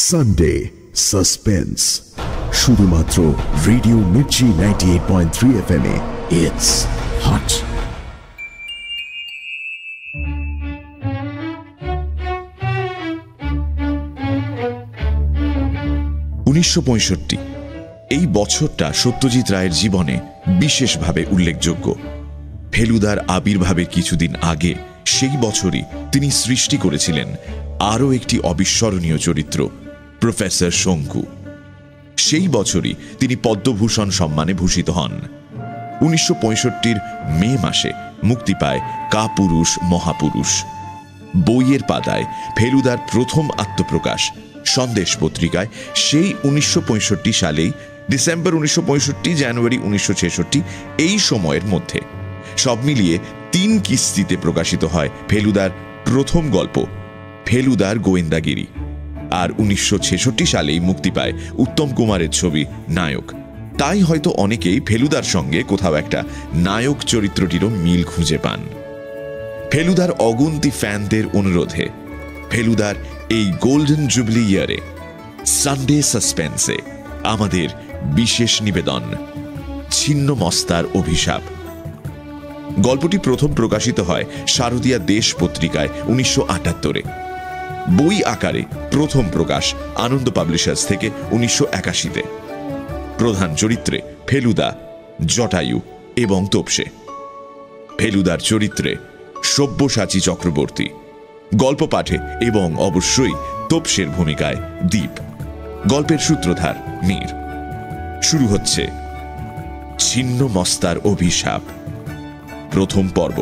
Sunday suspense শুধুমাত্র radio Mirchi 98.3 FM এ it's hot. 1965 এই বছরটা সত্যজিৎ রায়ের জীবনে বিশেষভাবে উল্লেখযোগ্য। ফেলুদার আবির্ভাবের কিছুদিন আগে সেই বছরই তিনি সৃষ্টি করেছিলেন আরও একটি অবিস্মরণীয় চরিত্র, প্রফেসর শঙ্কু। সেই বছরই তিনি পদ্মভূষণ সম্মানে ভূষিত হন। 1965 মে মাসে মুক্তি পায় কাপুরুষ মহাপুরুষ। বইয়ের পাতায় ফেলুদার প্রথম আত্মপ্রকাশ সন্দেশ পত্রিকায় সেই 1965 সালেই, ডিসেম্বর 1965, জানুয়ারি 1966, এই সময়ের মধ্যে। সব মিলিয়ে 3 কিস্তিতে প্রকাশিত হয় ফেলুদার প্রথম গল্প ফেলুদার গোয়েন্দাগিরি। আর 1966 সালেই মুক্তি পায় উত্তম কুমারের ছবি নায়ক। তাই হয়তো অনেকেই ফেলুদার সঙ্গে কোথাও একটা নায়ক চরিত্রটিরও মিল খুঁজে পান। ফেলুদার অগুন্তি ফ্যানদের অনুরোধে ফেলুদার এই গোল্ডেন জুবলি ইয়ারে সানডে সাসপেন্সে আমাদের বিশেষ নিবেদন, ছিন্ন মস্তার অভিশাপ। গল্পটি প্রথম প্রকাশিত হয় শারদীয়া দেশ পত্রিকায় 1978-এ। বই আকারে প্রথম প্রকাশ আনন্দ পাবলিশার্স থেকে 1981-তে। প্রধান চরিত্রে ফেলুদা, জটায়ু এবং তোপসে। ফেলুদার চরিত্রে সব্যসাচী চক্রবর্তী, গল্প পাঠে এবং অবশ্যই তোপসের ভূমিকায় দীপ, গল্পের সূত্রধার মীর। শুরু হচ্ছে ছিন্ন মস্তার অভিশাপ, প্রথম পর্ব।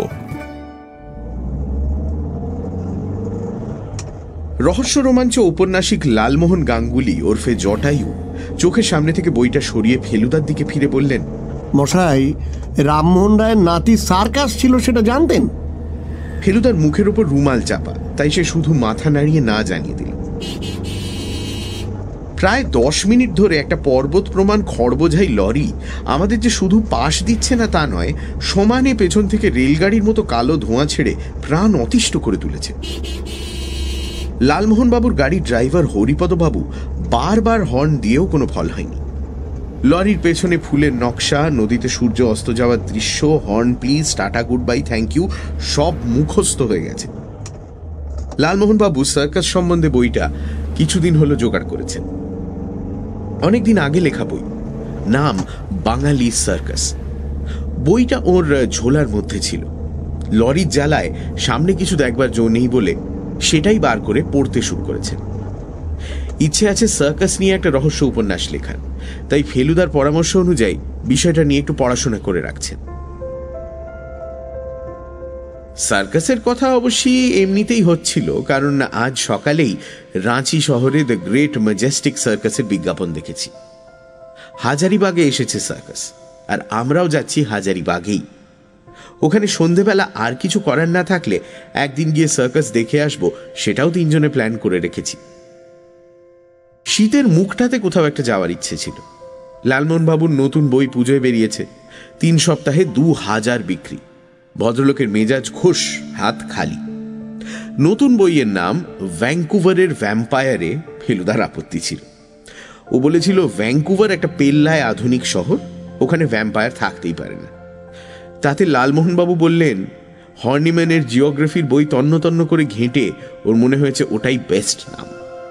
রহস্য রোমাঞ্চ ঔপন্যাসিক লালমোহন গাঙ্গুলি ওরফে জটায়ু চোখের সামনে থেকে বইটা সরিয়ে ফেলুদার দিকে ফিরে বললেন, মশাই, রামমোহন রায়ের নাতি সার্কাস ছিল সেটা জানতেন? ফেলুদার মুখের ওপর রুমাল চাপা, তাই সে শুধু মাথা নাড়িয়ে না জানিয়ে দিল। প্রায় 10 মিনিট ধরে একটা পর্বত প্রমাণ খড়বোঝাই লরি আমাদের যে শুধু পাশ দিচ্ছে না তা নয়, সমানে পেছন থেকে রেলগাড়ির মতো কালো ধোঁয়া ছেড়ে প্রাণ অতিষ্ঠ করে তুলেছে। লালমোহন বাবুর গাড়ির ড্রাইভার হরিপদ বাবু বারবার হর্ন দিয়েও কোনো ফল হয়নি। লরির পেছনে ফুলের নকশা, নদীতে সূর্য অস্ত যাওয়ার দৃশ্য, horn please, tata goodbye, thank you সব মুখস্থ হয়ে গেছে। লালমোহন বাবু সার্কাস সম্বন্ধে বইটা কিছুদিন হলো জোগাড় করেছেন। অনেকদিন আগে লেখা বই, নাম বাঙালি সার্কাস। বইটা ওর ঝোলার মধ্যে ছিল। লরির জ্বালায় সামনে কিছু দেখবার জো নেই বলে সেটাই বার করে পড়তে শুরু করেছেন। ইচ্ছে আছে সার্কাস নিয়ে একটা রহস্য উপন্যাস লেখার, তাই ফেলুদার পরামর্শ অনুযায়ী বিষয়টা নিয়ে একটু পড়াশোনা করে রাখছেন। সার্কাসের কথা অবশ্যই এমনিতেই হচ্ছিল, কারণ আজ সকালেই রাঁচি শহরে দ্য গ্রেট ম্যাজেস্টিক সার্কাসের বিজ্ঞাপন দেখেছি। হাজারিবাগে এসেছে সার্কাস, আর আমরাও যাচ্ছি হাজারিবাগেই। ওখানে সন্ধেবেলা আর কিছু করার না থাকলে একদিন গিয়ে সার্কাস দেখে আসবো, সেটাও 3 জনে প্ল্যান করে রেখেছি। শীতের মুখটাতে কোথাও একটা যাওয়ার ইচ্ছে ছিল। লালমোহন বাবুর নতুন বই পুজোয় বেরিয়েছে। 3 সপ্তাহে 2000 বিক্রি। ভদ্রলোকের মেজাজ খুশ, হাত খালি। নতুন বইয়ের নাম ভ্যাঙ্কুভারের ভ্যাম্পায়ারে ফেলুদার আপত্তি ছিল। ও বলেছিল ভ্যাঙ্কুভার একটা পেল্লায় আধুনিক শহর, ওখানে ভ্যাম্পায়ার থাকতেই পারে না। তাতে লালমোহনবাবু বললেন হর্নিম্যানের জিওগ্রাফির বই তন্ন তন্ন করে ঘেঁটে ওর মনে হয়েছে ওটাই বেস্ট নাম।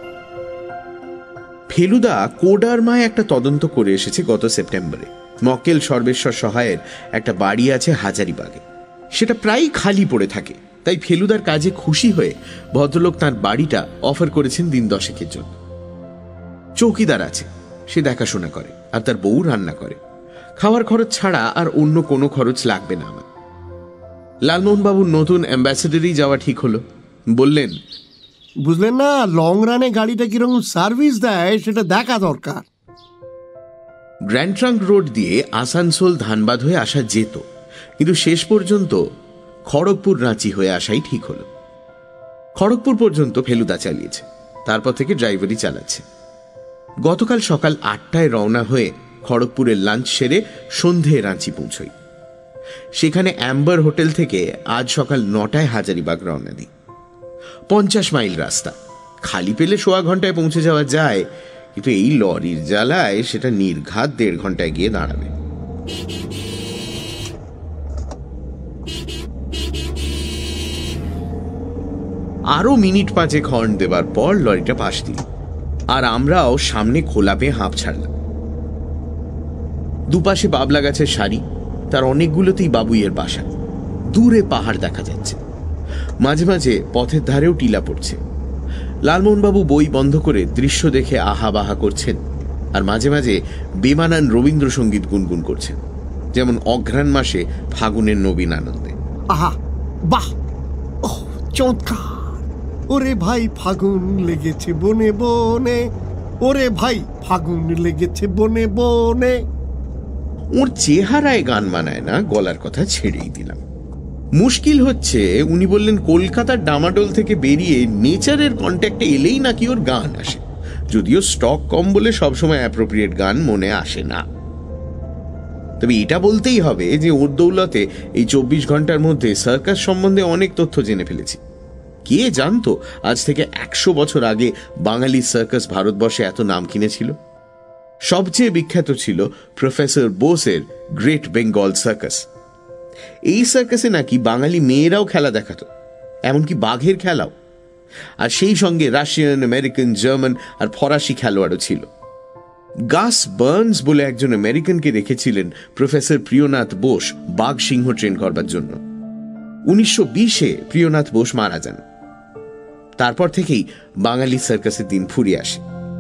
ফেলুদা কোডারমায় একটা তদন্ত করে এসেছে গত সেপ্টেম্বরে। মক্কেল সর্বেশ্বর সহায়ের একটা বাড়ি আছে হাজারিবাগে, সেটা প্রায় খালি পড়ে থাকে। তাই ফেলুদার কাজে খুশি হয়ে ভদ্রলোক তার বাড়িটা অফার করেছেন দিন 10 জন্য। চৌকিদার আছে, সে দেখাশোনা করে, আর তার বউ রান্না করে। খাওয়ার খরচ ছাড়া আর অন্য কোনো খরচ লাগবে না আমার। লালমোহনবাবুর নতুন অ্যাম্বাসেডারই যাওয়া ঠিক হলো। বললেন, বুঝলেন না, লং রানে গাড়িটা কিরকম সার্ভিস দেয় সেটা দেখা দরকার। গ্র্যান্ড ট্রাঙ্ক রোড দিয়ে আসানসোল ধানবাদ হয়ে আসা যেত, কিন্তু শেষ পর্যন্ত খড়গপুর রাঁচি হয়ে আসাই ঠিক হলো। খড়গপুর পর্যন্ত ফেলুদা চালিয়েছে, তারপর থেকে ড্রাইভারই চালাচ্ছে। গতকাল সকাল 8টায় রওনা হয়ে খড়গপুরের লাঞ্চ সেরে সন্ধে রাঁচি পৌঁছই। সেখানে অ্যাম্বার হোটেল থেকে আজ সকাল 9টায় হাজারিবাগ রওনা দিই। 50 মাইল রাস্তা, খালি পেলে 1.25 ঘন্টায় পৌঁছে যাওয়া যায়, কিন্তু এই লরির জ্বালায় সেটা নির্ঘাত 1.5 ঘন্টায় গিয়ে দাঁড়াবে। আরো মিনিট 5 হর্ন দেবার পর লরিটা পাশ দিল, আর আমরাও সামনে খোলা পেয়ে হাঁপ ছাড়লাম। দুপাশে বাবলা গাছের সারি, তার অনেকগুলোতেই বাবুইয়ের বাসা। দূরে পাহাড় দেখা যাচ্ছে, মাঝে মাঝে পথের ধারেও টিলা পড়ছে। লালমোহনবাবু বই বন্ধ করে দৃশ্য দেখে আহা বাহা করছেন, আর মাঝে মাঝে বেমানান রবীন্দ্রসঙ্গীত গুনগুন করছেন, যেমন অঘ্রাণ মাসে ফাগুনের নবীন আনন্দে। আহা, বাহ, ওহ চমৎকার! ওরে ভাই ফাগুন লেগেছে বনে বনে, ওরে ভাই ফাগুন লেগেছে বনে বনে। ওর চেহারায় গান মানায় না, গলার কথা ছেড়েই দিলাম। মুশকিল হচ্ছে, উনি বললেন কলকাতার ডামাডোল থেকে বেরিয়ে নেচারের কন্ট্যাক্টে এলেই নাকি ওর গান আসে, যদিও স্টক কম বলে সবসময় অ্যাপ্রোপ্রিয়েট গান মনে আসে না। তবে এটা বলতেই হবে যে ওর দৌলতে এই 24 ঘন্টার মধ্যে সার্কাস সম্বন্ধে অনেক তথ্য জেনে ফেলেছি। কে জানতো আজ থেকে 100 বছর আগে বাঙালি সার্কাস ভারতবর্ষে এত নাম কিনেছিল। সবচেয়ে বিখ্যাত ছিল প্রফেসর বোসের গ্রেট বেঙ্গল সার্কাস। এই সার্কাসে নাকি বাঙালি মেয়েরাও খেলা দেখাতো, এমনকি বাঘের খেলাও। আর সেই সঙ্গে রাশিয়ান, আমেরিকান, জার্মান আর ফরাসি খেলোয়াড়ও ছিল। গাস বার্নস বলে একজন আমেরিকানকে রেখেছিলেন প্রফেসর প্রিয়নাথ বোস বাঘ সিংহ ট্রেন করবার জন্য। 1920-এ প্রিয়নাথ বোস মারা যান। তারপর থেকেই বাঙালি সার্কাসের দিন ফুরিয়ে আসে।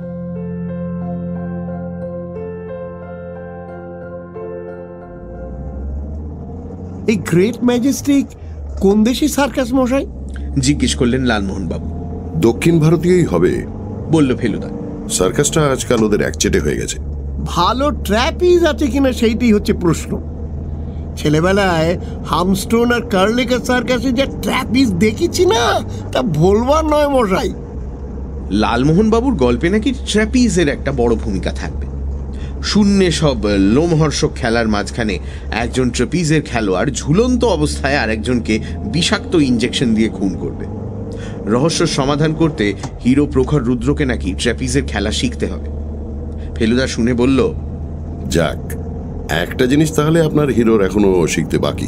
এই গ্রেট ম্যাজেস্টিক কোন দেশি সার্কাস মশাই? জিজ্ঞেস করলেন লালমোহন বাবু। দক্ষিণ ভারতীয়ই হবে, বলল ফেলুদা। সার্কাসটা আজকাল ওদের একচেটে হয়ে গেছে। ভালো ট্র্যাপিজ আছে কিনা সেইটাই হচ্ছে প্রশ্ন। ছেলেবেলায় হামস্টোন আর কার্লেকার সার্কাসে যে ট্র্যাপিজ দেখেছি না, তা বলবার নয় মশাই। লালমোহন বাবুর গল্পে নাকি ট্র্যাপিজের একটা বড় ভূমিকা থাকবে। শূন্যে সব লোমহর্ষক খেলার মাঝখানে একজন ট্র্যাপিজের খেলোয়াড় ঝুলন্ত অবস্থায় আরেকজনকে বিষাক্ত ইঞ্জেকশন দিয়ে খুন করবে। রহস্য সমাধান করতে হিরো প্রখর রুদ্রকে নাকি ট্র্যাপিজের খেলা শিখতে হবে। ফেলুদা শুনে বলল, যাক, একটা জিনিস তাহলে আপনার হিরোর এখনো শিখতে বাকি।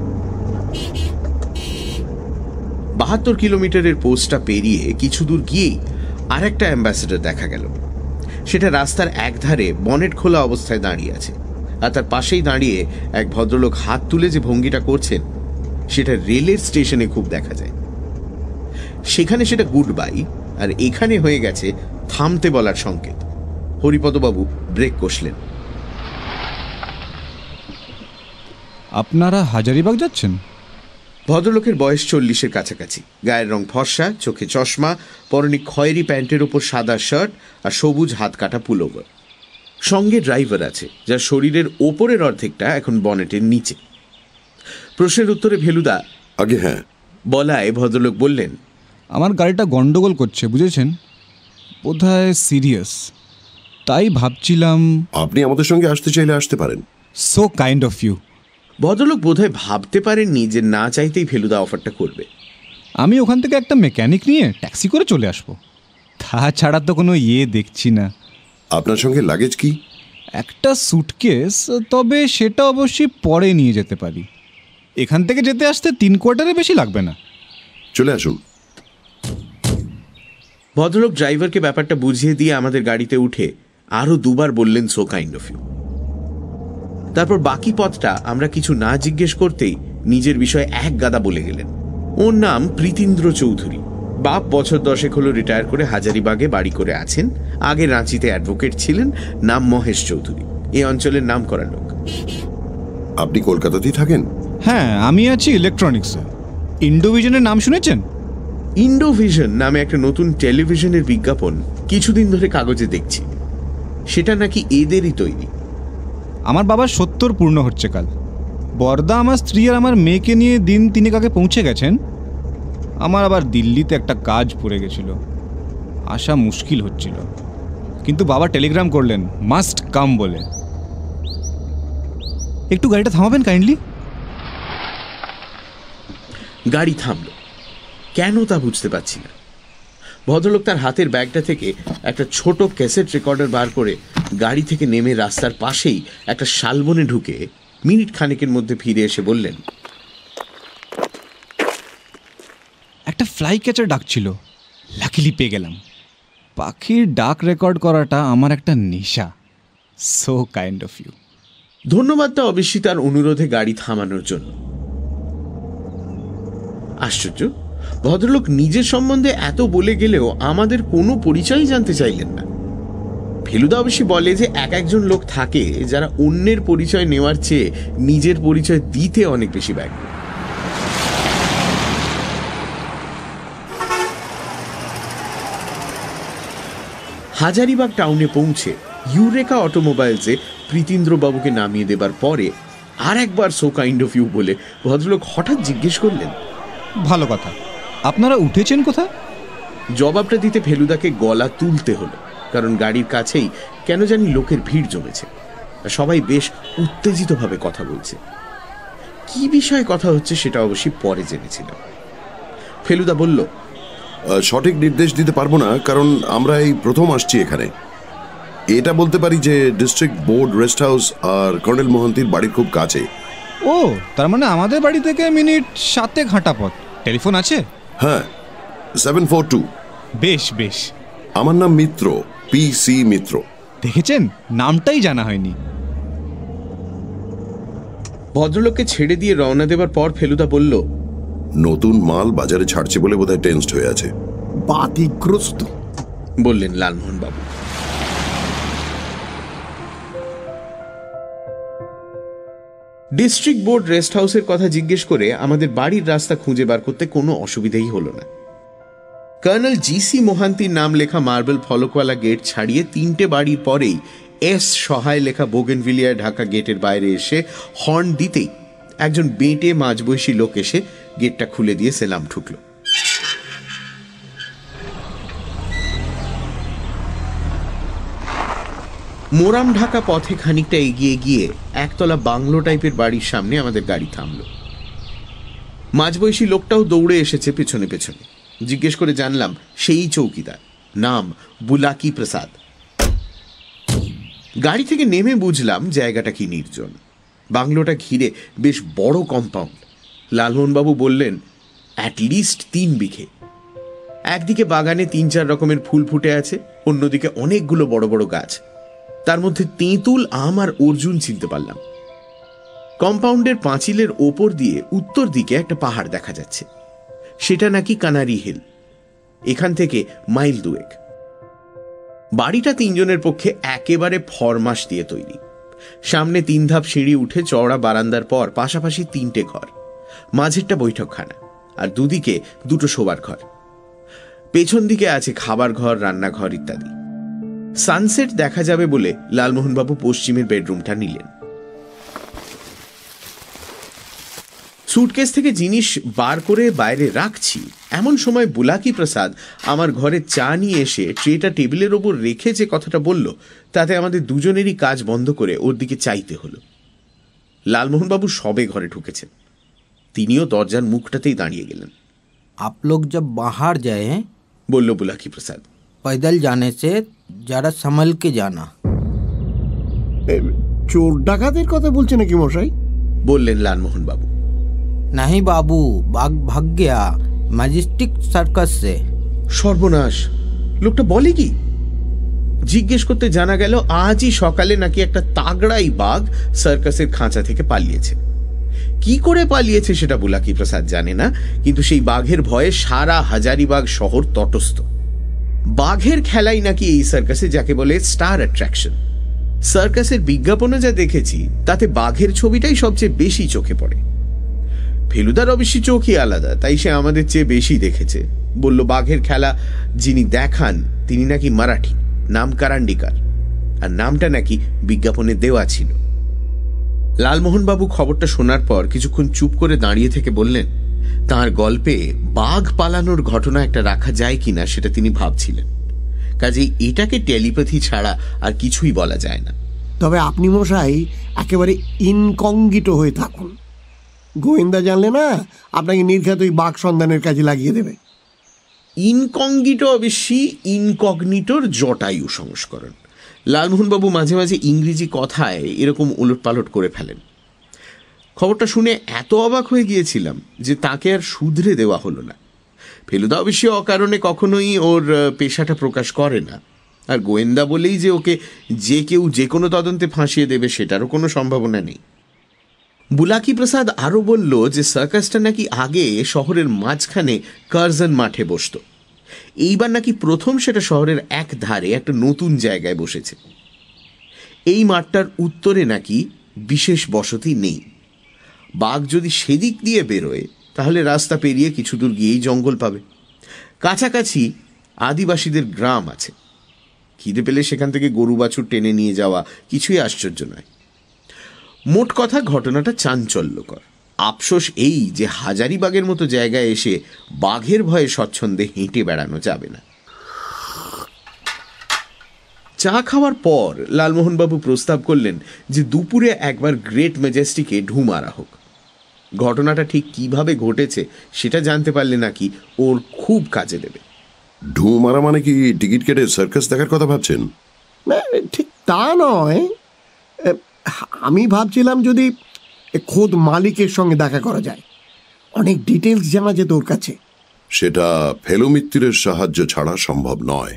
72 কিলোমিটারের পোস্টটা পেরিয়ে কিছু দূর গিয়েই আর একটা অ্যাম্বাসেডর দেখা গেল। সেটা রাস্তার একধারে বনেট খোলা অবস্থায় দাঁড়িয়ে আছে, আর তার পাশেই দাঁড়িয়ে এক ভদ্রলোক হাত তুলে যে ভঙ্গিটা করছেন সেটা রেলের স্টেশনে খুব দেখা যায়। সেখানে সেটা গুড বাই, আর এখানে হয়ে গেছে থামতে বলার সংকেত। হরিপদবাবু ব্রেক কষলেন। আপনারা হাজারিবাগ যাচ্ছেন? ভদ্রলোকের বয়স 40-এর কাছাকাছি, গায়ের রং ফর্সা, চোখে চশমা, পরনে খয়েরি প্যান্টের ওপর সাদা শার্ট আর সবুজ হাত কাটা পুলোভার। সঙ্গে ড্রাইভার আছে, যার শরীরের ওপরের অর্ধেকটা এখন বনেটের নিচে। প্রশ্নের উত্তরে ফেলুদা আগে হ্যাঁ বলায় ভদ্রলোক বললেন, আমার গাড়িটা গন্ডগোল করছে, বুঝেছেন? বোধহয় সিরিয়াস। তাই ভাবছিলাম। আপনি আমাদের সঙ্গে আসতে চাইলে আসতে পারেন। So kind of you. ভদ্রলোক বোধহয় ভাবতে পারেননি যে না চাইতেই ফেলুদা অফারটা করবে। আমি ওখান থেকে একটা মেকানিক নিয়ে ট্যাক্সি করে চলে আসবো। তাছাড়া তো কোনো দেখছি না। আপনার সঙ্গে লাগেজ কি? একটা সুটকেস, তবে সেটা অবশ্যই পরে নিয়ে যেতে পারি। এখান থেকে যেতে আসতে 3 কোয়ার্টারের বেশি লাগবে না। চলে আসুন। ভদ্রলোক ড্রাইভারকে ব্যাপারটা বুঝিয়ে দিয়ে আমাদের গাড়িতে উঠে আরো 2বার বললেন, সো কাইন্ড অফ ইউ। তারপর বাকি পথটা আমরা কিছু না জিজ্ঞেস করতেই নিজের বিষয়ে এক গাদা বলে গেলেন। ওর নাম প্রীতিন্দ্র চৌধুরী। বাপ বছর 10 হলো রিটায়ার করে হাজারিবাগে বাড়ি করে আছেন। আগে রাঁচিতে অ্যাডভোকেট ছিলেন। নাম মহেশ চৌধুরী। এই অঞ্চলের নাম করা লোক। আপনি কলকাতাতেই থাকেন? হ্যাঁ, আমি আছি ইলেকট্রনিক্সে। ইন্ডোভিশনের নাম শুনেছেন? ইন্ডোভিশন নামে একটা নতুন টেলিভিশনের বিজ্ঞাপন কিছুদিন ধরে কাগজে দেখছি। সেটা নাকি এদেরই তৈরি। আমার বাবার 70 পূর্ণ হচ্ছে কাল। বর্দা আমার স্ত্রী আর আমার মেয়েকে নিয়ে দিন 3 আগে পৌঁছে গেছেন। আমার আবার দিল্লিতে একটা কাজ পড়ে গেছিল, আসা মুশকিল হচ্ছিল। কিন্তু বাবা টেলিগ্রাম করলেন মাস্ট কাম বলে। একটু গাড়িটা থামাবেন কাইন্ডলি? গাড়ি থামল। কেন তা বুঝতে পারছি না। ভদ্রলোক তার হাতের ব্যাগটা থেকে একটা ছোট ক্যাসেট রেকর্ডার বার করে গাড়ি থেকে নেমে রাস্তার পাশেই একটা শালবনে ঢুকে মিনিট খানেকের মধ্যে ফিরে এসে বললেন, একটা ফ্লাই ক্যাচার ডাকছিল, লাকিলি পেয়ে গেলাম। পাখির ডাক রেকর্ড করাটা আমার একটা নেশা। So kind of you. ধন্যবাদটা অবশ্যই তার অনুরোধে গাড়ি থামানোর জন্য। আশ্চর্য, ভদ্রলোক নিজের সম্বন্ধে এত বলে গেলেও আমাদের কোনো পরিচয় জানতে চাইলেন না। ফেলুদা অবশ্যই বলে যে একজন লোক থাকে যারা অন্যের পরিচয় নেওয়ার চেয়ে নিজের পরিচয় দিতে অনেক বেশি ব্যগ্র। হাজারিবাগ টাউনে পৌঁছে ইউরেকা অটোমোবাইলসে প্রীতিন্দ্রবাবুকে নামিয়ে দেবার পরে আর একবার সো কাইন্ড অফ ইউ বলে ভদ্রলোক হঠাৎ জিজ্ঞেস করলেন, ভালো কথা, আপনারা উঠেছেন কোথায়? জবাবটা দিতে ফেলুদাকে গলা তুলতে হলো, কারণ গাড়ির কাছেই কেন জানি লোকের ভিড় জমেছে। সবাই বেশ উত্তেজিতভাবে কথা বলছে। কি বিষয়ে কথা হচ্ছে সেটা অবশ্যই পরে জেনেছিলাম। ফেলুদা বলল, সঠিক নির্দেশ দিতে পারবো না, কারণ আমরা এই প্রথম আসছি এখানে। এটা বলতে পারি যে ডিস্ট্রিক্ট বোর্ড রেস্ট হাউস আর কর্নেল মোহান্তির বাড়ির খুব কাছে। ও, তার মানে আমাদের বাড়ি থেকে মিনিট 7 হাঁটা পথ। টেলিফোন আছে? হ্যাঁ, 742। বেশ বেশ। আমার নাম মিত্র, PC মিত্র। দেখেছেন, নামটাই জানা হয়নি। ভদ্রলোককে ছেড়ে দিয়ে রওনা দেবার পর ফেলুদা বলল, নতুন মাল বাজারে ছাড়ছে বলে বোধহয় টেনসড হয়ে আছে। বাতিগ্রস্ত, বললেন লালমোহন বাবু। ডিস্ট্রিক্ট বোর্ড রেস্ট হাউসের কথা জিজ্ঞেস করে আমাদের বাড়ির রাস্তা খুঁজে বার করতে কোনো অসুবিধাই হলো না। কর্নেল GC মোহান্তির নাম লেখা মার্বেল ফলকওয়ালা গেট ছাড়িয়ে 3টে বাড়ির পরেই S সহায় লেখা বোগেনভিলিয়ায় ঢাকা গেটের বাইরে এসে হর্ন দিতেই একজন বেঁটে মাঝবয়সী লোক এসে গেটটা খুলে দিয়ে সেলাম ঠুকল। মোরাম ঢাকা পথে খানিকটা এগিয়ে গিয়ে একতলা বাংলো টাইপের বাড়ির সামনে আমাদের গাড়ি থামল। মাঝবয়সী লোকটাও দৌড়ে এসেছে পেছনে পেছনে। জিজ্ঞেস করে জানলাম সেই চৌকিদার, নাম বুলাকি প্রসাদ। গাড়ি থেকে নেমে বুঝলাম জায়গাটা কি নির্জন। বাংলোটা ঘিরে বেশ বড় কম্পাউন্ড। লালমোহনবাবু বললেন অ্যাটলিস্ট 3 বিঘে। একদিকে বাগানে 3-4 রকমের ফুল ফুটে আছে, অন্যদিকে অনেকগুলো বড় বড় গাছ। তার মধ্যে তেঁতুল, আম আর অর্জুন চিনতে পারলাম। কম্পাউন্ডের পাঁচিলের ওপর দিয়ে উত্তর দিকে একটা পাহাড় দেখা যাচ্ছে, সেটা নাকি কানারি হিল। এখান থেকে মাইল 2 বাড়িটা 3 জনের পক্ষে একেবারে ফরমাস দিয়ে তৈরি। সামনে 3 ধাপ সিঁড়ি উঠে চওড়া বারান্দার পর পাশাপাশি 3টে ঘর, মাঝেরটা বৈঠকখানা আর দুদিকে 2টো শোবার ঘর। পেছন দিকে আছে খাবার ঘর, রান্নাঘর ইত্যাদি। সানসেট দেখা যাবে বলে লালমোহনবাবু পশ্চিমের বেডরুমটা নিলেন। সুটকেস থেকে জিনিস বার করে বাইরে রাখছি এমন সময় বুলাকি প্রসাদ আমার ঘরে চা নিয়ে এসে ট্রেটা টেবিলের ওপর রেখে যে কথাটা বলল, তাতে আমাদের দুজনেরই কাজ বন্ধ করে ওর দিকে চাইতে হলো। লালমোহনবাবু সবে ঘরে ঢুকেছেন, তিনিও দরজার মুখটাতেই দাঁড়িয়ে গেলেন। आप लोग जब बाहर जाए বলল বুলাকি প্রসাদ, पैदल जाने से जरा संभल के जाना। চোর ডাকাতের কথা বলছে নাকি মশাই? বললেন লালমোহনবাবু। नहीं बाबू, बाघ भाग गया मैजेस्टिक सर्कस से। সর্বনাশ, লোকটা বলে কি? জিজ্ঞেস করতে জানা গেল আজই সকালে নাকি একটা তাগড়াই বাঘ সার্কাসের খাঁচা থেকে পালিয়েছে। কি করে পালিয়েছে সেটা বুলাকি প্রসাদ জানে না, কিন্তু সেই বাঘের ভয়ে সারা হাজারিবাগ শহর তটস্থ। বাঘের খেলাই নাকি এই সার্কাসে যাকে বলে স্টার অ্যাট্রাকশন। সার্কাসের বিজ্ঞাপনে যা দেখেছি তাতে বাঘের ছবিটাই সবচেয়ে বেশি চোখে পড়ে। ফেলুদার অবশ্যই চোখই আলাদা, তাই সে আমাদের চেয়ে বেশি দেখেছে। বলল বাঘের খেলা যিনি দেখান তিনি নাকি মারাঠি, নাম কারান্ডিকার, আর নামটা নাকি বিজ্ঞাপনে দেওয়া ছিল। লালমোহনবাবু খবরটা শোনার পর কিছুক্ষণ চুপ করে দাঁড়িয়ে থেকে বললেন তাঁর গল্পে বাঘ পালানোর ঘটনা একটা রাখা যায় কিনা সেটা তিনি ভাবছিলেন। কাজেই এটাকে টেলিপ্যাথি ছাড়া আর কিছুই বলা যায় না। তবে আপনি মশাই একেবারে ইনকঙ্গিটো হয়ে থাকুন। গোয়েন্দা জানলে না আপনাকে নির্ঘাত ওই বাঘ সন্ধানের কাজে লাগিয়ে দেবে। ইনকগনিটো অবশ্যই ইনকগনিটোর জটায়ু সংস্করণ। লালমোহনবাবু মাঝে মাঝে ইংরেজি কথায় এরকম উলটপালট করে ফেলেন। খবরটা শুনে এত অবাক হয়ে গিয়েছিলাম যে তাকে আর শুধরে দেওয়া হলো না। ফেলুদা অবশ্যই অকারণে কখনোই ওর পেশাটা প্রকাশ করে না, আর গোয়েন্দা বলেই যে ওকে যে কেউ যে কোনো তদন্তে ফাঁসিয়ে দেবে সেটারও কোনো সম্ভাবনা নেই। বুলাকি প্রসাদ আরও বলল যে সার্কাসটা নাকি আগে শহরের মাঝখানে কার্জন মাঠে বসত, এইবার নাকি প্রথম সেটা শহরের এক ধারে একটা নতুন জায়গায় বসেছে। এই মাঠটার উত্তরে নাকি বিশেষ বসতি নেই। বাঘ যদি সেদিক দিয়ে বেরোয় তাহলে রাস্তা পেরিয়ে কিছু দূর গিয়েই জঙ্গল পাবে। কাছাকাছি আদিবাসীদের গ্রাম আছে, খিদে পেলে সেখান থেকে গরু বাছুর টেনে নিয়ে যাওয়া কিছুই আশ্চর্য নয়। মোট কথা ঘটনাটা চাঞ্চল্যকর। আফসোস এই যে হাজারিবাগের মতো জায়গায় এসে বাঘের ভয়ে স্বচ্ছন্দে হেঁটে বেড়ানো যাবে না। চা খাওয়ার পর লালমোহনবাবু প্রস্তাব করলেন যে দুপুরে একবার গ্রেট ম্যাজেস্টিকে ঢু মারা হোক। ঘটনাটা ঠিক কিভাবে ঘটেছে সেটা জানতে পারলে নাকি ওর খুব কাজে দেবে। ঢু মারা মানে কি টিকিট কেটে সার্কাস দেখার কথা ভাবছেন? ঠিক তা নয়, আমি ভাবছিলাম যদি খোদ মালিকের সঙ্গে দেখা করা যায়, অনেক ডিটেলস জানা যেত ওর কাছে। সেটা ফেলু মিত্তিরের সাহায্য ছাড়া সম্ভব নয়।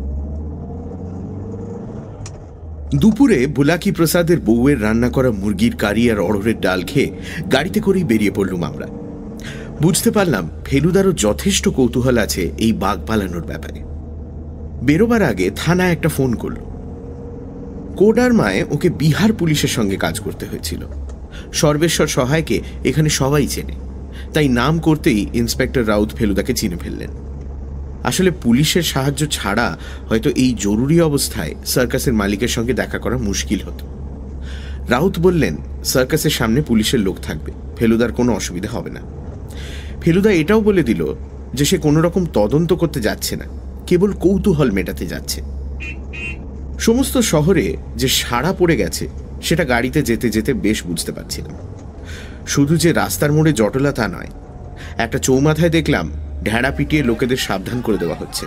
দুপুরে বুলাকি প্রসাদের বউয়ের রান্না করা মুরগির কারি আর অড়হরের ডাল খেয়ে গাড়িতে করেই বেরিয়ে পড়লুম আমরা। বুঝতে পারলাম ফেলুদারও যথেষ্ট কৌতূহল আছে এই বাঘ পালানোর ব্যাপারে। বেরোবার আগে থানায় একটা ফোন করল। কোডারমায় ওকে বিহার পুলিশের সঙ্গে কাজ করতে হয়েছিল। সর্বেশ্বর সহায়কে এখানে সবাই চেনে, তাই নাম করতেই ইন্সপেক্টর রাউত ফেলুদাকে চিনে ফেললেন। আসলে পুলিশের সাহায্য ছাড়া হয়তো এই জরুরি অবস্থায় সার্কাসের মালিকের সঙ্গে দেখা করা মুশকিল হতো। রাউত বললেন সার্কাসের সামনে পুলিশের লোক থাকবে, ফেলুদার কোনো অসুবিধা হবে না। ফেলুদা এটাও বলে দিল যে সে কোনো রকম তদন্ত করতে যাচ্ছে না, কেবল কৌতূহল মেটাতে যাচ্ছে। সমস্ত শহরে যে সাড়া পড়ে গেছে সেটা গাড়িতে যেতে যেতে বেশ বুঝতে পারছিলাম। শুধু যে রাস্তার মোড়ে জটলা তা নয়, একটা চৌমাথায় দেখলাম ঢেড়া পিটিয়ে লোকেদের সাবধান করে দেওয়া হচ্ছে।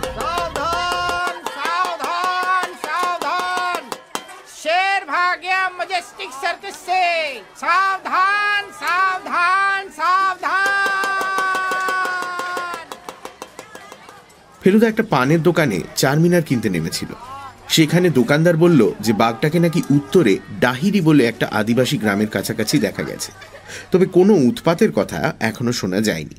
शेर भाग गया मैजेस्टिक सर्कस से, सावधान सावधान सावधान। ফেলুদা একটা পানের দোকানে চারমিনার কিনতে নেমেছিল। সেখানে দোকানদার বলল যে বাঘটাকে নাকি উত্তরে ডাহিরি বলে একটা আদিবাসী গ্রামের কাছাকাছি দেখা গেছে, তবে কোনো উৎপাতের কথা এখনো শোনা যায়নি।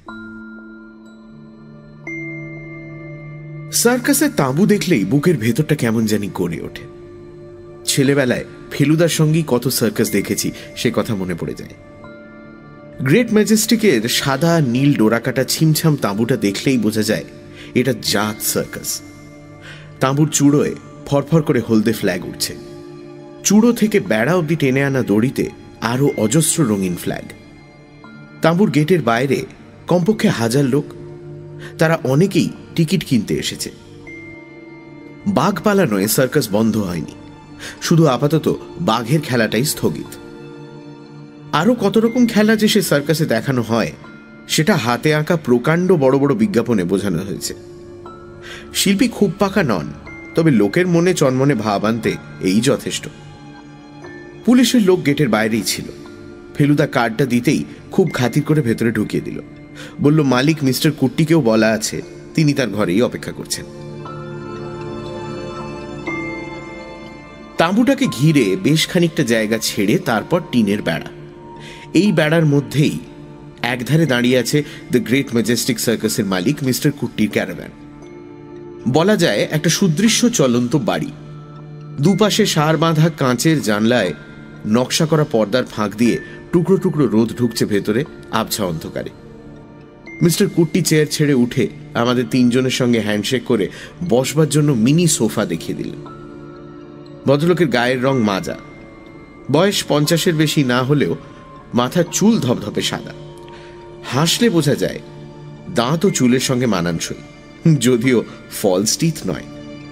সার্কাসের তাঁবু দেখলেই বুকের ভেতরটা কেমন জানি গড়ে ওঠে। ছেলেবেলায় ফেলুদার সঙ্গেই কত সার্কাস দেখেছি সে কথা মনে পড়ে যায়। গ্রেট ম্যাজেস্টিকের সাদা নীল ডোরাকাটা ছিমছাম তাঁবুটা দেখলেই বোঝা যায় এটা জাত সার্কাস। তাঁবুর চূড়োয় ফরফর করে হলদে ফ্ল্যাগ উঠছে। চূড়ো থেকে বেড়া অব্দি টেনে আনা দড়িতে আরো অজস্র রঙিন ফ্ল্যাগ। তাঁবুর গেটের বাইরে কমপক্ষে 1000 লোক, তারা অনেকেই টিকিট কিনতে এসেছে। বাঘ পালানোয় সার্কাস বন্ধ হয়নি, শুধু আপাতত বাঘের খেলাটাই স্থগিত। আরো কত রকম খেলা যে সে সার্কাসে দেখানো হয় সেটা হাতে আঁকা প্রকাণ্ড বড় বড় বিজ্ঞাপনে বোঝানো হয়েছে। শিল্পী খুব পাকা নন, তবে লোকের মনে চনমনে ভাব আনতে এই যথেষ্ট। পুলিশের লোক গেটের বাইরেই ছিল। ফেলুদা কার্ডটা দিতেই খুব খাতির করে ভেতরে ঢুকিয়ে দিল। বলল মালিক মিস্টার কুট্টিকেও বলা আছে, তিনি তার ঘরেই অপেক্ষা করছেন। তাঁবুটাকে ঘিরে বেশ খানিকটা জায়গা ছেড়ে তারপর টিনের বেড়া। এই বেড়ার মধ্যেই একধারে দাঁড়িয়ে আছে দ্য গ্রেট ম্যাজেস্টিক সার্কাসের মালিক মিস্টার কুট্টির ক্যারাভ্যান। বলা যায় একটা সুদৃশ্য চলন্ত বাড়ি। দুপাশে সার বাঁধা কাঁচের জানলায় নকশা করা পর্দার ফাঁক দিয়ে টুকরো টুকরো রোদ ঢুকছে ভেতরে আবছা অন্ধকারে। মিস্টার কুট্টি চেয়ার ছেড়ে উঠে আমাদের 3 জনের সঙ্গে হ্যান্ডশেক করে বসবার জন্য মিনি সোফা দেখিয়ে দিলেন। ভদ্রলোকের গায়ের রং মাজা, বয়স 50-এর বেশি না হলেও মাথার চুল ধপধপে সাদা। হাসলে বোঝা যায় দাঁত ও চুলের সঙ্গে মানানসই, যদিও ফলস টিথ নয়।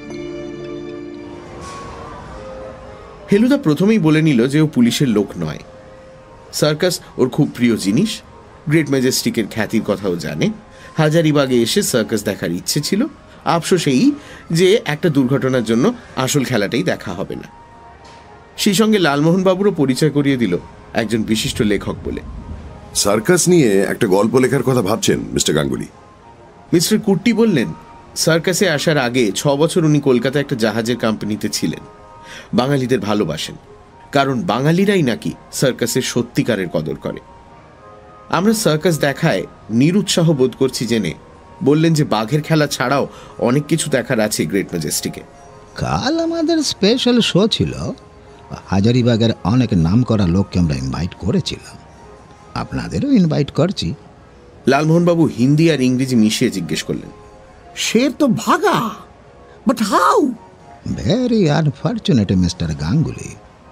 ফেলুদা প্রথমেই বলে নিল যে ও পুলিশের লোক নয়। সার্কাস ওর খুব প্রিয় জিনিস, গ্রেট ম্যাজেস্টিকের খ্যাতির কথাও জানে, হাজারিবাগে এসে সার্কাস দেখার ইচ্ছে ছিল, আফসোস এই যে একটা দুর্ঘটনার জন্য আসল খেলাটাই দেখা হবে না। সেই সঙ্গে লালমোহন বাবুরও পরিচয় করিয়ে দিল একজন বিশিষ্ট লেখক বলে। সার্কাস নিয়ে একটা গল্প লেখার কথা ভাবছেন মিস্টার গাঙ্গুলি? মিস্টার কুট্টি বললেন, সার্কাসে আসার আগে 6 বছর উনি কলকাতায় একটা জাহাজের কোম্পানিতে ছিলেন। বাঙালিদের ভালোবাসেন, কারণ বাঙালিরাই নাকি সার্কাসের সত্যিকারের কদর করে। আমরা সার্কাস দেখায় নিরুৎসাহ বোধ করছি জেনে বললেন যে বাঘের খেলা ছাড়াও অনেক কিছু দেখার আছে গ্রেট ম্যাজেস্টিকে। কাল আমাদের স্পেশাল শো ছিল, হাজারিবাগের অনেক নাম করা লোককে আমরা ইনভাইট করেছিলাম, আপনাদেরও ইনভাইট করছি। লালমোহনবাবু হিন্দি আর ইংরেজি মিশিয়ে জিজ্ঞেস করলেন, শের তো ভাগা, but how? Very unfortunate mister Ganguly,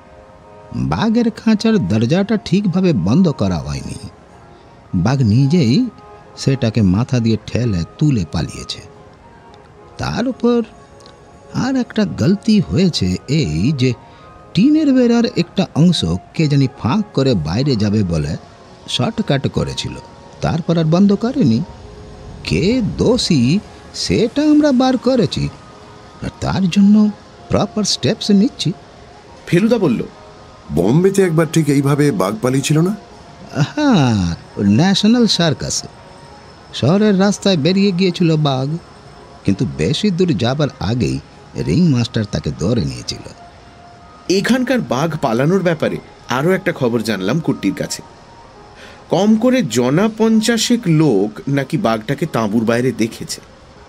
বাঘের খাঁচার দরজাটা ঠিকভাবে বন্ধ করা হয়নি। বাঘ নিজেই সেটাকে মাথা দিয়ে ঠেলে তুলে পালিয়েছে। তার উপর আর একটা গলতি হয়েছে এই যে টিনের বেড়ার একটা অংশ কে জানি ফাঁক করে বাইরে যাবে বলে শর্টকাট করেছিল, তারপর আর বন্ধ করেনি। কে দোষী সেটা আমরা বার করেছি, আর তার জন্য প্রপার স্টেপস নিচ্ছি। ফেলুদা বলল, বোম্বেতে একবার ঠিক এইভাবে বাঘ পালিয়েছিল না? হ্যাঁ, ন্যাশনাল সার্কাসে শহরের রাস্তায় বেরিয়ে গিয়েছিল বাঘ, কিন্তু বেশি দূর যাবার আগেই রিং মাস্টার তাকে ধরে নিয়েছিল। এখানকার বাঘ পালানোর ব্যাপারে আরও একটা খবর জানলাম কুট্টির কাছে। কম করে 50 লোক নাকি বাঘটাকে তাঁবুর বাইরে দেখেছে।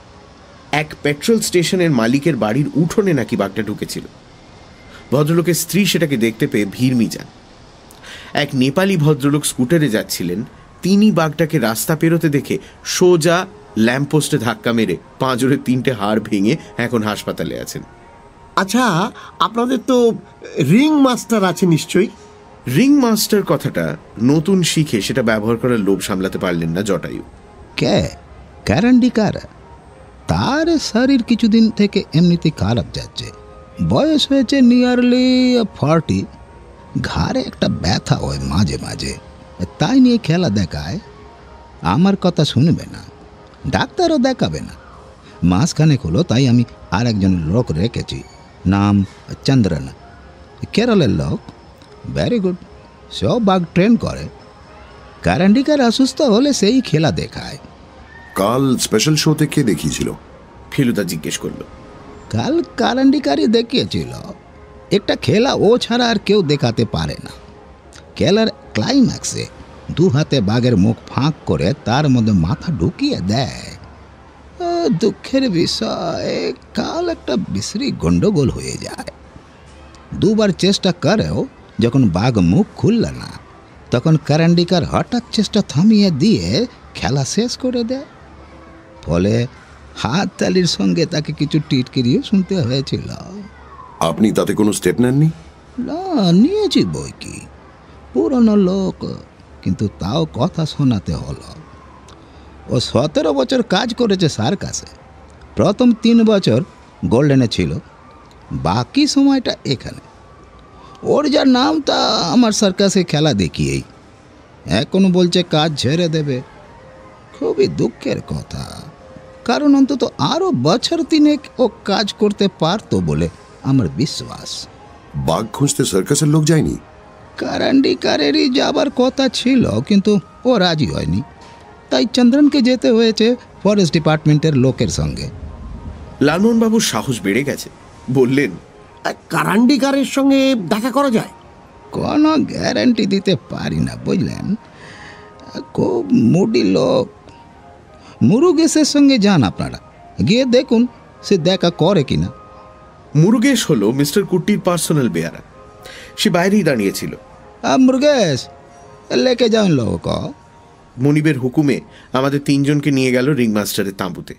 এক পেট্রোল স্টেশনের মালিকের বাড়ির উঠোনে নাকি বাঘটা ঢুকেছিল। ভদ্রলোকের স্ত্রী সেটাকে দেখতে পেয়ে ভিড়মি যান। এক নেপালি ভদ্রলোক স্কুটারে যাচ্ছিলেন, তিনি বাঘটাকে রাস্তা পেরোতে দেখে সোজা ল্যাম্পপোস্টে ধাক্কা মেরে পাঁজরের 3টে হাড় ভেঙে এখন হাসপাতালে আছেন। আচ্ছা, আপনাদের তো রিং মাস্টার আছে নিশ্চয়ই? রিং মাস্টার কথাটা নতুন শিখে সেটা ব্যবহার করার লোভ সামলাতে পারলেন না জটায়ু। কে? ক্যারান্ডিকার। তার শরীর কিছুদিন থেকে এমনিতে খারাপ যাচ্ছে, বয়স হয়েছে নিয়ারলি 40, ঘাড়ে একটা ব্যথা হয় মাঝে মাঝে, তাই নিয়ে খেলা দেখায়। আমার কথা শুনবে না, ডাক্তারও দেখাবে না। মাসখানেক হলো, তাই আমি আর একজন লোক রেখেছি, নাম চন্দ্রন, কেরলের লোক, ভেরি গুড, সব বাঘ ট্রেন করে। ক্যারান্ডিকার অসুস্থ হলে সেই খেলা দেখায়। কাল স্পেশাল শোতে কে দেখিয়েছিল? ফেলুদা জিজ্ঞেস করল। কাল ক্যারান্ডিকারই দেখিয়েছিল। একটা খেলা ও ছাড়া আর কেউ দেখাতে পারে না। খেলার ক্লাইম্যাক্সে 2 হাতে বাঘের মুখ ফাঁক করে তার মধ্যে মাথা ঢুকিয়ে দেয়। দুঃখের বিষয়, কাল একটা বিশ্রী গন্ডগোল হয়ে যায়। 2 বার চেষ্টা করেও যখন বাঘ মুখ খুলল না, তখন ক্যারান্ডিকার হঠাৎ চেষ্টা থামিয়ে দিয়ে খেলা শেষ করে দেয়। ফলে হাত তালির সঙ্গে তাকে কিছু টিটকিরিও শুনতে হয়েছিল। আপনি তাতে কোনো স্টেপ নেননি? না, নিয়েছি বই কি, পুরনো লোক, কিন্তু তাও কথা শোনাতে হলো। ও 17 বছর কাজ করেছে সার্কাসে। প্রথম 3 বছর গোল্ডেনে ছিল, বাকি সময়টা এখানে। ওর যা নাম তা আমার সার্কাসে খেলা দেখিয়েই এখনো বলছে কাজ ছেড়ে দেবে। খুবই দুঃখের কথা, কারণ অন্তত আরও বছর 3 ও কাজ করতে পারতো বলে আমার বিশ্বাস। বাঘ খুঁজতে সার্কাসের লোক যায়নি? ক্যারান্ডিকারেরই যাবার কথা ছিল, কিন্তু ও রাজি হয়নি, তাই চন্দ্রনকে যেতে হয়েছে ফরেস্ট ডিপার্টমেন্টের লোকের সঙ্গে। লালমোহনবাবুর সাহস বেড়ে গেছে, বললেন, ক্যারান্ডিকারের সঙ্গে দেখা করা যায়? কোনো গ্যারান্টি দিতে পারি না, বুঝলেন, খুব মুডি লোক। মুরুগেশের সঙ্গে যান আপনারা, গিয়ে দেখুন সে দেখা করে কিনা। মুরুগেশ হলো মিস্টার কুট্টির পার্সোনাল বেয়ারা। সে বাইরেই দাঁড়িয়েছিল। মুরুগেশ, লেকে যান লোক। মনিবের হুকুমে আমাদের 3 জনকে নিয়ে গেল রিংমাস্টারের তাঁবুতে।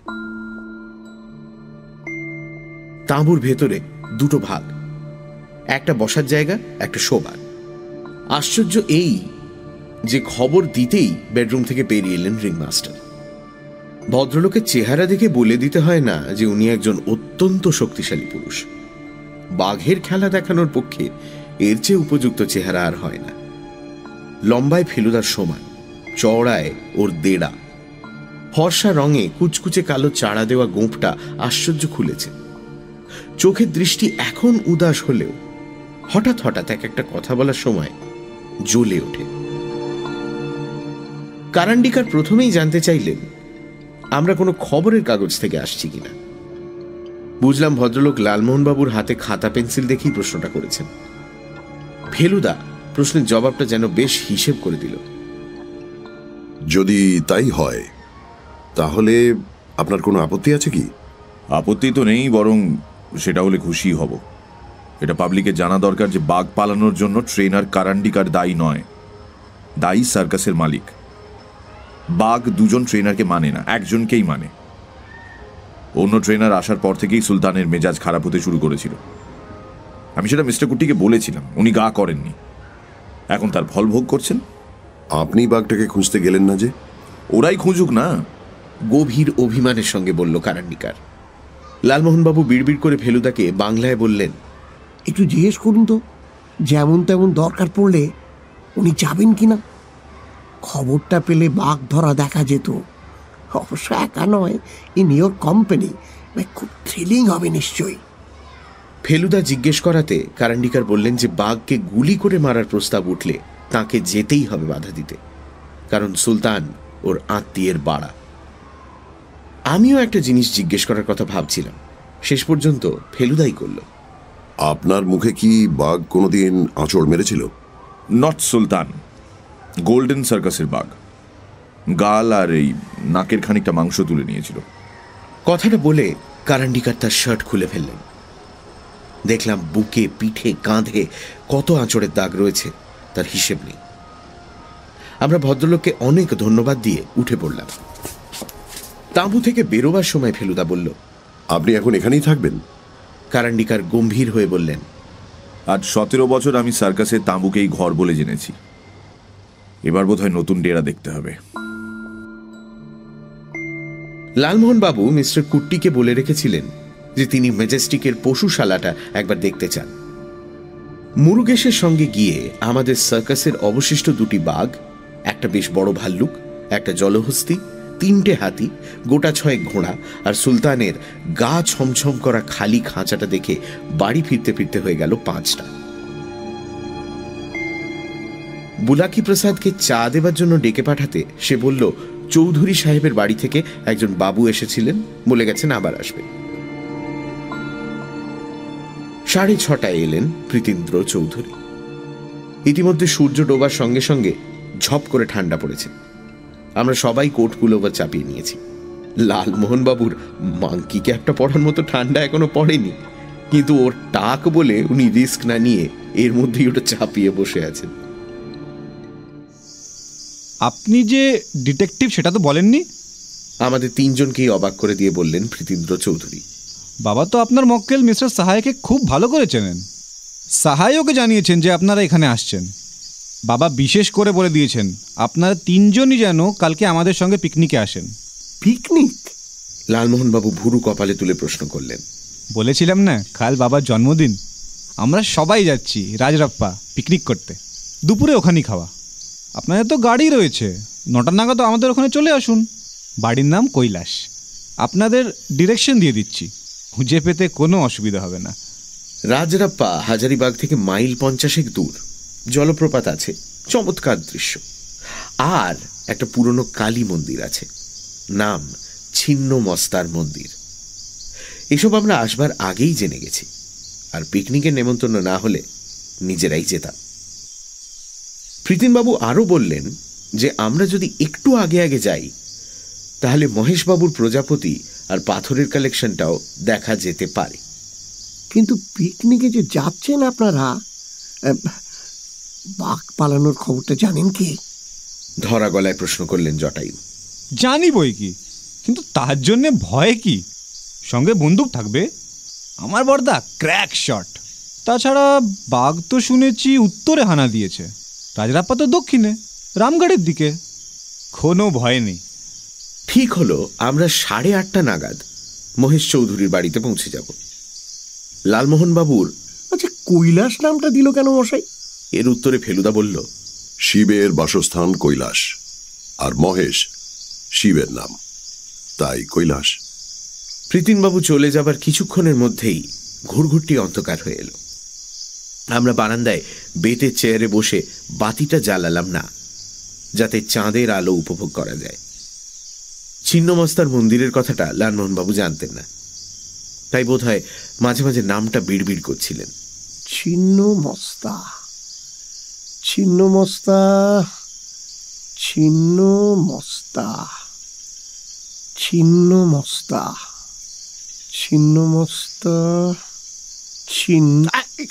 তাঁবুর ভেতরে 2টো ভাগ, একটা বসার জায়গা, একটা শোবার। আশ্চর্য এই যে খবর দিতেই বেডরুম থেকে বেরিয়ে এলেন রিংমাস্টার। ভদ্রলোকের চেহারা দেখে বলে দিতে হয় না যে উনি একজন অত্যন্ত শক্তিশালী পুরুষ। বাঘের খেলা দেখানোর পক্ষে এর চেয়ে উপযুক্ত চেহারা আর হয় না। লম্বায় ফেলুদার সমান, চওড়ায় ওর 1.5। ফর্সা রঙে কুচকুচে কালো চাড়া দেওয়া গোঁপটা আশ্চর্য খুলেছে। চোখের দৃষ্টি এখন উদাস হলেও হঠাৎ হঠাৎ এক একটা কথা বলার সময় জ্বলে ওঠে। কারান্ডিকার প্রথমেই জানতে চাইলেন আমরা কোনো খবরের কাগজ থেকে আসছি কিনা। বুঝলাম ভদ্রলোক লালমোহনবাবুর হাতে খাতা পেন্সিল দেখেই প্রশ্নটা করেছেন। ফেলুদা প্রশ্নের জবাবটা যেন বেশ হিসেব করে দিল। যদি তাই হয় তাহলে আপনার কোনো আপত্তি আছে কি? আপত্তি তো নেই, বরং সেটা হলে খুশি হব। এটা পাবলিকের জানা দরকার যে বাঘ পালানোর জন্য ট্রেনার কারান্ডিকার দায়ী নয়, দায়ী সার্কাসের মালিক। বাঘ দুজন ট্রেনারকে মানে না, একজনকেই মানে। অন্য ট্রেনার আসার পর থেকেই সুলতানের মেজাজ খারাপ হতে শুরু করেছিল। আমি সেটা মিস্টার কুট্টিকে বলেছিলাম, উনি গা করেননি। এখন তার ফল ভোগ করছেন। আপনি বাঘটাকে খুঁজতে গেলেন না যে? ওরাই খুঁজুক না, গভীর অভিমানের সঙ্গে বলল কারান্ডিকার। লালমোহনবাবু বিড়বিড় করে ফেলুদাকে বাংলায় বললেন, একটু জিজ্ঞেস করুন তো, যেমন তেমন দরকার পড়লে উনি যাবেন কিনা। খবরটা পেলে বাঘ ধরা দেখা যেত। অবশ্য একা নয়, ইন ইয়োর কোম্পানি, খুব থ্রিলিং হবে নিশ্চয়ই। ফেলুদা জিজ্ঞেস করাতে কারান্ডিকার বললেন যে বাঘকে গুলি করে মারার প্রস্তাব উঠলে তাকে যেতেই হবে বাধা দিতে, কারণ সুলতান ওর আত্মীয়ের বাড়া। আমিও একটা জিনিস জিজ্ঞেস করার কথা ভাবছিলাম, শেষ পর্যন্ত ফেলুদাই করল। আপনার মুখে কি বাঘ কোনোদিন আঁচড় মেরেছিল? নট সুলতান, গোল্ডেন সার্কাসের বাঘ। গাল আর এই নাকের খানিকটা মাংস তুলে নিয়েছিল। কথাটা বলে কারান্ডিকার তার শার্ট খুলে ফেললেন। দেখলাম বুকে, পিঠে, কাঁধে কত আঁচড়ের দাগ রয়েছে তার হিসেব নেই। আমরা ভদ্রলোককে অনেক ধন্যবাদ দিয়ে উঠে পড়লাম। তাঁবু থেকে বেরোবার সময় ফেলুদা বলল, আপনি এখন এখানেই থাকবেন? কারান্ডিকার গম্ভীর হয়ে বললেন, আজ 17 বছর আমি সার্কাসের তাঁবুকেই ঘর বলে জেনেছি। এবার বোধহয় নতুন ডেরা দেখতে হবে। লালমোহনবাবু মিস্টার কুট্টিকে বলে রেখেছিলেন যে তিনি ম্যাজেস্টিকের পশুশালাটা একবার দেখতে চান। মুরুগেশের সঙ্গে গিয়ে আমাদের সার্কাসের অবশিষ্ট 2টি বাঘ, একটা বেশ বড় ভাল্লুক, একটা জলহস্তি, 3টে হাতি, গোটা 6 ঘোড়া আর সুলতানের গা ছমছম করা খালি খাঁচাটা দেখে বাড়ি ফিরতে ফিরতে হয়ে গেল 5টা। বুলাকি প্রসাদকে চা দেবার জন্য ডেকে পাঠাতে সে বলল চৌধুরী সাহেবের বাড়ি থেকে একজন বাবু এসেছিলেন, বলে গেছেন আবার আসবেন। 6:30 এলেন প্রীতিন্দ্র চৌধুরী। ইতিমধ্যে সূর্য ডোবার সঙ্গে সঙ্গে ঝপ করে ঠান্ডা পড়েছে। আমরা সবাই কোট পুলোভার চাপিয়ে নিয়েছি। লালমোহনবাবুর মাংকি ক্যাপটা পড়ার মতো ঠান্ডা এখনো পড়েনি, কিন্তু ওর টাক বলে উনি রিস্ক না নিয়ে এর মধ্যেই ওটা চাপিয়ে বসে আছেন। আপনি যে ডিটেকটিভ সেটা তো বলেননি। আমাদের 3 জনকেই অবাক করে দিয়ে বললেন প্রীতিন্দ্র চৌধুরী। বাবা তো আপনার মক্কেল মিস্টার সাহায়কে খুব ভালো করে চেনেন। সাহায় ওকে জানিয়েছেন যে আপনারা এখানে আসছেন। বাবা বিশেষ করে বলে দিয়েছেন আপনারা 3 জনই যেন কালকে আমাদের সঙ্গে পিকনিকে আসেন। পিকনিক? লালমোহনবাবু ভুরু কপালে তুলে প্রশ্ন করলেন। বলেছিলাম না, কাল বাবার জন্মদিন। আমরা সবাই যাচ্ছি রাজরাপ্পা পিকনিক করতে। দুপুরে ওখানেই খাওয়া। আপনাদের তো গাড়ি রয়েছে, 9টা নাগাদ আমাদের ওখানে চলে আসুন। বাড়ির নাম কৈলাস। আপনাদের ডিরেকশন দিয়ে দিচ্ছি, খুঁজে পেতে কোনো অসুবিধা হবে না। রাজরাপ্পা হাজারিবাগ থেকে মাইল 50 দূর। জলপ্রপাত আছে, চমৎকার দৃশ্য। আর একটা পুরনো কালী মন্দির আছে, নাম ছিন্ন মস্তার মন্দির। এসব আমরা আসবার আগেই জেনে গেছি, আর পিকনিকের নেমন্তন্ন না হলে নিজেরাই যেতাম। প্রীতিমবাবু আরো বললেন যে আমরা যদি একটু আগে আগে যাই তাহলে মহেশবাবুর প্রজাপতি আর পাথরের কালেকশনটাও দেখা যেতে পারে। কিন্তু পিকনিকে যে যাচ্ছেন আপনারা, বাঘ পালানোর খবরটা জানেন কি? ধরা গলায় প্রশ্ন করলেন জটায়ু। জানি বই কি, কিন্তু তার জন্যে ভয় কি? সঙ্গে বন্দুক থাকবে। আমার বর্দা ক্র্যাক শট। তাছাড়া বাঘ তো শুনেছি উত্তরে হানা দিয়েছে, রাজরাপ্পা তো দক্ষিণে, রামগড়ের দিকে। কোনো ভয় নেই। ঠিক হলো, আমরা 8:30 নাগাদ মহেশ চৌধুরীর বাড়িতে পৌঁছে যাব। লালমোহনবাবুর আচ্ছা, কৈলাস নামটা দিল কেন মশাই? এর উত্তরে ফেলুদা বলল, শিবের বাসস্থান কৈলাস, আর মহেশ শিবের নাম। তাই কৈলাস? প্রীতিনবাবু চলে যাবার কিছুক্ষণের মধ্যেই ঘুরঘুরটি অন্ধকার হয়ে এলো। আমরা বারান্দায় বেতের চেয়ারে বসে বাতিটা জ্বালালাম না, যাতে চাঁদের আলো উপভোগ করা যায়। ছিন্নমস্তার মন্দিরের কথাটা লালমোহনবাবু জানতেন না, তাই বোধহয় মাঝে মাঝে নামটা বিড়বিড় করছিলেন। ছিন্নমস্তা, ছিন্নমস্তা, ছিন্নমস্তা, ছিন্নমস্তা, ছিন্নমস্তা, ছিন্ন।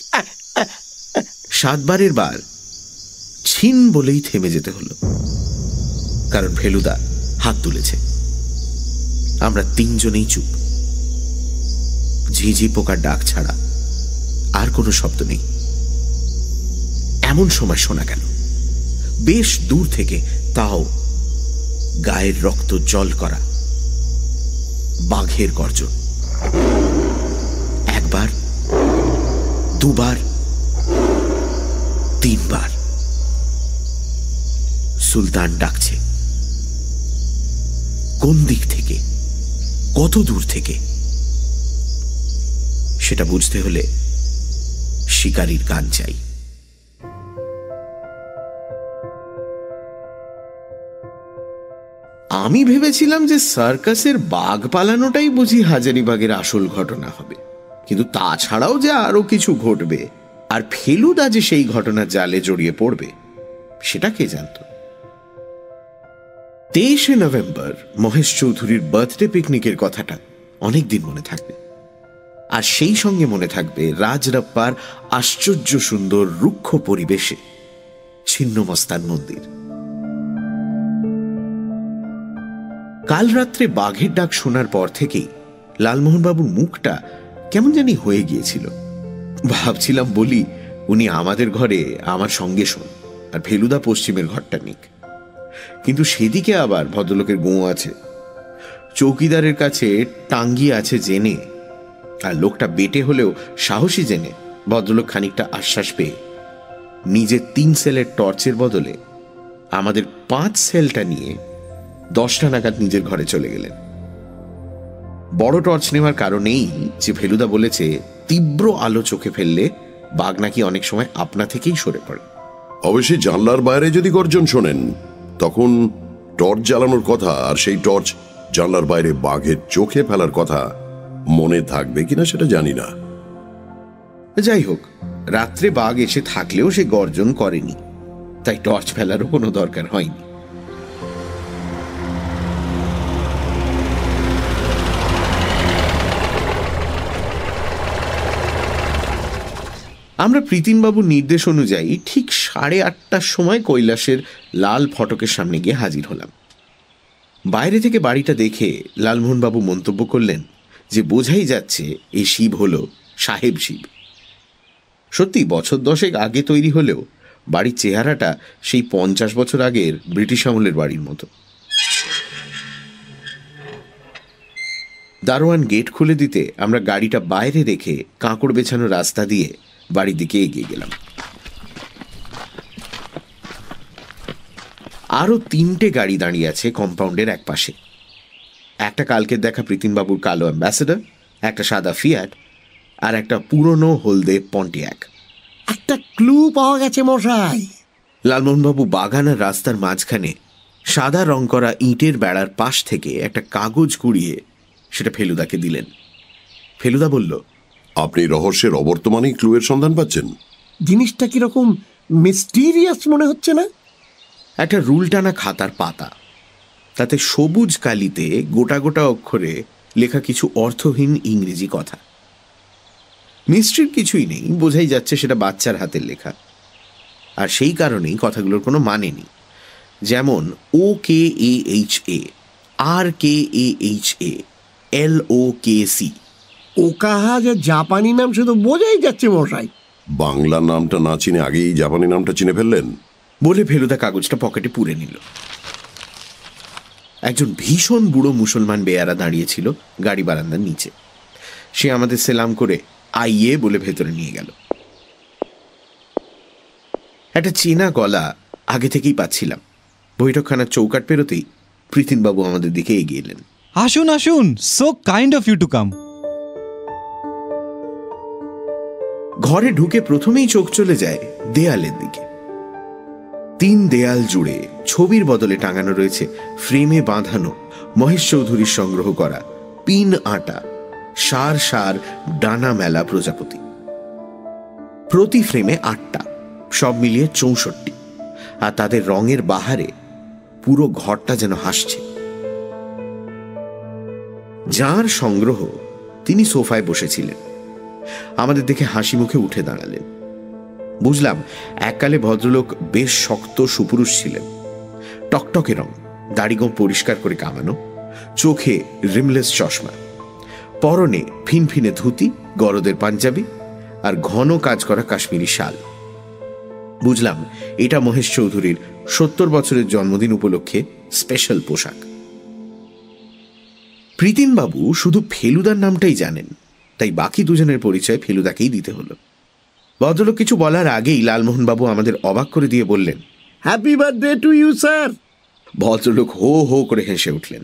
7 বারের বার ছিন বলেই থেমে যেতে হলো, কারণ ফেলুদা হাত তুলেছে। আমরা 3 জনেই চুপ। ঝিঝি পোকার ডাক ছাড়া আর কোনো শব্দ নেই। এমন সময় শোনা গেল বেশ দূর থেকে, তাও গায়ের রক্ত জল করা, বাঘের গর্জন। 1 বার, 2 বার, 3 বার। সুলতান ডাকছে। কোন দিক থেকে, কত দূর থেকে, সেটা বুঝতে হলে শিকারীর গান চাই। আমি ভেবেছিলাম যে সার্কাসের বাঘ পালানোটাই বুঝি হাজারিবাগের আসল ঘটনা হবে, কিন্তু তাছাড়াও যে আরো কিছু ঘটবে আর ফেলুদা যে সেই ঘটনার জালে জড়িয়ে পড়বে সেটা কে জানত। 23শে নভেম্বর মহেশ চৌধুরীর বার্থডে পিকনিকের কথাটা অনেকদিন মনে থাকবে, আর সেই সঙ্গে মনে থাকবে রাজরাপ্পার আশ্চর্য সুন্দর রুক্ষ পরিবেশে ছিন্নমস্তার মন্দির। কাল রাত্রে বাঘের ডাক শোনার পর থেকেই লালমোহনবাবুর মুখটা কেমন জানি হয়ে গিয়েছিল। ভাবছিলাম বলি উনি আমাদের ঘরে আমার সঙ্গে শোন, আর ফেলুদা পশ্চিমের ঘরটা নিক, কিন্তু সেদিকে আবার ভদ্রলোকের গোঁ আছে, চৌকিদারের কাছে টাঙ্গি আছে জেনে, আর লোকটা বেটে হলেও সাহসী জেনে ভদ্রলোক খানিকটা আশ্বাস পেয়ে নিজের 3 সেলের টর্চের বদলে আমাদের 5 সেলটা নিয়ে 10টা নাগাদ নিজের ঘরে চলে গেলেন। বড় টর্চ নেওয়ার কারণেই যে ফেলুদা বলেছে তীব্র আলো চোখে ফেললে বাঘ নাকি অনেক সময় আপনা থেকেই সরে পড়ে। অবশ্যই জানলার বাইরে যদি গর্জন শোনেন তখন টর্চ জ্বালানোর কথা, আর সেই টর্চ জানলার বাইরে বাঘের চোখে ফেলার কথা মনে থাকবে কিনা সেটা জানি না। যাই হোক, রাত্রে বাঘ এসে থাকলেও সে গর্জন করেনি, তাই টর্চ ফেলারও কোনো দরকার হয়নি। আমরা প্রীতিনবাবুর নির্দেশ অনুযায়ী ঠিক 8:30টার সময় কৈলাসের লাল ফটকের সামনে গিয়ে হাজির হলাম। বাইরে থেকে বাড়িটা দেখে লালমোহনবাবু মন্তব্য করলেন যে বোঝাই যাচ্ছে এই শিব হল সাহেব শিব। সত্যি বছর 10 আগে তৈরি হলেও বাড়ির চেহারাটা সেই 50 বছর আগের ব্রিটিশ আমলের বাড়ির মতো। দারোয়ান গেট খুলে দিতে আমরা গাড়িটা বাইরে রেখে কাঁকড় বেছানো রাস্তা দিয়ে বাড়ির দিকে এগিয়ে গেলাম। আরো 3টে গাড়ি দাঁড়িয়ে আছে কম্পাউন্ডের এক পাশে। একটা কালকের দেখা প্রীতিনবাবুর কালো অ্যাম্বাসেডর, একটা সাদা ফিয়াট, আর একটা পুরনো হলদে পন্টিয়াক। একটা ক্লু পাওয়া গেছে মশাই। লালমোহনবাবু বাগান আর রাস্তার মাঝখানে সাদা রং করা ইটের বেড়ার পাশ থেকে একটা কাগজ কুড়িয়ে সেটা ফেলুদাকে দিলেন। ফেলুদা বলল, আপনি রহস্যের অবর্তমানেই ক্লুয়ের সন্ধান পাচ্ছেন? জিনিসটা কিরকম মিস্টিরিয়াস মনে হচ্ছে না? একটা রুল টানা খাতার পাতা, তাতে সবুজ কালিতে গোটা গোটা অক্ষরে লেখা কিছু অর্থহীন ইংরেজি কথা। মিস্ট্রির কিছুই নেই, বোঝাই যাচ্ছে সেটা বাচ্চার হাতের লেখা, আর সেই কারণেই কথাগুলোর কোনো মানে নেই। যেমন OKAHA, RKAHA, LOKC। ওকাহা যে জাপানি নাম সে তো বোঝাই যাচ্ছে মশাই। বাংলা নামটা না চিনে আগেই জাপানি নামটা চিনে ফেললেন বলে ফেলুদা কাগজটা পকেটে পুরে নিল। একজন ভীষণ বুড়ো মুসলমান বেয়ারা দাঁড়িয়েছিল গাড়ি বারান্দার নিচে। সে আমাদের সেলাম করে আইয়ে বলে ভেতরে নিয়ে গেল। একটা চেনা গলা আগে থেকেই পাচ্ছিলাম। বৈঠকখানার চৌকাট পেরোতেই প্রীতিনবাবু আমাদের দিকে এগিয়ে এলেন। আসুন আসুন, so kind of you to come. ঘরে ঢুকে প্রথমেই চোখ চলে যায় দেয়ালের দিকে। 3 দেয়াল জুড়ে ছবির বদলে টাঙানো রয়েছে ফ্রেমে বাঁধানো মহেশ চৌধুরীর সংগ্রহ করা পিন আটা সার সার ডানা মেলা প্রজাপতি। প্রতি ফ্রেমে 8টা, সব মিলিয়ে 64, আর তাদের রঙের বাহারে পুরো ঘরটা যেন হাসছে। যার সংগ্রহ তিনি সোফায় বসেছিলেন, আমাদের দেখে হাসি মুখে উঠে দাঁড়ালেন। বুঝলাম এককালে ভদ্রলোক বেশ শক্ত সুপুরুষ ছিলেন। টকটকে রং, দাড়িগোঁফ পরিষ্কার করে কামানো, চোখে রিমলেস চশমা, পরনে ফিনফিনে ধুতি, গরদের পাঞ্জাবি আর ঘন কাজ করা কাশ্মীরি শাল। বুঝলাম এটা মহেশ চৌধুরীর 70 বছরের জন্মদিন উপলক্ষে স্পেশাল পোশাক। প্রীতিনবাবু শুধু ফেলুদার নামটাই জানেন, তাই বাকি দুজনের পরিচয় ফেলুদাকেই দিতে হলো। ভদ্রলোক কিছু বলার আগেই লালমোহনবাবু আমাদের অবাক করে দিয়ে বললেন, happy birthday to you sir. ভদ্রলোক হো হো করে হেসে উঠলেন।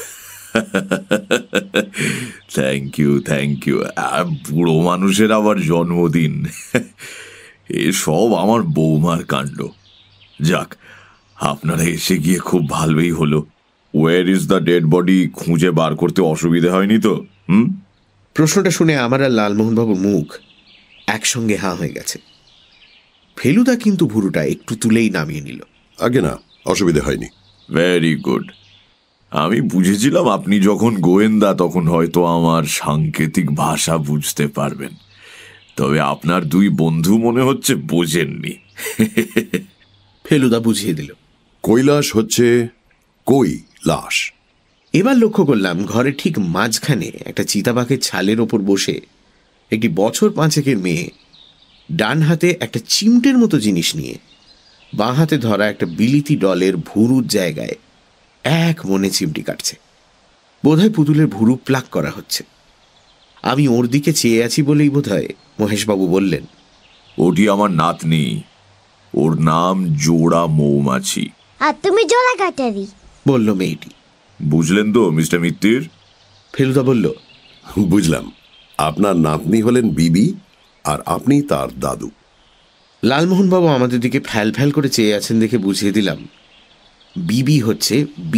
Thank you thank you. বুড়ো মানুষের আবার জন্মদিন, এসব আমার বৌমার কাণ্ড। যাক, আপনারা এসে গিয়ে খুব ভালোই হলো। Where is the dead body খুঁজে বার করতে অসুবিধা হয়নি তো? প্রশ্নটা শুনে আমার আর লালমোহনবাবুর মুখ একসঙ্গে হাঁ হয়ে গেছে। ফেলুদা কিন্তু ভুরুটা একটু তুলেই নামিয়ে নিল। আগে না, অসুবিধা হয়নি। Very good. আমি বুঝেছিলাম আপনি যখন গোয়েন্দা তখন হয়তো আমার সাংকেতিক ভাষা বুঝতে পারবেন, তবে আপনার 2 বন্ধু মনে হচ্ছে বোঝেননি। ফেলুদা বুঝিয়ে দিল, কৈলাস হচ্ছে কৈলাস। এবার লক্ষ্য করলাম ঘরে ঠিক মাঝখানে একটা চিতাবাঘের ছালের ওপর বসে একটি বছর 5-এর মেয়ে ডান হাতে একটা চিমটের মতো জিনিস নিয়ে বাঁ হাতে ধরা একটা বিলিতি ডলের ভুরুর জায়গায় এক মনে চিমটি কাটছে। বোধহয় পুতুলের ভুরু প্লাক করা হচ্ছে। আমি ওর দিকে চেয়ে আছি বলেই বোধহয় মহেশবাবু বললেন, ওটি আমার নাতনি, ওর নাম জোড়া মৌমাছি। আর তুমি জোড়া কাটারি, বলল মেয়েটি। বুঝলেন তো মিস্টার মিত্তির? ফেলুদা বলল, বুঝলাম। আপনার নাতনি হলেন বিবি আর আপনি তার দাদু। লালমোহনবাবু আমাদের দিকে ফ্যাল ফ্যাল করে চেয়ে আছেন দেখে বুঝিয়ে দিলাম, বিবি হচ্ছে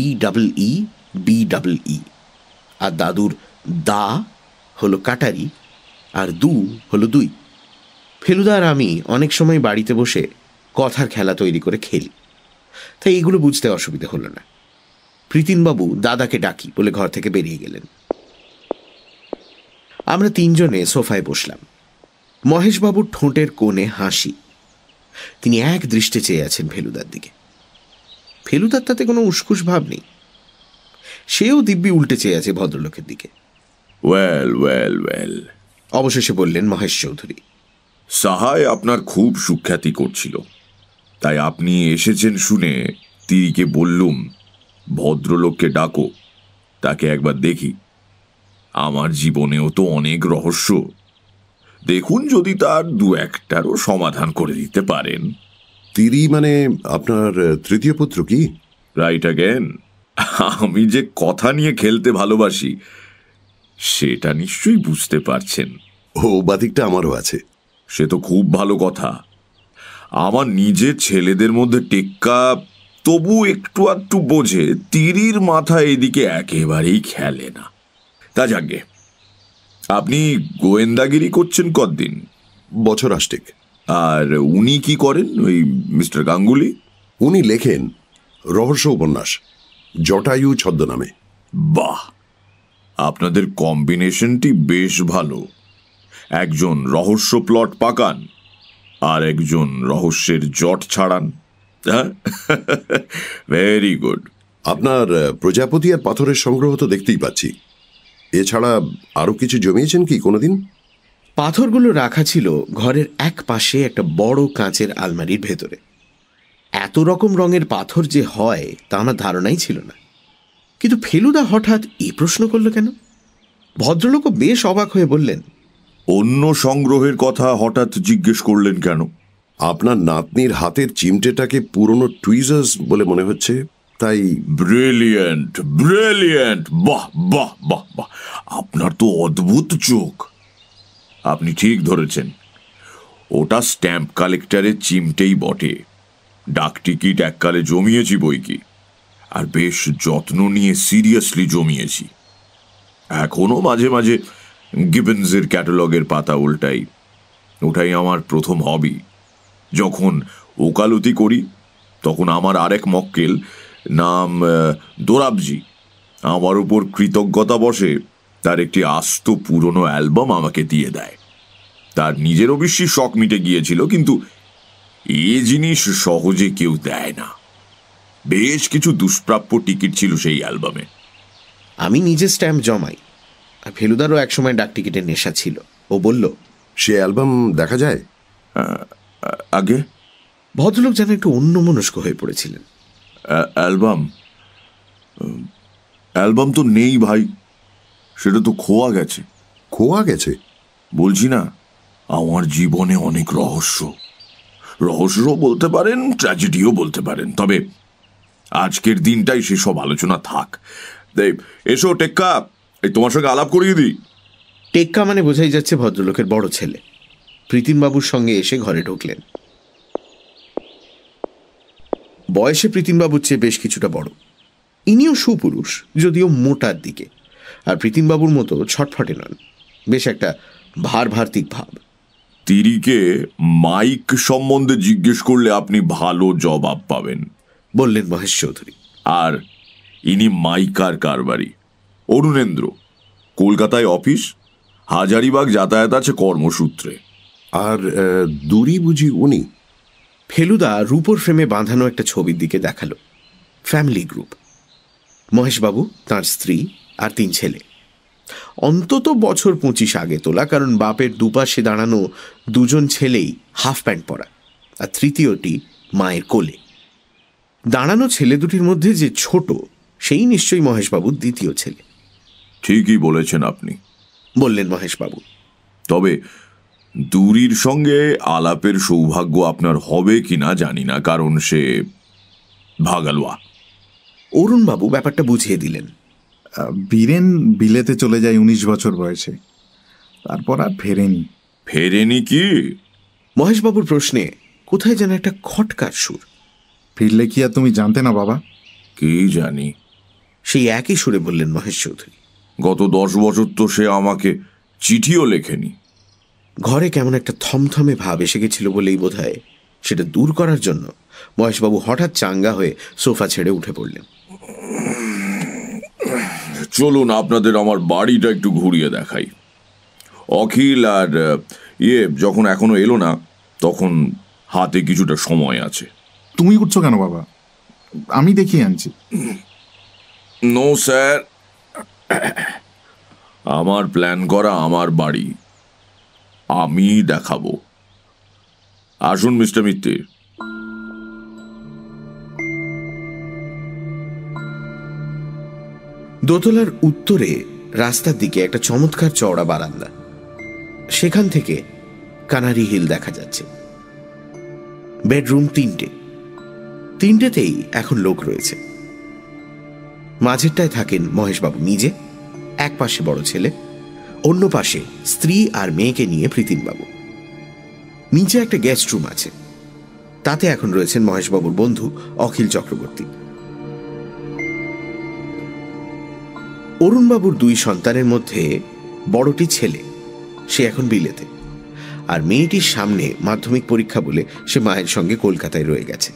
BEE, আর দাদুর দা হলো কাটারি আর দু হলো 2। ফেলুদা আর আমি অনেক সময় বাড়িতে বসে কথার খেলা তৈরি করে খেলি, তাই এগুলো বুঝতে অসুবিধা হলো না। প্রীতিনবাবু দাদাকে ডাকি বলে ঘর থেকে বেরিয়ে গেলেন। আমরা 3 জনে সোফায় বসলাম। মহেশবাবুর ঠোঁটের কোণে হাসি। তিনি এক দৃষ্টে চেয়ে আছেন ফেলুদার দিকে। ফেলুদার তাতে কোনো উসকুস ভাব নেই, সেও দিব্যি উল্টে চেয়ে আছে ভদ্রলোকের দিকে। ওয়েল ওয়েল ওয়েল, অবশেষে বললেন মহেশ চৌধুরী, সাহায় আপনার খুব সুখ্যাতি করছিল, তাই আপনি এসেছেন শুনে তিরিকে বললুম ভদ্রলোককে ডাকো, তাকে একবার দেখি। আমার জীবনেও তো অনেক রহস্য, দেখুন যদি তার 2-1টারও সমাধান করে দিতে পারেন। তিরি মানে আপনার 3য় পুত্র কি? Right again. আমি যে কথা নিয়ে খেলতে ভালোবাসি সেটা নিশ্চয়ই বুঝতে পারছেন। ও বাদিকটা আমারও আছে। সে তো খুব ভালো কথা। আমার নিজের ছেলেদের মধ্যে টেক্কা তবু একটু আধটু বোঝে, তিরির মাথা এদিকে একেবারেই খেলে না। তা যাকে, আপনি গোয়েন্দাগিরি করছেন কতদিন? বছর 8। আর উনি কি করেন, ওই মিস্টার গাঙ্গুলি? উনি লেখেন রহস্য উপন্যাস, জটায়ু ছদ্মনামে। বাহ, আপনাদের কম্বিনেশনটি বেশ ভালো। একজন রহস্য প্লট পাকান আর একজন রহস্যের জট ছাড়ান। Very good. আপনার প্রজাপতি আর পাথরের সংগ্রহ তো দেখতেই পাচ্ছি। এছাড়া আরো কিছু জমিয়েছেন কি কোনোদিন? পাথরগুলো রাখা ছিল ঘরের এক পাশে একটা বড় কাঁচের আলমারির ভেতরে। এত রকম রঙের পাথর যে হয় তা আমার ধারণাই ছিল না। কিন্তু ফেলুদা হঠাৎ এই প্রশ্ন করলো কেন? ভদ্রলোকও বেশ অবাক হয়ে বললেন, অন্য সংগ্রহের কথা হঠাৎ জিজ্ঞেস করলেন কেন? আপনার নাতনির হাতের চিমটেটাকে পুরনো টুইজার্স বলে মনে হচ্ছে। তাই ব্রিলিয়েন্ট, ব্রিলিয়েন্ট! বাহ বাহ বাহ বাহ! আপনার তো অদ্ভুত চোখ। আপনি ঠিক ধরেছেন, ওটা স্ট্যাম্প কালেক্টরের চিমটেই বটে। ডাক টিকিট এককালে জমিয়েছি বই কি, আর বেশ যত্ন নিয়ে সিরিয়াসলি জমিয়েছি। এখনো মাঝে মাঝে গিবন্সের ক্যাটালগের পাতা উল্টাই। ওটাই আমার প্রথম হবি। যখন ওকালতি করি তখন আমার আরেক মক্কেল, নাম দোরাবজি, আমার উপর কৃতজ্ঞতা বসে তার একটি আস্ত পুরনো অ্যালবাম আমাকে দিয়ে দেয়। তার নিজের অবশ্যই শখ মিটে গিয়েছিল, কিন্তু এ জিনিস সহজে কেউ দেয় না। বেশ কিছু দুষ্প্রাপ্য টিকিট ছিল সেই অ্যালবামে। আমি নিজে স্ট্যাম্প জমাই, আর ফেলুদারও একসময় ডাক টিকিটের নেশা ছিল। ও বলল, সে অ্যালবাম দেখা যায়? আগে ভদ্রলোক যেন একটু অন্যমনস্ক হয়ে পড়েছিলেন। অ্যালবাম? অ্যালবাম তো নেই ভাই, সেটা তো খোয়া গেছে। খোয়া গেছে? বলছি না, আমার জীবনে অনেক রহস্য। রহস্য বলতে পারেন, ট্র্যাজেডিও বলতে পারেন, তবে আজকের দিনটাই সেসব আলোচনা থাক। এসো টেক্কা, এই তোমার সঙ্গে আলাপ করিয়ে দিই। টেক্কা মানে বোঝাই যাচ্ছে ভদ্রলোকের বড় ছেলে। প্রীতিনবাবুর সঙ্গে এসে ঘরে ঢুকলেন। বয়সে প্রীতিনবাবুর চেয়ে বেশ কিছুটা বড়। ইনিও সুপুরুষ, যদিও মোটার দিকে, আর প্রীতিনবাবুর মতো ছটফটে নন। বেশ একটা ভার্তিক ভাব। তিরিকে মাইক সম্বন্ধে জিজ্ঞেস করলে আপনি ভালো জবাব পাবেন, বললেন মহেশ চৌধুরী। আর ইনি মাইকার কারবারি, অরুণেন্দ্র। কলকাতায় অফিস, হাজারিবাগ যাতায়াত আছে কর্মসূত্রে। আর দূরি বুঝি উনি? ফেলুদা রূপোর ফ্রেমে বাঁধানো একটা ছবির দিকে দেখালো। Family group. মহেশবাবু, তাঁর স্ত্রী আর 3 ছেলে। অন্তত বছর 25 আগে তোলা, কারণ বাপের দুপাশে দাঁড়ানো 2জন ছেলেই হাফ প্যান্ট পরা, আর তৃতীয়টি মায়ের কোলে। দাঁড়ানো ছেলে দুটির মধ্যে যে ছোট, সেই নিশ্চয়ই মহেশবাবুর দ্বিতীয় ছেলে। ঠিকই বলেছেন আপনি, বললেন মহেশবাবু। তবে দূরির সঙ্গে আলাপের সৌভাগ্য আপনার হবে কিনা জানি না, কারণ সে ভাগালুয়া। অরুণবাবু ব্যাপারটা বুঝিয়ে দিলেন। বীরেন বিলেতে চলে যায় 19 বছর বয়সে, তারপর আর ফেরেনি। ফেরেনি কি? মহেশবাবুর প্রশ্নে কোথায় যেন একটা খটকার সুর। ফিরলে কি আর তুমি জানতে না বাবা? কি জানি, সেই একই সুরে বললেন মহেশ চৌধুরী। গত 10 বছর তো সে আমাকে চিঠিও লেখেনি। ঘরে কেমন একটা থমথমে ভাব এসে গেছিল বলেই বোধহয় সেটা দূর করার জন্য মহেশবাবু হঠাৎ চাঙ্গা হয়ে সোফা ছেড়ে উঠে পড়লেন। চলুন আপনাদের আমার বাড়িটা একটু ঘুরিয়ে দেখাই। অখিল আর যখন এখনো এলো না, তখন হাতে কিছুটা সময় আছে। তুমি উঠছো কেন বাবা? আমি দেখিয়ে আনছি। নো স্যার, আমার প্ল্যান করা আমার বাড়ি, আমি দেখাবো। আসুন মিস্টার মিত্র। দোতলার উত্তরে রাস্তার দিকে একটা চমৎকার চওড়া বারান্দা। সেখান থেকে কানারি হিল দেখা যাচ্ছে। বেডরুম 3টেতেই এখন লোক রয়েছে। মাঝেরটায় থাকেন মহেশবাবু নিজে, এক পাশে বড় ছেলে, অন্য পাশে স্ত্রী আর মেয়েকে নিয়ে প্রীতিনবাবু। নিচে একটা গেস্ট রুম আছে, তাতে এখন রয়েছেন মহেশবাবুর বন্ধু অখিল চক্রবর্তী। অরুণবাবুর 2 সন্তানের মধ্যে বড়টি ছেলে, সে এখন বিলেতে, আর মেয়েটির সামনে মাধ্যমিক পরীক্ষা বলে সে মায়ের সঙ্গে কলকাতায় রয়ে গেছে।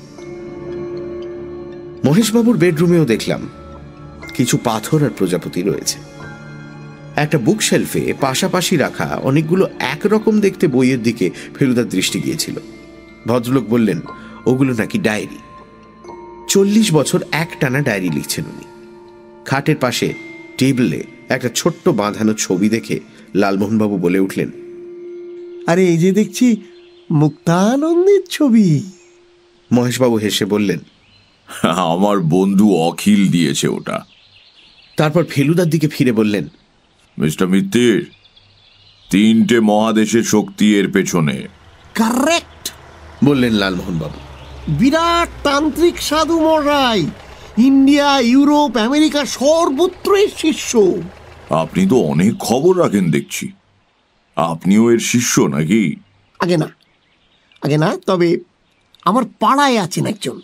মহেশবাবুর বেডরুমেও দেখলাম কিছু পাথর আর প্রজাপতি রয়েছে। একটা বুকশেলফে পাশাপাশি রাখা অনেকগুলো একরকম দেখতে বইয়ের দিকে ফেলুদার দৃষ্টি গিয়েছিল। ভদ্রলোক বললেন ওগুলো নাকি ডায়েরি। 40 বছর একটানা ডায়েরি লিখছেন উনি। খাটের পাশে টেবিলে একটা ছোট্ট বাঁধানো ছবি দেখে লালমোহনবাবু বলে উঠলেন, আরে এই যে দেখছি মুক্তানন্দের ছবি। মহেশবাবু হেসে বললেন, আমার বন্ধু অখিল দিয়েছে ওটা। তারপর ফেলুদার দিকে ফিরে বললেন, মিস্টার মিত্র, 3টে মহাদেশের শক্তি এর পেছনে। কারেক্ট, বললেন লালমোহনবাবু। বিরাট তান্ত্রিক সাধু মশাই, ইন্ডিয়া, ইউরোপ, আমেরিকা সর্বত্রই শিষ্য। আপনি তো অনেক খবর রাখেন দেখছি। আপনিও এর শিষ্য নাকি? আগে না, তবে আমার পাড়ায় আছেন একজন।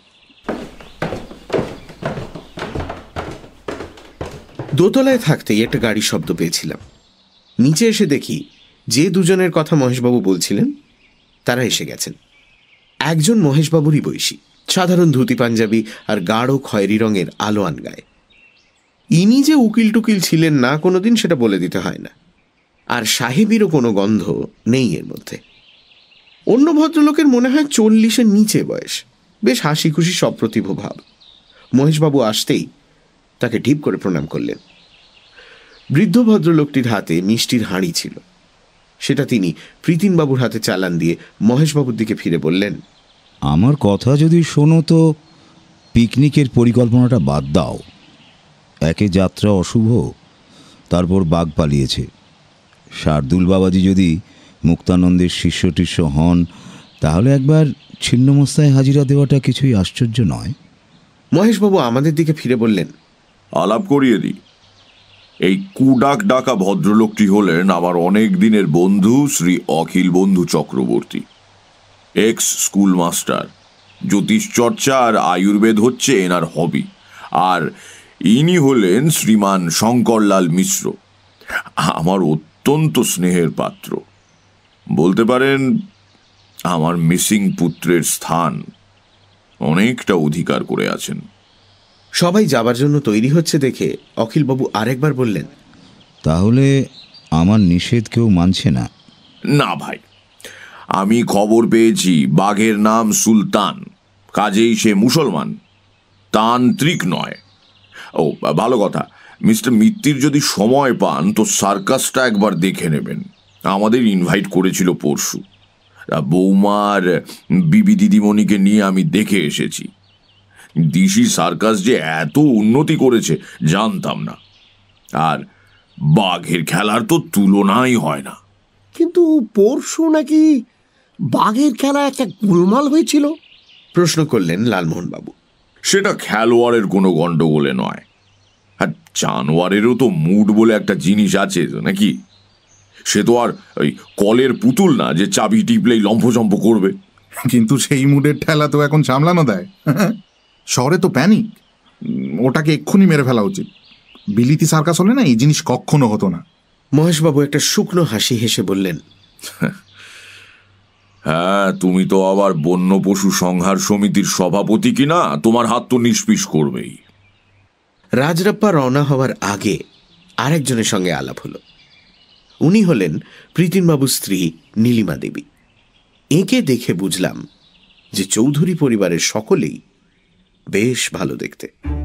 দোতলায় থাকতেই একটা গাড়ির শব্দ পেয়েছিলাম। নিচে এসে দেখি যে দুজনের কথা মহেশবাবু বলছিলেন তারা এসে গেছেন। একজন মহেশবাবুরই বয়সী, সাধারণ ধুতি পাঞ্জাবি আর গাঢ় খয়েরি রঙের আলোয়ান গায়ে। ইনি যে উকিল টুকিল ছিলেন না কোনোদিন সেটা বলে দিতে হয় না, আর সাহেবেরও কোনো গন্ধ নেই এর মধ্যে। অন্য ভদ্রলোকের মনে হয় 40-এর নিচে বয়স, বেশ হাসি খুশি সপ্রতিভ ভাব। মহেশবাবু আসতেই তাকে ঢিপ করে প্রণাম করলেন। বৃদ্ধ ভদ্রলোকটির হাতে মিষ্টির হাঁড়ি ছিল, সেটা তিনি প্রীতিনবাবুর হাতে চালান দিয়ে মহেশবাবুর দিকে ফিরে বললেন, আমার কথা যদি শোনো তো পিকনিকের পরিকল্পনাটা বাদ দাও। একে যাত্রা অশুভ, তারপর বাঘ পালিয়েছে। শার্দুল বাবাজি যদি মুক্তানন্দের শিষ্য টিষ্য হন তাহলে একবার ছিন্নমস্তায় হাজিরা দেওয়াটা কিছুই আশ্চর্য নয়। মহেশবাবু আমাদের দিকে ফিরে বললেন, আলাপ করিয়ে দিই। এই কুডাক ডাকা ভদ্রলোকটি হলেন আমার অনেক দিনের বন্ধু শ্রী অখিল বন্ধু চক্রবর্তী, এক্স স্কুল মাস্টার। জ্যোতিষ চর্চা আর আয়ুর্বেদ হচ্ছে এনার হবি। আর ইনি হলেন শ্রীমান শঙ্করলাল মিশ্র, আমার অত্যন্ত স্নেহের পাত্র। বলতে পারেন আমার মিসিং পুত্রের স্থান অনেকটা অধিকার করে আছেন। সবাই যাবার জন্য তৈরি হচ্ছে দেখে অখিলবাবু আরেকবার বললেন, তাহলে আমার নিষেধ কেউ মানছে না? না ভাই, আমি খবর পেয়েছি বাঘের নাম সুলতান, কাজেই সে মুসলমান, তান্ত্রিক নয়। ও ভালো কথা, মিস্টার মিত্তির যদি সময় পান তো সার্কাসটা একবার দেখে নেবেন। আমাদের ইনভাইট করেছিল পরশু। বৌমার বিবি দিদিমণিকে নিয়ে আমি দেখে এসেছি। দিশি সার্কাস যে এত উন্নতি করেছে জানতাম না। আর বাঘের খেলার তো তুলনাই হয় না। কিন্তু পরশু নাকি বাঘের খেলা একটা গোলমাল হয়েছিল, প্রশ্ন করলেন লালমোহনবাবু। সেটা খেলোয়াড়ের কোনো গন্ডগোলে নয়, আর জানোয়ারেরও তো মুড বলে একটা জিনিস আছে নাকি? সে তো আর ওই কলের পুতুল না যে চাবি টিপলেই লম্ফজম্প করবে। কিন্তু সেই মুডের ঠেলা তো এখন সামলানো দেয়। শহরে তো প্যানিক, ওটাকে এক্ষুনি মেরে ফেলা উচিত। বিলিতি সার্কাস হলে না এই জিনিস কখনো হতো না। মহেশবাবু একটা শুকনো হাসি হেসে বললেন, হ্যাঁ, তুমি তো আবার বন্য পশু সংহার সমিতির সভাপতি কিনা, তোমার হাত তো নিষ্পিস করবেই। রাজরাপ্পা রওনা হওয়ার আগে আরেকজনের সঙ্গে আলাপ হলো। উনি হলেন প্রীতিনবাবুর স্ত্রী নীলিমা দেবী। একে দেখে বুঝলাম যে চৌধুরী পরিবারের সকলেই বেশ ভালো দেখতে।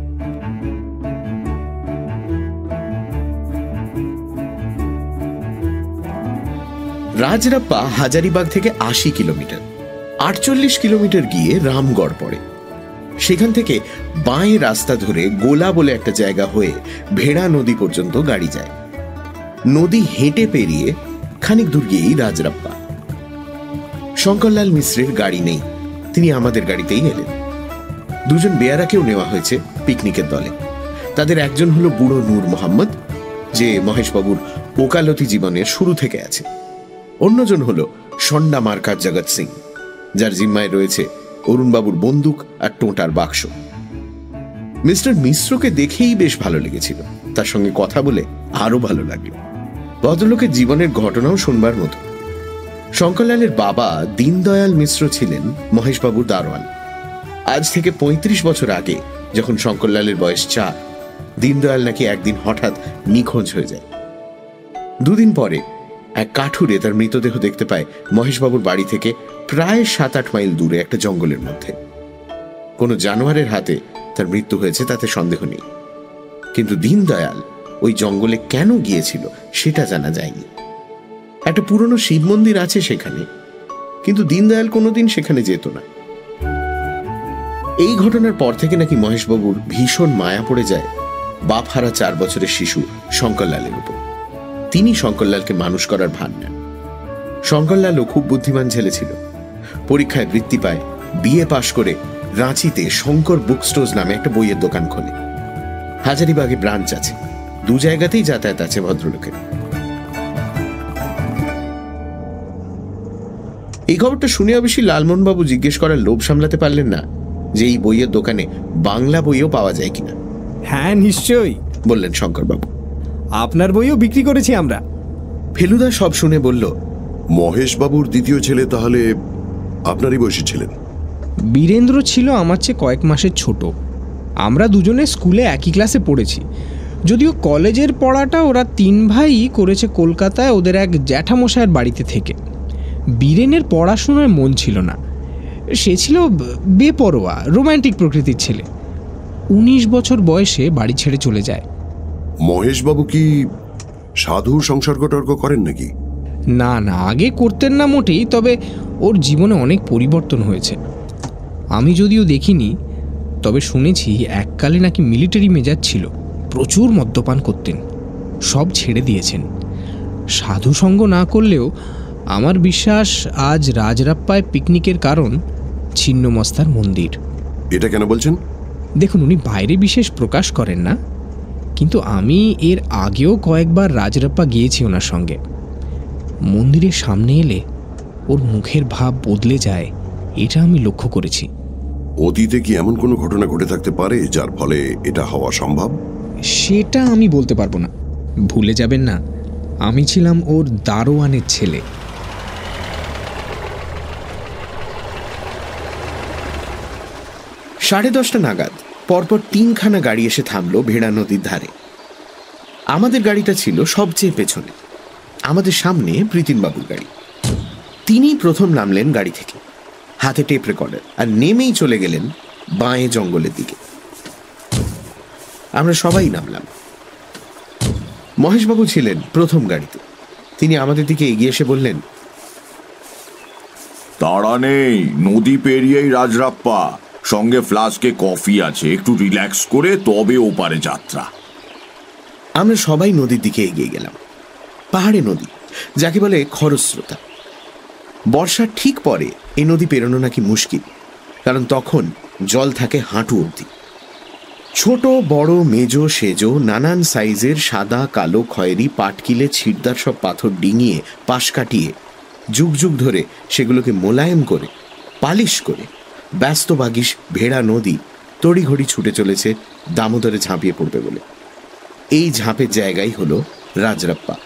রাজরাপ্পা হাজারিবাগ থেকে 80 কিলোমিটার, 48 কিলোমিটার গিয়ে রামগড় পড়ে। সেখান থেকে বাঁয়ে রাস্তা ধরে গোলা বলে একটা জায়গা হয়ে ভেড়া নদী পর্যন্ত গাড়ি যায়। নদী হেঁটে পেরিয়ে খানিক দূর গিয়েই রাজরাপ্পা। শঙ্করলাল মিশ্রের গাড়ি নেই, তিনি আমাদের গাড়িতেই এলেন। দুজন বেয়ারাকেও নেওয়া হয়েছে পিকনিকের দলে। তাদের একজন হলো বুড়ো নূর মোহাম্মদ, যে মহেশবাবুর ওকালতি জীবনের শুরু থেকে আছে। অন্যজন হলো সন্ডা মার্কার জগৎ সিং, যার জিম্মায় রয়েছে অরুণবাবুর বন্দুক আর টোটার বাক্স। মিস্টার মিশ্রকে দেখেই বেশ ভালো লেগেছিল, তার সঙ্গে কথা বলে আরো ভালো লাগলো। ভদ্রলোকের জীবনের ঘটনাও শুনবার মতো। শঙ্করলালের বাবা দীনদয়াল মিশ্র ছিলেন মহেশবাবুর দারোয়ান। আজ থেকে 35 বছর আগে, যখন শঙ্করলালের বয়স 4, দীনদয়াল নাকি একদিন হঠাৎ নিখোঁজ হয়ে যায়। দুদিন পরে এক কাঠুরে তার মৃতদেহ দেখতে পায় মহেশবাবুর বাড়ি থেকে প্রায় 7-8 মাইল দূরে একটা জঙ্গলের মধ্যে। কোনো জানোয়ারের হাতে তার মৃত্যু হয়েছে তাতে সন্দেহ নেই, কিন্তু দীনদয়াল ওই জঙ্গলে কেন গিয়েছিল সেটা জানা যায়নি। একটা পুরনো শিব মন্দির আছে সেখানে, কিন্তু দীনদয়াল কোনোদিন সেখানে যেত না। এই ঘটনার পর থেকে নাকি মহেশবাবুর ভীষণ মায়া পড়ে যায় বাপহারা 4 বছরের শিশু শঙ্করলালের উপর। তিনি শঙ্করলালকে মানুষ করার ভান নেন। শঙ্করলালও খুব বুদ্ধিমান ছেলে ছিল। পরীক্ষায় বৃত্তি পায়, বিএ পাশ করে রাঁচিতে শঙ্কর বুক স্টোর্স নামে একটা বইয়ের দোকান খোলে। হাজারিবাগে ব্রাঞ্চ আছে, 2 জায়গাতেই যাতায়াত আছে ভদ্রলোকের। এই খবরটা শুনে অবশ্যই লালমোহনবাবু জিজ্ঞেস করার লোভ সামলাতে পারলেন না যে এই বইয়ের দোকানে বাংলা বইও পাওয়া যায় কিনা। হ্যাঁ নিশ্চয়ই, বললেন শঙ্করবাবু। আপনার বইও বিক্রি করেছি আমরা। ফেলুদা সব শুনে বলল, মহেশবাবুর দ্বিতীয় ছেলে তাহলে আপনারই বয়সী ছিলেন? বীরেন্দ্র ছিল আমার চেয়ে কয়েক মাসের ছোট। আমরা দুজনে স্কুলে একই ক্লাসে পড়েছি, যদিও কলেজের পড়াটা ওরা 3 ভাই করেছে কলকাতায় ওদের এক জ্যাঠামশায়ের বাড়িতে থেকে। বীরেনের পড়াশোনায় মন ছিল না, সে ছিল বেপরোয়া রোম্যান্টিক প্রকৃতির ছেলে। 19 বছর বয়সে বাড়ি ছেড়ে চলে যায়। মহেশবাবু কি সাধু সংসর্গ টর্ক করেন নাকি? না না, আগে করতেন না মোটেই, তবে ওর জীবনে অনেক পরিবর্তন হয়েছে। আমি যদিও দেখিনি, তবে শুনেছি এককালে নাকি মিলিটারি মেজাজ ছিল, প্রচুর মদ্যপান করতেন, সব ছেড়ে দিয়েছেন। সাধু সঙ্গ না করলেও আমার বিশ্বাস আজ রাজরাপ্পায় পিকনিকের কারণ ছিন্নমস্তার মন্দির। এটা কেন বলছেন? দেখুন, উনি বাইরে বিশেষ প্রকাশ করেন না, কিন্তু আমি এর আগেও কয়েকবার রাজরাপ্পা গিয়েছি ওনার সঙ্গে। মন্দিরের সামনে এলে ওর মুখের ভাব বদলে যায়, এটা আমি লক্ষ্য করেছি। অতীতে কি এমন কোনো ঘটনা ঘটে থাকতে পারে যার ফলে এটা হওয়া সম্ভব? সেটা আমি বলতে পারবো না। ভুলে যাবেন না, আমি ছিলাম ওর দারোয়ানের ছেলে। সাড়ে 10টা নাগাদ পরপর 3খানা গাড়ি এসে থামলো ভেড়া নদীর ধারে। আমাদের গাড়িটা ছিল সবচেয়ে পেছনে, আমাদের সামনে প্রীতিনবাবুর গাড়ি। তিনি প্রথম নামলেন গাড়ি থেকে, হাতে টেপ রেকর্ডার, আর নেমেই চলে গেলেন বাঁয়ে জঙ্গলের দিকে। আমরা সবাই নামলাম। মহেশবাবু ছিলেন প্রথম গাড়িতে। তিনি আমাদের দিকে এগিয়ে এসে বললেন, তাড়া নেই, নদী পেরিয়েই রাজরাপ্পা, সঙ্গে ফ্লাস্কে কফি আছে, একটু রিল্যাক্স করে তবে ওপারে যাত্রা। আমরা সবাই নদীর দিকে এগিয়ে গেলাম। পাহাড়ে নদী, যাকে বলে খরস্রোতা। বর্ষার ঠিক পরে এই নদী পেরোনো নাকি মুশকিল, কারণ তখন জল থাকে হাঁটু অবধি। ছোট বড় মেজো সেজো নানান সাইজের সাদা কালো খয়েরি পাটকিলে ছিটদার সব পাথর ডিঙিয়ে পাশ কাটিয়ে যুগ যুগ ধরে সেগুলোকে মোলায়েম করে পালিশ করে ব্যস্ত বাগিস ভেড়া নদী তড়িঘড়ি ছুটে চলেছে দামোদরে ঝাঁপিয়ে পড়বে বলে। এই ঝাঁপের জায়গাই হলো রাজরাপ্পা।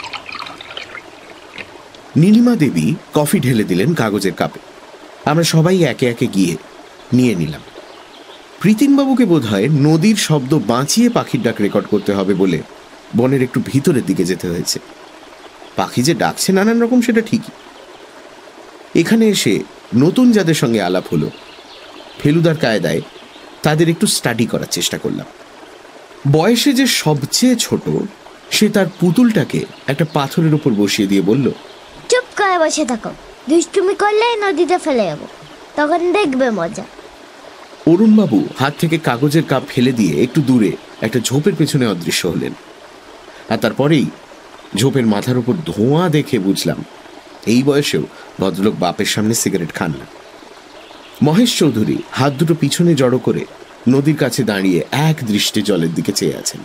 নীলিমা দেবী কফি ঢেলে দিলেন কাগজের কাপে। আমরা সবাই একে একে গিয়ে নিয়ে নিলাম। প্রীতিনবাবুকে বোধ হয় নদীর শব্দ বাঁচিয়ে পাখির ডাক রেকর্ড করতে হবে বলে বনের একটু ভিতরের দিকে যেতে হয়েছে। পাখি যে ডাকছে নানান রকম সেটা ঠিকই। এখানে এসে নতুন যাদের সঙ্গে আলাপ হলো, ফেলুদার কায়দায় তাদের একটু স্টাডি করার চেষ্টা করলাম। বয়সে যে সবচেয়ে ছোট, সে তার পুতুলটাকে একটা পাথরের উপর বসিয়ে দিয়ে বলল, চুপ করে বসে থাকো, দুষ্টুমি করলে নদীতে ফেলে যাবো, তখন দেখবে মজা। অরুণবাবু হাত থেকে কাগজের কাপ ফেলে দিয়ে একটু দূরে একটা ঝোপের পেছনে অদৃশ্য হলেন। আর তারপরেই ঝোপের মাথার উপর ধোঁয়া দেখে বুঝলাম এই বয়সেও ভদ্রলোক বাপের সামনে সিগারেট খান না। মহেশ চৌধুরী হাত দুটো পিছনে জড়ো করে নদীর কাছে দাঁড়িয়ে এক দৃষ্টে জলের দিকে চেয়ে আছেন।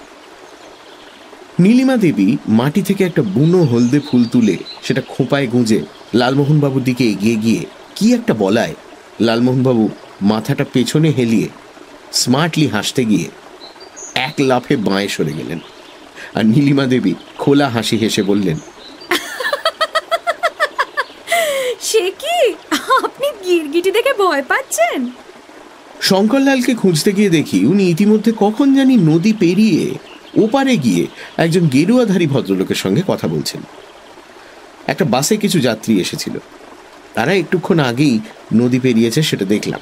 নীলিমা দেবী মাটি থেকে একটা বুনো হলদে ফুল তুলে সেটা খোঁপায় গুঁজে লালমোহনবাবুর দিকে এগিয়ে গিয়ে কি একটা বলায় লালমোহনবাবু মাথাটা পেছনে হেলিয়ে স্মার্টলি হাসতে গিয়ে এক লাফে বাঁয়ে সরে গেলেন। আর নীলিমা দেবী খোলা হাসি হেসে বললেন, সে কি, আপনি গিরগিটি দেখে ভয় পাচ্ছেন? শঙ্করলালকে খুঁজতে গিয়ে দেখি উনি ইতিমধ্যে কখন জানি নদী পেরিয়ে ওপারে গিয়ে একজন গেরুয়াধারী ভদ্রলোকের সঙ্গে কথা বলছেন। একটা বাসে কিছু যাত্রী এসেছিল, তারা একটুক্ষণ আগেই নদী পেরিয়েছে সেটা দেখলাম।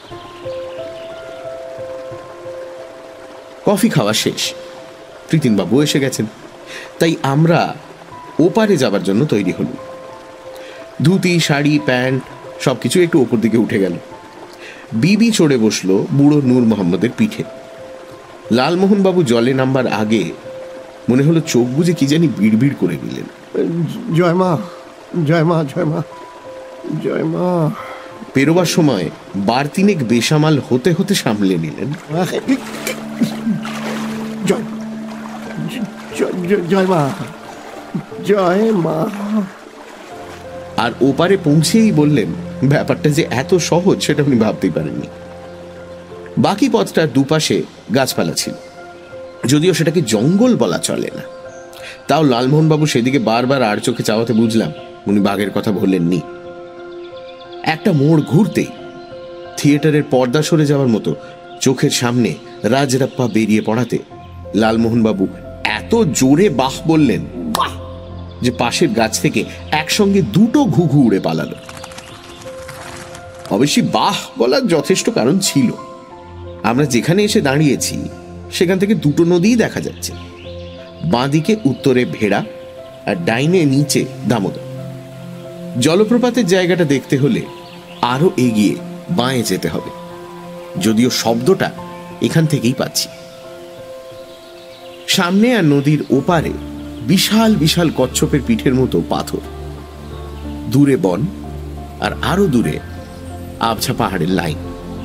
কফি খাওয়া শেষ, প্রীতিনবাবু এসে গেছেন, তাই আমরা ওপারে যাবার জন্য তৈরি হল। ধুতি শাড়ি প্যান্ট সবকিছু একটু ওপর দিকে উঠে গেল। বিবি চড়ে বসলো বুড়ো নূর মোহাম্মদের পিঠে। লালমোহনবাবু জলে নামবার আগে মনে হলো চোখ বুঝে কি জানি বিড়বিড় করে নিলেন, জয় মা, জয় মা, জয় মা, জয় মা, পেরোবার সময় বার তিনেক বেসামাল হতে হতে সামলে নিলেন। জয় জয় মা, জয় মা। আর ওপারে পৌঁছেই বললেন ব্যাপারটা যে এত সহজ সেটা উনি ভাবতেই পারেননি। বাকি পথটার দুপাশে গাছপালা ছিল, যদিও সেটাকে জঙ্গল বলা চলে না। তাও লালমোহনবাবু সেদিকে বারবার আর চোখে চাওয়াতে বুঝলাম উনি বাঘের কথা বললেননি। একটা মোড় ঘুরতেই থিয়েটারের পর্দা সরে যাওয়ার মতো চোখের সামনে রাজরাপ্পা বেরিয়ে পড়াতে লালমোহনবাবু এত জোরে বাহ বললেন যে পাশের গাছ থেকে একসঙ্গে দুটো ঘুঘু উড়ে পালালো। অবশ্যই বাহ বলার যথেষ্ট কারণ ছিল। আমরা যেখানে এসে দাঁড়িয়েছি সেখান থেকে দুটো নদীই দেখা যাচ্ছে, বাঁদিকে উত্তরে ভেড়া আর ডাইনে নিচে দামোদর। জলপ্রপাতের জায়গাটা দেখতে হলে আরো এগিয়ে বাঁয়ে যেতে হবে, যদিও শব্দটা এখান থেকেই পাচ্ছি। সামনে আর নদীর ওপারে বিশাল বিশাল কচ্ছপের পিঠের মতো পাথর, দূরে বন আর আরো দূরে আবছা পাহাড়ের লাইন।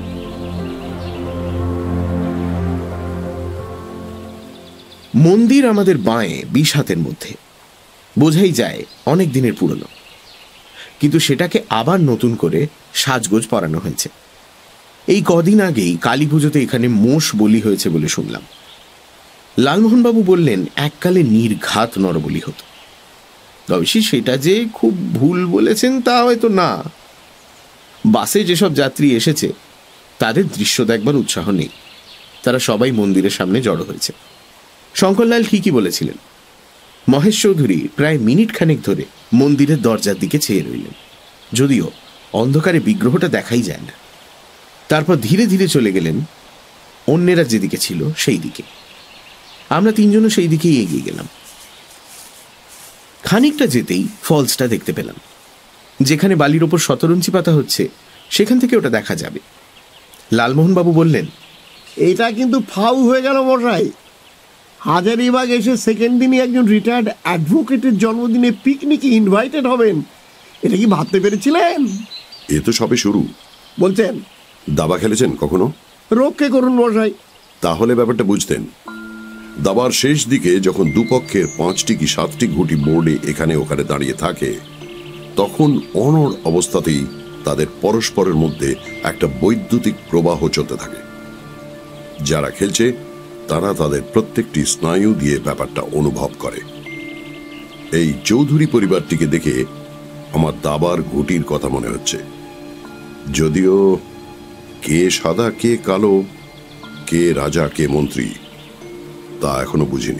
মন্দির আমাদের বাঁয়ে 20 হাতের মধ্যে, বোঝাই যায় অনেক দিনের পুরনো, কিন্তু সেটাকে আবার নতুন করে সাজগোজ পরানো হয়েছে। এই কদিন আগেই কালী পুজোতে এখানে মোষ বলি হয়েছে বলে শুনলাম। লালমোহনবাবু বললেন এককালে নির্ঘাত নরবলি হতো। অবশ্যই সেটা যে খুব ভুল বলেছেন তা হয়তো না। বাসে যেসব যাত্রী এসেছে তাদের দৃশ্য দেখবার উৎসাহ নেই, তারা সবাই মন্দিরের সামনে জড়ো হয়েছে। শঙ্করলাল ঠিকই বলেছিলেন। মহেশ চৌধুরী প্রায় মিনিট খানেক ধরে মন্দিরের দরজার দিকে চেয়ে রইলেন, যদিও অন্ধকারে বিগ্রহটা দেখাই যায় না। তারপর ধীরে ধীরে চলে গেলেন অন্যেরা যেদিকে ছিল সেই দিকে। আমরা তিনজনও সেই দিকেই এগিয়ে গেলাম। খানিকটা যেতেই ফলসটা দেখতে পেলাম। যেখানে বালির ওপর শতরঞ্চি পাতা হচ্ছে সেখান থেকে ওটা দেখা যাবে। লালমোহনবাবু বললেন, এটা কিন্তু ফাউ হয়ে গেল মশাই। হাজারিবাগ এসে সেকেন্ড দিনই একজন রিটায়ার্ড অ্যাডভোকেটের জন্মদিনে পিকনিকে ইনভাইটেড হবেন, এটা কি ভাবতে পেরেছিলেন? এ তো সবে শুরু। বলছেন দাবা খেলেছেন কখনো? রক্ষে করুন মশাই। তাহলে ব্যাপারটা বুঝতেন। দাবার শেষ দিকে যখন দুপক্ষের 5টি কি 7টি ঘুঁটি বোর্ডে এখানে ওখানে দাঁড়িয়ে থাকে, তখন অনড় অবস্থাতেই তাদের পরস্পরের মধ্যে একটা বৈদ্যুতিক প্রবাহ চলতে থাকে। যারা খেলছে তারা তাদের প্রত্যেকটি স্নায়ু দিয়ে ব্যাপারটা অনুভব করে। এই চৌধুরী পরিবারটিকে দেখে আমার দাবার ঘুঁটির কথা মনে হচ্ছে, যদিও কে সাদা কে কালো, কে রাজা কে মন্ত্রী তা এখনো বুঝিনি।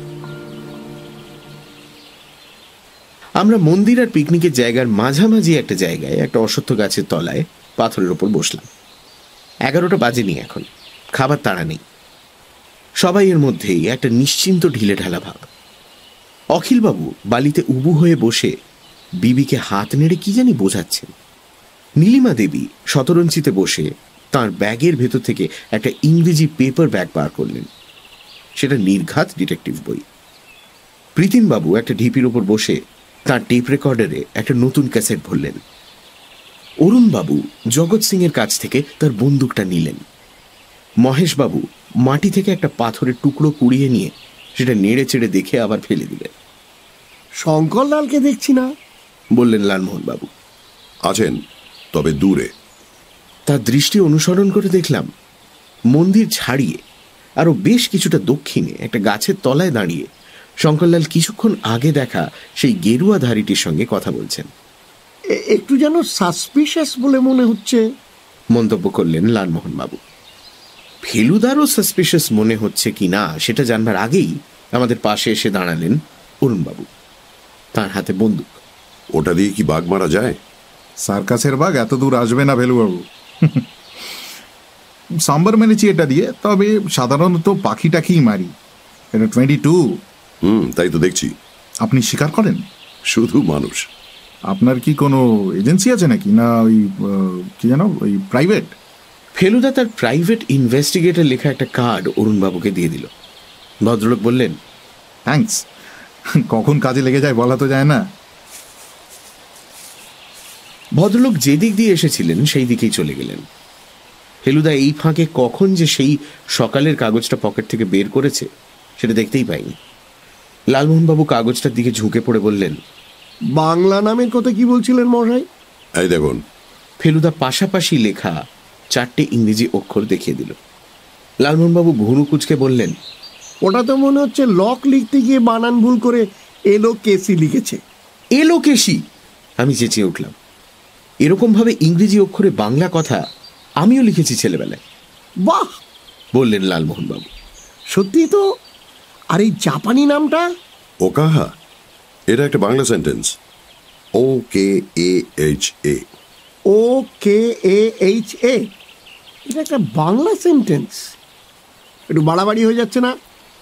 আমরা মন্দির আর পিকনিকের জায়গার মাঝামাঝি একটা জায়গায় একটা অশ্বত্থ গাছের তলায় পাথরের ওপর বসলাম। 11টা বাজেনি এখন, খাবার তাড়া নেই। সবাই এর মধ্যেই একটা নিশ্চিন্ত ঢিলে ঢালা ভাব। অখিলবাবু বালিতে উবু হয়ে বসে বিবিকে হাত নেড়ে কি জানি বোঝাচ্ছেন। নীলিমা দেবী শতরঞ্চিতে বসে তার ব্যাগের ভেতর থেকে একটা ইংরেজি পেপার ব্যাগ বার করলেন, সেটা নির্ঘাত ডিটেকটিভ বই। প্রীতিনবাবু একটা ঢিপির উপর বসে তার টেপ রেকর্ডারে একটা নতুন ক্যাসেট ভরলেন। অরুণবাবু জগৎ সিং এর কাছ থেকে তার বন্দুকটা নিলেন। মহেশবাবু মাটি থেকে একটা পাথরের টুকরো কুড়িয়ে নিয়ে সেটা নেড়ে চেড়ে দেখে আবার ফেলে দিলেন। শঙ্করলালকে দেখছি না, বললেন লালমোহনবাবু। আছেন, তবে দূরে। তার দৃষ্টি অনুসরণ করে দেখলাম মন্দির ছাড়িয়ে আরো বেশ কিছুটা দক্ষিণে একটা গাছের তলায় দাঁড়িয়ে শঙ্করলাল কিছুক্ষণ আগে দেখা সেই গেরুয়া ধারীটির সঙ্গে কথা বলছেন। একটু যেন সাসপিশিয়াস বলে মনে হচ্ছে, মন্তব্য করলেন লালমোহনবাবু। ফেলুদারও সাসপিশিয়াস মনে হচ্ছে কি না সেটা জানবার আগেই আমাদের পাশে এসে দাঁড়ালেন অরুণবাবু, তার হাতে বন্দুক। ওটা দিয়ে কি বাঘ মারা যায়? সার্কাসের বাঘ এত দূর আসবে না ভেলুবাবু। সাম্বার মেরেছি এটা দিয়ে, তবে সাধারণত পাখি টাখিই মারি। এটা 22। তাই তো দেখছি। আপনি স্বীকার করেন? শুধু মানুষ। আপনার কি কোনো এজেন্সি আছে নাকি, না ওই কি জানো ওই প্রাইভেট? ফেলুদা তার প্রাইভেট ইনভেস্টিগেটর লেখা একটা কার্ড অরুণবাবুকে দিয়ে দিল। ভদ্রলোক বললেন, থ্যাঙ্কস। কখন কাজে লেগে যায় বলা তো যায় না। ভদ্রলোক যেদিক দিয়ে এসেছিলেন সেই দিকেই চলে গেলেন। ফেলুদা এই ফাঁকে কখন যে সেই সকালের কাগজটা পকেট থেকে বের করেছে সেটা দেখতেই পাইনি। লালমোহনবাবু কাগজটার দিকে ঝুঁকে পড়ে বললেন, বাংলা নামের কথা কি বলছিলেন মশাই? এই দেখুন। ফেলুদা পাশাপাশি লেখা 4টে ইংরেজি অক্ষর দেখিয়ে দিল। লালমোহনবাবু ভুরু কুচকে বললেন, ওটা তো মনে হচ্ছে লক লিখতে গিয়ে বানান ভুল করে এলো কেসি লিখেছে। এলো কেসি? আমি চেঁচিয়ে উঠলাম। এরকম ভাবে ইংরেজি অক্ষরে বাংলা কথা আমিও লিখেছি ছেলেবেলায়। বাহ, বললেন লালমোহনবাবু। সত্যি তো। আর এই জাপানি নামটা? ওকাহা, এটা একটা বাংলা সেন্টেন্স। OKAHA। OKAHA, এটা একটা বাংলা সেন্টেন্স? একটু বাড়াবাড়ি হয়ে যাচ্ছে না?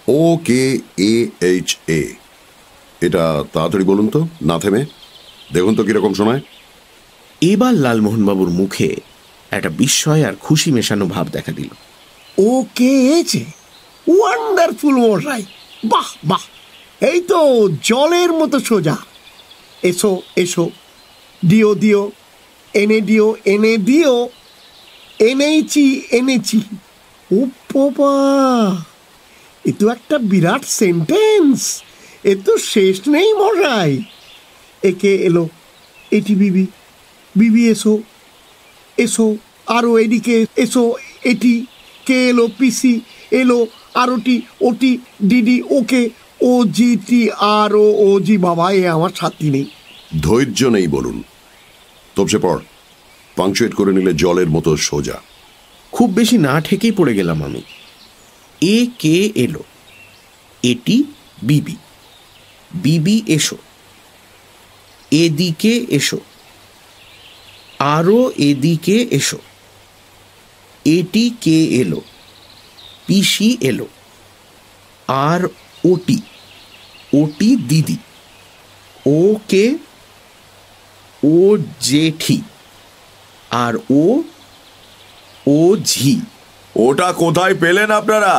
OKAHA, এটা তাড়াতাড়ি বলুন তো, না থেমে। দেখুন তো কিরকম শোনায়। এবার লালমোহনবাবুর মুখে একটা বিস্ময় আর খুশি মেশানো ভাব দেখা দিল। OKAHA, ওয়ান্ডারফুল মশাই, বাহ বাহ, এই তো জলের মতো সোজা। এসো এসো, দিও দিও, এনে দিও এনে দিও, এনেছি এনেছি। ও বাবা, এ তো একটা বিরাট সেন্টেন্স, এ তো শেষ নেই মশাই। একে এলো, এটি বিবি, বিবি এসো এসো, আরো এদিকে এসো, এটি কে এলো, পিসি এলো, আরোটি ওটি ডিডি ওকে ও জি টি আর ও জি। বাবা, এ আমার ছাত্রী নেই। ধৈর্য নেই বলুন। তবসে পড়, পাংচুয়েট করে নিলে জলের মতো সোজা। খুব বেশি না ঠেকেই পড়ে গেলাম আমি। এ কে এলো, এটি বিবি, বিবি এসো, এদিকে এসো, আরো এদিকে এসো, এটি কে এলো, পিসি এলো, আর ওটি, ওটি দিদি, ও কে, ও জেঠি, আর ও, ও ঝি। ওটা কোথায় পেলেন আপনারা?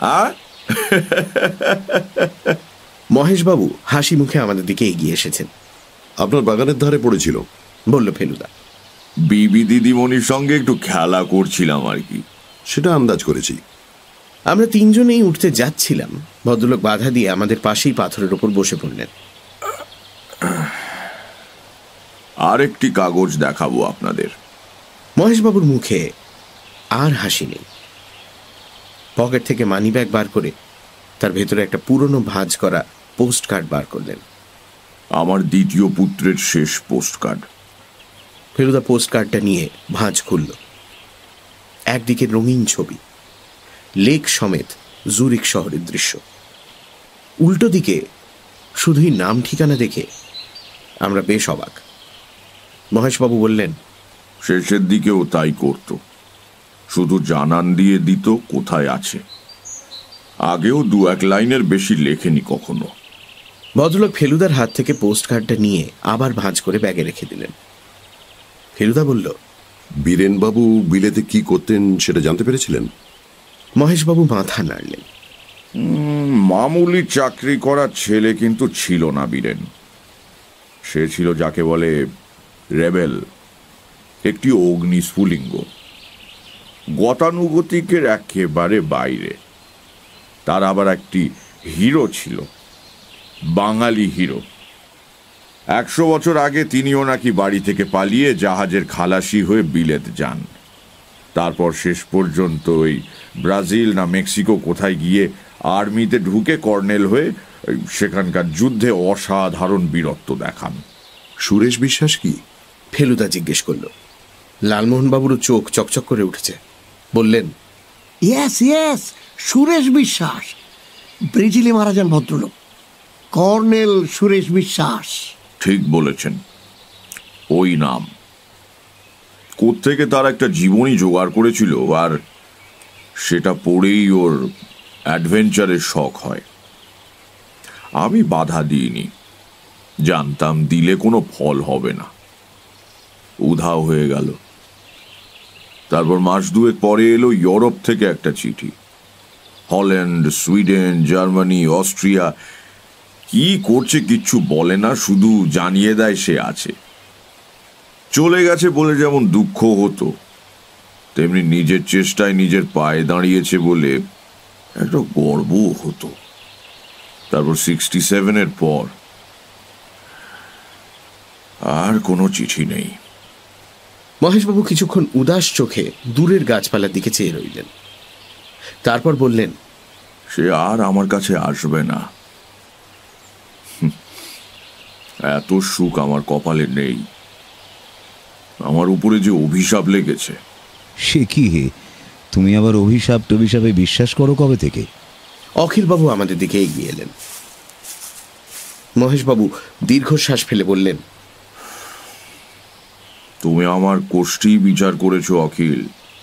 মহেশবাবু হাসি মুখে আমাদের দিকে এগিয়ে এসেছেন। আপনার বাগানের ধারে পড়েছিল, বলল ফেলুদা। বিবি দিদিমণির সঙ্গে একটু খেলা করছিলাম আর কি। সেটা আন্দাজ করেছি। আমরা তিনজনেই উঠতে যাচ্ছিলাম, ভদ্রলোক বাধা দিয়ে আমাদের পাশেই পাথরের ওপর বসে পড়লেন। আরেকটি কাগজ দেখাবো আপনাদের। মহেশবাবুর মুখে আর হাসি নেই। পকেট থেকে মানিব্যাগ বার করে তার ভেতরে একটা পুরনো ভাঁজ করা পোস্ট কার্ড বার করলেন। আমার দ্বিতীয় পুত্রের শেষ পোস্ট কার্ড। ফেলুদা পোস্ট কার্ডটা নিয়ে ভাঁজ খুলল। একদিকে রঙিন ছবি, লেক সমেত জুরিক শহরের দৃশ্য। উল্টো দিকে শুধুই নাম ঠিকানা দেখে আমরা বেশ অবাক। মহেশবাবু বললেন, শেষের দিকেও তাই করত, শুধু জানান দিয়ে দিত কোথায় আছে। আগেও 2-1 লাইনের বেশি লেখেনি কখনো। ভদ্রলোক ফেলুদার হাত থেকে পোস্ট কার্ডটা নিয়ে আবার ভাঁজ করে ব্যাগে রেখে দিলেন। ফেলুদা বলল, বীরেনবাবু বিলেতে কি করতেন সেটা জানতে পেরেছিলেন? মহেশবাবু মাথা নাড়লেন। মামুলি চাকরি করা ছেলে কিন্তু ছিল না বীরেন। সে ছিল যাকে বলে রেবেল, একটি অগ্নিস্ফুলিঙ্গ, গতানুগতিকের একেবারে বাইরে। তার আবার একটি হিরো ছিল, বাঙালি হিরো। 100 বছর আগে তিনিও নাকি বাড়ি থেকে পালিয়ে জাহাজের খালাসি হয়ে বিলেত যান। তারপর শেষ পর্যন্ত ওই ব্রাজিল না মেক্সিকো কোথায় গিয়ে আর্মিতে ঢুকে কর্নেল হয়ে সেখানকার যুদ্ধে অসাধারণ বীরত্ব দেখান। সুরেশ বিশ্বাস কি? ফেলুদা জিজ্ঞেস করল। লালমোহনবাবুরও চোখ চকচক করে উঠেছে। বললেন, ইয়েস ইয়েস, সুরেশ বিশ্বাস, ব্রাজিলে মারা যান ভদ্রলোক, কর্নেল সুরেশ বিশ্বাস। ঠিক বলেছেন, ওই নাম। কোত্থেকে তার একটা জীবনী জোগাড় করেছিল, আর সেটা পড়েই ওর অ্যাডভেঞ্চারের শখ হয়। আমি বাধা দিইনি, জানতাম দিলে কোনো ফল হবে না। উধাও হয়ে গেল। তারপর মাস 2 পরে এলো ইউরোপ থেকে একটা চিঠি। হল্যান্ড, সুইডেন, জার্মানি, অস্ট্রিয়া, কি করছে কিচ্ছু বলে না, শুধু জানিয়ে দেয় সে আছে। চলে গেছে বলে যেমন দুঃখ হতো, তেমনি নিজের চেষ্টায় নিজের পায়ে দাঁড়িয়েছে বলে একটা গর্ব হতো। তারপর 67-এর পর আর কোনো চিঠি নেই। মহেশবাবু কিছুক্ষণ উদাস চোখে দূরের গাছপালার দিকে চেয়ে রইলেন। তারপর বললেন, সে আর আমার কাছে আসবে না। এত সুখ আমার কপালে নেই। আমার উপরে যে অভিশাপ লেগেছে। সে কি হে, তুমি আবার অভিশাপ টভিশাপে বিশ্বাস করো কবে থেকে? অখিলবাবু আমাদের দিকে এগিয়ে এলেন। মহেশবাবু দীর্ঘশ্বাস ফেলে বললেন, তুমি আমার কোষ্ঠী বিচার করেছো অখিল,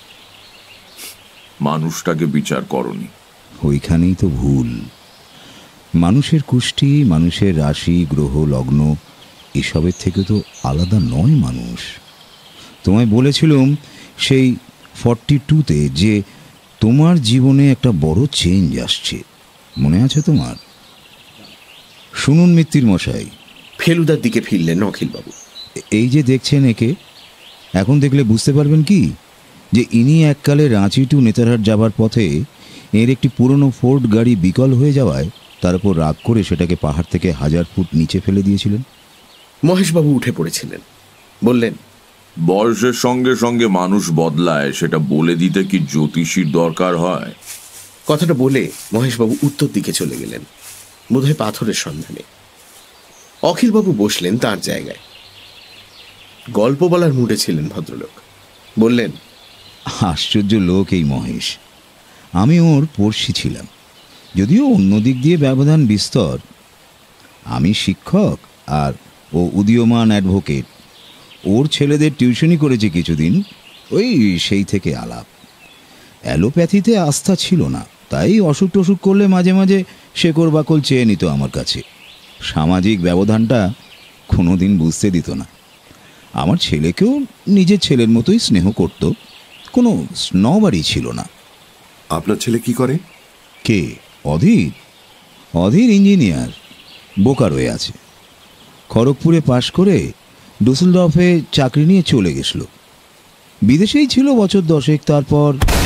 মানুষটাকে বিচার করনি। ওইখানেই তো ভুল। মানুষের কুষ্টি, মানুষের রাশি, গ্রহ, লগ্ন এসবের থেকে তো আলাদা নয় মানুষ। তোমায় বলেছিলাম সেই 42-তে যে তোমার জীবনে একটা বড় চেঞ্জ আসছে, মনে আছে তোমার? শুনুন মিত্তির মশাই। ফেলুদার দিকে ফিরলেন অখিলবাবু। এই যে দেখছেন একে, এখন দেখলে বুঝতে পারবেন কি যে ইনি এককালে রাঁচি টু নেতারহাট যাবার পথে এর একটি পুরনো ফোর্ড গাড়ি বিকল হয়ে যাওয়ায় তার উপর রাগ করে সেটাকে পাহাড় থেকে 1000 ফুট নিচে ফেলে দিয়েছিলেন। মহেশবাবু উঠে পড়েছিলেন, বললেন, বয়সের সঙ্গে সঙ্গে মানুষ বদলায়, সেটা বলে দিতে কি জ্যোতিষীর দরকার হয়? কথাটা বলে মহেশবাবু উত্তর দিকে চলে গেলেন, বোধহয় পাথরের সন্ধানে। অখিলবাবু বসলেন তার জায়গায়। গল্প বলার মুডে ছিলেন ভদ্রলোক। বললেন, আশ্চর্য লোক এই মহেশ। আমি ওর পড়শি ছিলাম, যদিও অন্য দিক দিয়ে ব্যবধান বিস্তর। আমি শিক্ষক আর ও উদীয়মান অ্যাডভোকেট। ওর ছেলেদের টিউশনি করেছে কিছুদিন, ওই সেই থেকে আলাপ। অ্যালোপ্যাথিতে আস্থা ছিল না, তাই অসুখ টসুখ করলে মাঝে মাঝে শেকড় বাকল চেয়ে নিত আমার কাছে। সামাজিক ব্যবধানটা কোনো দিন বুঝতে দিত না। আমার ছেলেকেও নিজের ছেলের মতোই স্নেহ করত, কোনো স্নবারই ছিল না। আপনার ছেলে কি করে? কে? অধীর? অধীর ইঞ্জিনিয়ার, বোকারোয় আছে। খড়গপুরে পাশ করে ডুসেলডর্ফে চাকরি নিয়ে চলে গেছিল। বিদেশেই ছিল বছর 10। তারপর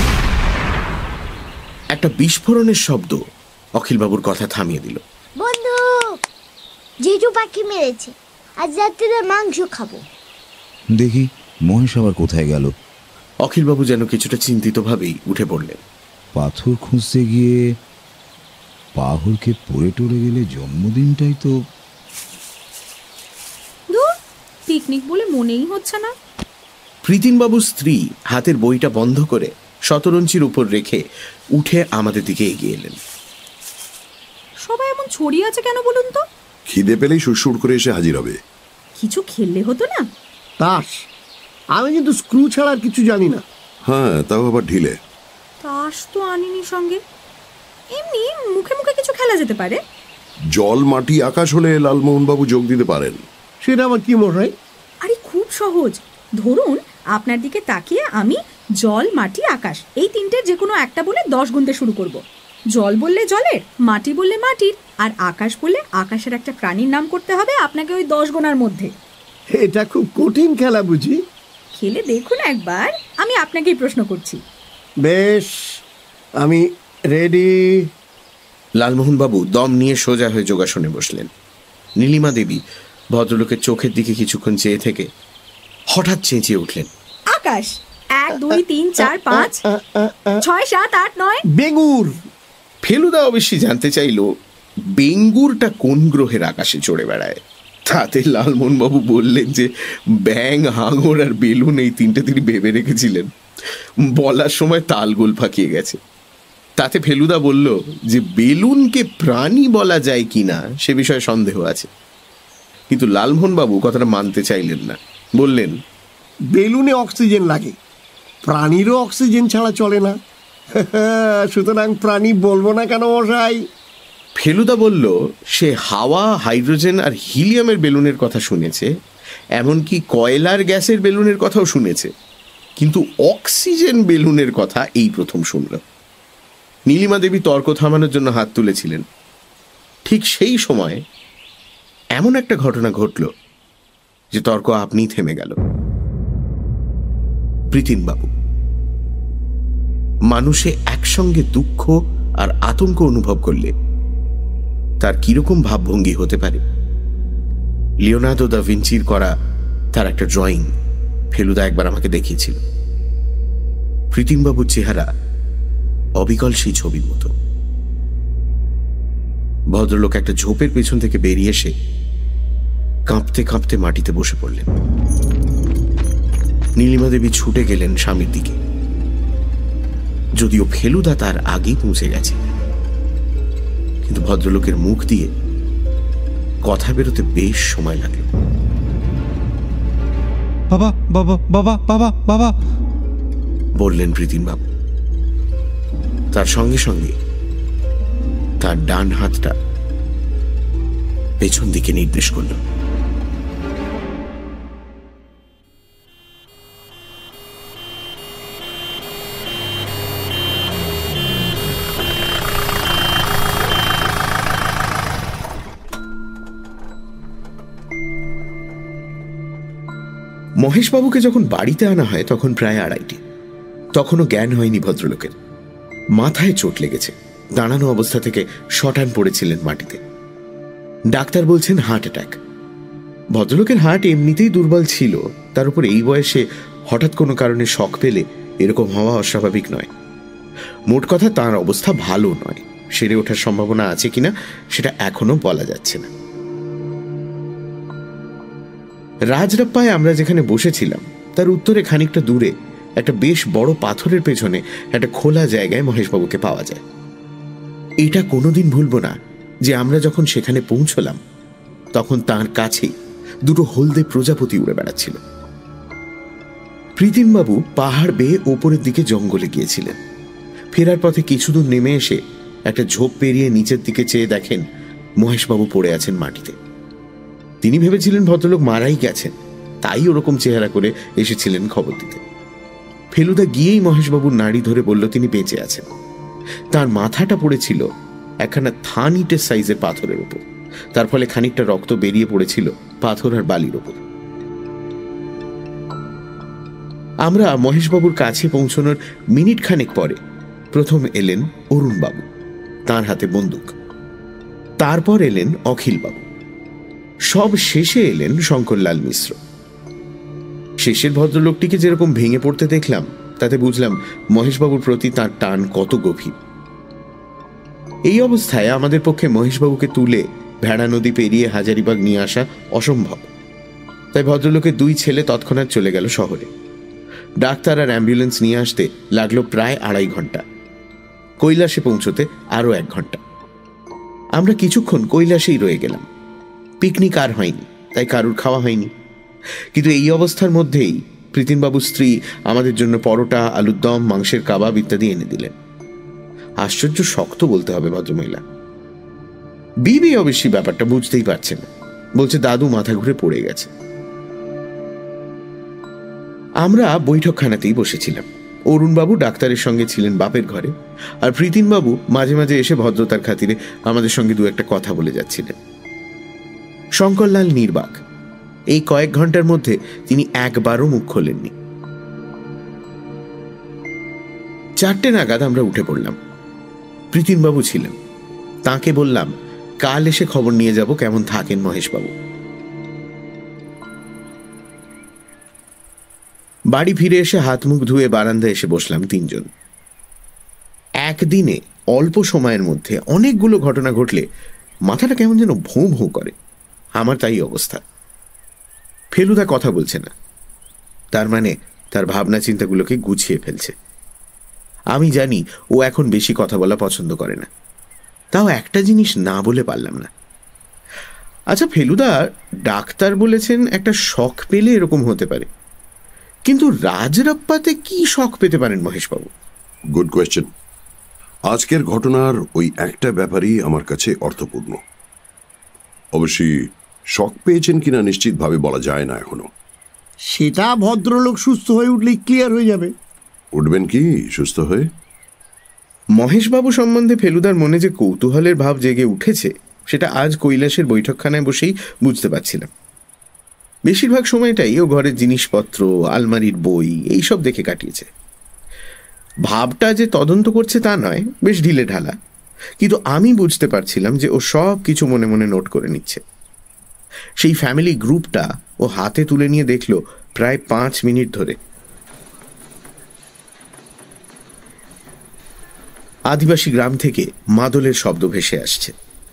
একটা বিস্ফোরণের শব্দ অখিলবাবুর কথা থামিয়ে দিল। বন্ধু, জেঠু পাখি মেরেছে, আজ রাত্রিরে মাংস খাবো। দেখি মহেশ আবার কোথায় গেল। অখিলবাবু যেন কিছুটা চিন্তিত ভাবেই উঠে পড়লেন। পাথর খুঁজতে গিয়ে পাহড়কে পড়ে টরে গেলে জন্মদিনটাই তো। পিকনিক বলে মনেই হচ্ছে না। প্রীতিনবাবুর স্ত্রী হাতের বইটা বন্ধ করে শতরঞ্চির উপর রেখে উঠে আমাদের দিকে এগিয়ে এলেন। সবাই এমন ছড়িয়ে আছে কেন বলুন তো? খিদে পেলেই সুরসুর করে এসে হাজির হবে। কিছু খেললে হতো না? তাস? আমি কিন্তু স্ক্রু ছাড়া আর কিছু জানি না। হ্যাঁ, তাও আবার ঢিলে। তাস তো আনিনি সঙ্গে। এমনি মুখে মুখে কিছু খেলা যেতে পারে। জল মাটি আকাশ হলে লালমোহনবাবু যোগ দিতে পারেন। সেটা আবার কি মশাই? আরে খুব সহজ। ধরুন আপনার দিকে তাকিয়ে আমি জল, মাটি, আকাশ এই তিনটের যে কোনো একটা বলে 10 গুনতে শুরু করব। জল বললে জলের, মাটি বললে মাটির, আর আকাশ বললে আকাশের একটা প্রাণীর নাম করতে হবে আপনাকে ওই 10 গোনার মধ্যে। এটা খুব কঠিন খেলা বুঝি? খেলে দেখুন একবার, আমি আপনাকেই প্রশ্ন করছি। বেশ, আমি রেডি। লালমোহনবাবু দম নিয়ে সোজা হয়ে যোগাসনে বসলেন। নীলিমা দেবী ভদ্রলোকের চোখের দিকে কিছুক্ষণ চেয়ে থেকে হঠাৎ চেঁচিয়ে উঠলেন, আকাশ! 1 2 3 4 5 6 7 8 9 বেঙ্গুর। ফেলুদা অবশ্যই জানতে চাইল বেঙ্গুরটা কোন গ্রহের আকাশে চড়ে বেড়ায়। তাতে লালমোহনবাবু বললেন যে ব্যাং, হাঙর আর বেলুন এই তিনটে তিনি ভেবে রেখেছিলেন। বলার সময় তালগোল ফাঁকিয়ে গেছে। তাতে ফেলুদা বলল যে বেলুনকে প্রাণী বলা যায় কিনা সে বিষয়ে সন্দেহ আছে। কিন্তু লালমোহনবাবু কথাটা মানতে চাইলেন না। বললেন, বেলুনে অক্সিজেন লাগে, প্রাণীরও অক্সিজেন ছাড়া চলে না, সুতরাং প্রাণী বলবো না কেন মশাই? ফেলুদা বলল সে হাওয়া, হাইড্রোজেন আর হিলিয়ামের বেলুনের কথা শুনেছে, এমনকি কয়লার গ্যাসের বেলুনের কথাও শুনেছে, কিন্তু অক্সিজেন বেলুনের কথা এই প্রথম শুনল। নীলিমা দেবী তর্ক থামানোর জন্য হাত তুলেছিলেন। ঠিক সেই সময় এমন একটা ঘটনা ঘটল যে তর্ক আপনিই থেমে গেল। প্রীতিনবাবু। মানুষে একসঙ্গে দুঃখ আর আতঙ্ক অনুভব করলে তার কিরকম ভাবভঙ্গি হতে পারে। লিওনার্দো দা ভিঞ্চির করা তার একটা ড্রয়িং ফেলুদা একবার আমাকে দেখিয়েছিল। প্রীতিনবাবুর চেহারা অবিকল সেই ছবির মতো। ভদ্রলোক একটা ঝোপের পেছন থেকে বেরিয়ে এসে কাঁপতে কাঁপতে মাটিতে বসে পড়লেন। নীলিমা দেবী ছুটে গেলেন স্বামীর দিকে, যদিও ফেলুদা তার আগেই পৌঁছে গেছে। কিন্তু ভদ্রলোকের মুখ দিয়ে কথা বেরোতে বেশ সময় লাগলো। বাবা বাবা বাবা বাবা বাবা বললেন প্রীতিনবাবু। তার সঙ্গে সঙ্গে তার ডান হাতটা পেছন দিকে নির্দেশ করল। মহেশবাবুকে যখন বাড়িতে আনা হয় তখন প্রায় 2:30। তখনও জ্ঞান হয়নি ভদ্রলোকের। মাথায় চোট লেগেছে, দাঁড়ানো অবস্থা থেকে শটান পড়েছিলেন মাটিতে। ডাক্তার বলছেন হার্ট অ্যাটাক। ভদ্রলোকের হার্ট এমনিতেই দুর্বল ছিল, তার উপর এই বয়সে হঠাৎ কোনো কারণে শক পেলে এরকম হওয়া অস্বাভাবিক নয়। মোট কথা তাঁর অবস্থা ভালো নয়। সেরে ওঠার সম্ভাবনা আছে কিনা সেটা এখনো বলা যাচ্ছে না। রাজরাপ্পায় আমরা যেখানে বসেছিলাম তার উত্তরে খানিকটা দূরে একটা বেশ বড় পাথরের পেছনে একটা খোলা জায়গায় মহেশবাবুকে পাওয়া যায়। এটা কোনোদিন ভুলবো না যে আমরা যখন সেখানে পৌঁছলাম তখন তার কাছেই 2 হলদে প্রজাপতি উড়ে বেড়াচ্ছিল। প্রীতিনবাবু পাহাড় বেয়ে ওপরের দিকে জঙ্গলে গিয়েছিলেন। ফেরার পথে কিছু দূর নেমে এসে একটা ঝোপ পেরিয়ে নিচের দিকে চেয়ে দেখেন মহেশবাবু পড়ে আছেন মাটিতে। তিনি ভেবেছিলেন ভদ্রলোক মারাই গেছেন, তাই ওরকম চেহারা করে এসেছিলেন খবর দিতে। ফেলুদা গিয়েই মহেশবাবুর নাড়ি ধরে বলল তিনি বেঁচে আছেন। তার মাথাটা পড়েছিল একখানা থান ইটের সাইজের পাথরের উপর, তার ফলে খানিকটা রক্ত বেরিয়ে পড়েছিল পাথর আর বালির উপর। আমরা মহেশবাবুর কাছে পৌঁছানোর মিনিট খানেক পরে প্রথম এলেন অরুণবাবু, তার হাতে বন্দুক। তারপর এলেন অখিলবাবু। সব শেষে এলেন শঙ্করলাল মিশ্র। শেষের ভদ্রলোকটিকে যেরকম ভেঙে পড়তে দেখলাম তাতে বুঝলাম মহেশবাবুর প্রতি তার টান কত গভীর। এই অবস্থায় আমাদের পক্ষে মহেশবাবুকে তুলে ভেড়া নদী পেরিয়ে হাজারিবাগ নিয়ে আসা অসম্ভব। তাই ভদ্রলোকের 2 ছেলে তৎক্ষণাৎ চলে গেল শহরে। ডাক্তার আর অ্যাম্বুলেন্স নিয়ে আসতে লাগলো প্রায় 2.5 ঘন্টা। কৈলাসে পৌঁছতে আরো 1 ঘন্টা। আমরা কিছুক্ষণ কৈলাসেই রয়ে গেলাম। পিকনিক আর হয়নি, তাই কারুর খাওয়া হয়নি। কিন্তু এই অবস্থার মধ্যেই প্রীতিনবাবুর স্ত্রী আমাদের জন্য পরোটা, আলুর দম, মাংসের কাবাব ইত্যাদি এনে দিলেন। আশ্চর্য শক্ত বলতে হবে ভদ্রমহিলা। বিবি অবশ্যই ব্যাপারটা বুঝতেই পারছে না, বলছে দাদু মাথা ঘুরে পড়ে গেছে। আমরা বৈঠকখানাতেই বসেছিলাম। অরুণবাবু ডাক্তারের সঙ্গে ছিলেন বাপের ঘরে, আর প্রীতিনবাবু মাঝে মাঝে এসে ভদ্রতার খাতিরে আমাদের সঙ্গে 2-1টা কথা বলে যাচ্ছিলেন। শঙ্করলাল নির্বাক। এই কয়েক ঘন্টার মধ্যে তিনি একবারও মুখ খোলেননি। 4টে নাগাদ আমরা উঠে পড়লাম। প্রীতিনবাবু ছিলেন। তাকে বললাম কাল এসে খবর নিয়ে যাব কেমন থাকেন মহেশবাবু। বাড়ি ফিরে এসে হাত মুখ ধুয়ে বারান্দায় এসে বসলাম 3 জন। একদিনে অল্প সময়ের মধ্যে অনেকগুলো ঘটনা ঘটলে মাথাটা কেমন যেন ভোঁ ভোঁ করে। আমার তাই অবস্থা। ফেলুদা কথা বলছে না, তার মানে তার ভাবনা চিন্তাগুলোকে গুছিয়ে ফেলছে। আমি জানি ও এখন বেশি কথা বলা পছন্দ করে না, তাও একটা জিনিস না বলে পারলাম না। আচ্ছা ফেলুদা, ডাক্তার বলেছেন একটা শখ পেলে এরকম হতে পারে, কিন্তু রাজরাপ্পাতে কি শখ পেতে পারেন মহেশবাবু? Good question. আজকের ঘটনার ওই একটা ব্যাপারই আমার কাছে অর্থপূর্ণ। অবশ্যই শখ পেয়েছেন কিনা নিশ্চিতভাবে বলা যায় না এখনো। সেটা ভদ্রলোক সুস্থ হয়ে উঠলেই ক্লিয়ার হয়ে যাবে। উঠবেন কি সুস্থ হয়ে? মহেশবাবু সম্বন্ধে ফেলুদার মনে যে কৌতূহলের ভাব জেগে উঠেছে সেটা আজ কৈলাসের বৈঠকখানায় বসেই বুঝতে পারছিলাম। বেশিরভাগ সময়টাই ও ঘরের জিনিসপত্র, আলমারির বই এইসব দেখে কাটিয়েছে। ভাবটা যে তদন্ত করছে তা নয়, বেশ ঢিলে ঢালা, কিন্তু আমি বুঝতে পারছিলাম যে ও সব কিছু মনে মনে নোট করে নিচ্ছে। সেই ফ্যামিলি গ্রুপটা ও হাতে তুলে নিয়ে দেখলো প্রায় 5 মিনিট ধরে। আদিবাসী গ্রাম থেকে মাদলের শব্দ ভেসে আসছে।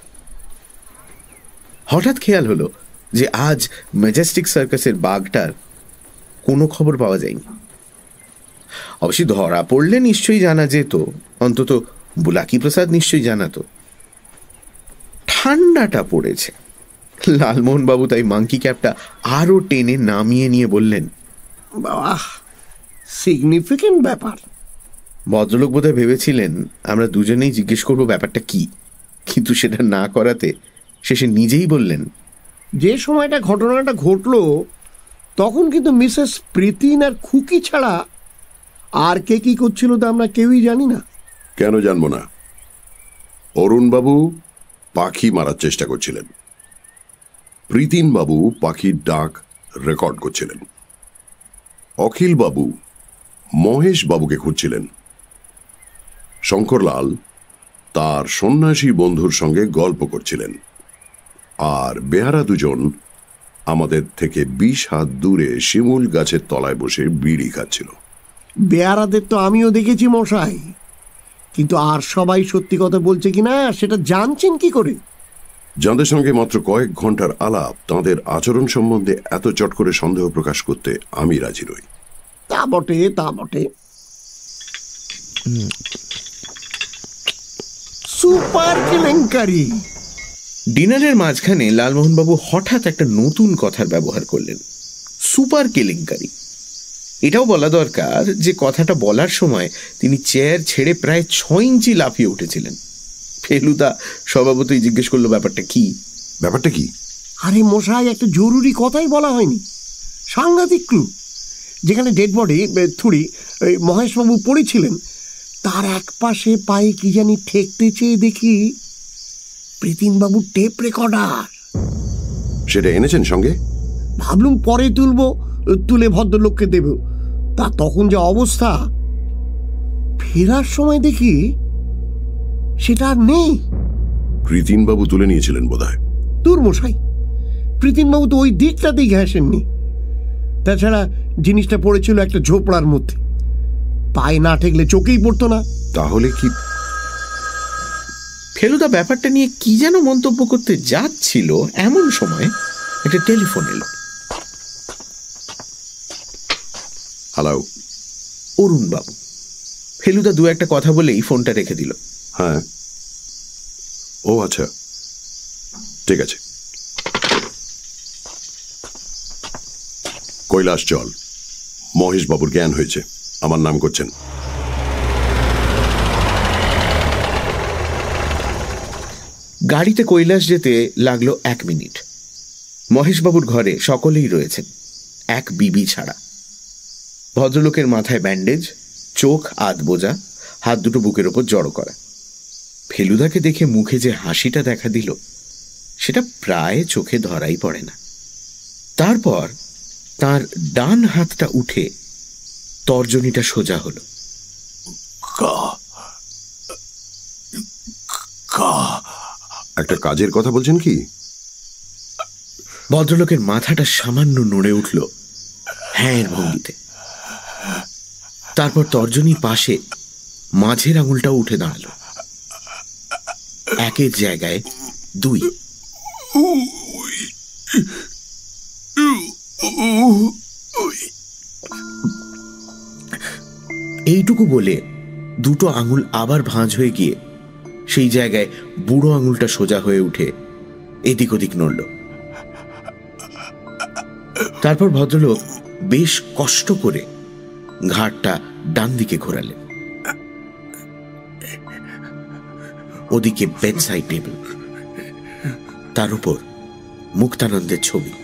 হঠাৎ খেয়াল হলো যে আজ ম্যাজেস্টিক সার্কাসের বাঘটার কোনো খবর পাওয়া যায়নি। অবশ্যই ধরা পড়লে নিশ্চয়ই জানা যেত, অন্তত বুলাকি প্রসাদ নিশ্চয়ই জানাতো। ঠান্ডাটা পড়েছে। লালমোহন বাবু তাই মাংকি ক্যাপটা আরো টেনে নামিয়ে নিয়ে বললেন, বাহ, সিগনিফিকেন্ট ব্যাপার। ভদ্রলোক বোধহয় ভেবেছিলেন আমরা দুজনেই জিজ্ঞেস করবো ব্যাপারটা কি, কিন্তু সেটা না করাতে শেষে নিজেই বললেন, যে সময়টা ঘটনাটা ঘটলো তখন কিন্তু মিসেস প্রীতিন আর খুকি ছাড়া আর কে কি করছিল তা আমরা কেউই জানি না। কেন জানবো না? অরুণবাবু পাখি মারার চেষ্টা করছিলেন, প্রীতিন বাবু পাখির ডাক রেকর্ড করছিলেন, অখিল বাবু মহেশ বাবুকে খুঁজছিলেন, শঙ্করলাল তার সন্ন্যাসী বন্ধুর সঙ্গে গল্প করছিলেন, আর বেহারা দুজন আমাদের থেকে 20 হাত দূরে শিমুল গাছের তলায় বসে বিড়ি খাচ্ছিল। বেয়ারাদের তো আমিও দেখেছি মশাই, কিন্তু আর সবাই সত্যি কথা বলছে কিনা সেটা জানছেন কি করে? যাদের সঙ্গে মাত্র কয়েক ঘন্টার আলাপ, তাঁদের আচরণ সম্বন্ধে এত চট করে সন্দেহ প্রকাশ করতে আমি রাজি নই। তা বটে, তা বটে। সুপার কেলেঙ্কারি। ডিনারের মাঝখানে লালমোহনবাবু হঠাৎ একটা নতুন কথার ব্যবহার করলেন, সুপার কেলেঙ্কারি। এটাও বলা দরকার যে কথাটা বলার সময় তিনি চেয়ার ছেড়ে প্রায় 6 ইঞ্চি লাফিয়ে উঠেছিলেন। ফেলুদা স্বভাবতই জিজ্ঞেস করলো, ব্যাপারটা কি? ব্যাপারটা কি? আরে মশাই, একটা জরুরি কথাই বলা হয়নি। সাংঘাতিক ক্লু। যেখানে ডেড বডি থুড়ি মহেশবাবু পড়েছিলেন, তার এক পাশে পায়ে কি জানি ঠেকতে চেয়ে দেখি প্রীতিনবাবুর টেপ রেকর্ডার। সেটা এনেছেন সঙ্গে? ভাবলুম পরে তুলে ভদ্রলোককে দেব, তা তখন যে অবস্থা। ফেরার সময় দেখি সেটা আর নেই। প্রীতিনবাবু তুলে নিয়েছিলেন বোধহয়। দূর মশাই, প্রীতিনবাবু তো ওই দিকটাতেই ঘেঁষেননি। তাছাড়া জিনিসটা পড়েছিল একটা ঝোপড়ার মধ্যে, পায়ে না ঠেকলে চোখেই পড়তো না। তাহলে কি? ফেলুদা ব্যাপারটা নিয়ে কি যেন মন্তব্য করতে যাচ্ছিল, এমন সময় একটা টেলিফোন এলো। হ্যালো, অরুণবাবু। ফেলুদা দু একটা কথা বলেই ফোনটা রেখে দিল। হ্যাঁ, ও আচ্ছা, ঠিক আছে। কৈলাস চল, মহেশ বাবুর জ্ঞান হয়েছে, আমার নাম করছেন। গাড়িতে কৈলাস যেতে লাগলো 1 মিনিট। মহেশবাবুর ঘরে সকলেই রয়েছেন, এক বিবি ছাড়া। ভদ্রলোকের মাথায় ব্যান্ডেজ, চোখ আধ বোঝা, হাত দুটো বুকের ওপর জড়ো করা। ফেলুদাকে দেখে মুখে যে হাসিটা দেখা দিল, সেটা প্রায় চোখে ধরাই পড়ে না। তারপর তার ডান হাতটা উঠে তর্জনীটা সোজা হলো। একটা কাজের কথা বলছেন কি? ভদ্রলোকের মাথাটা সামান্য নড়ে উঠল হ্যাঁ এর ভঙ্গিতে। তারপর তর্জনীর পাশে মাঝের আঙুলটাও উঠে দাঁড়ালো, 1-এর জায়গায় 2। এইটুকু বলে দুটো আঙুল আবার ভাঁজ হয়ে গিয়ে সেই জায়গায় বুড়ো আঙুলটা সোজা হয়ে উঠে এদিক ওদিক নড়ল। তারপর ভদ্রলোক বেশ কষ্ট করে ঘাটটা ডান দিকে ঘোরালেন। ওদিকে বেডসাইড টেবিল, তার উপর মুক্তানন্দের ছবি।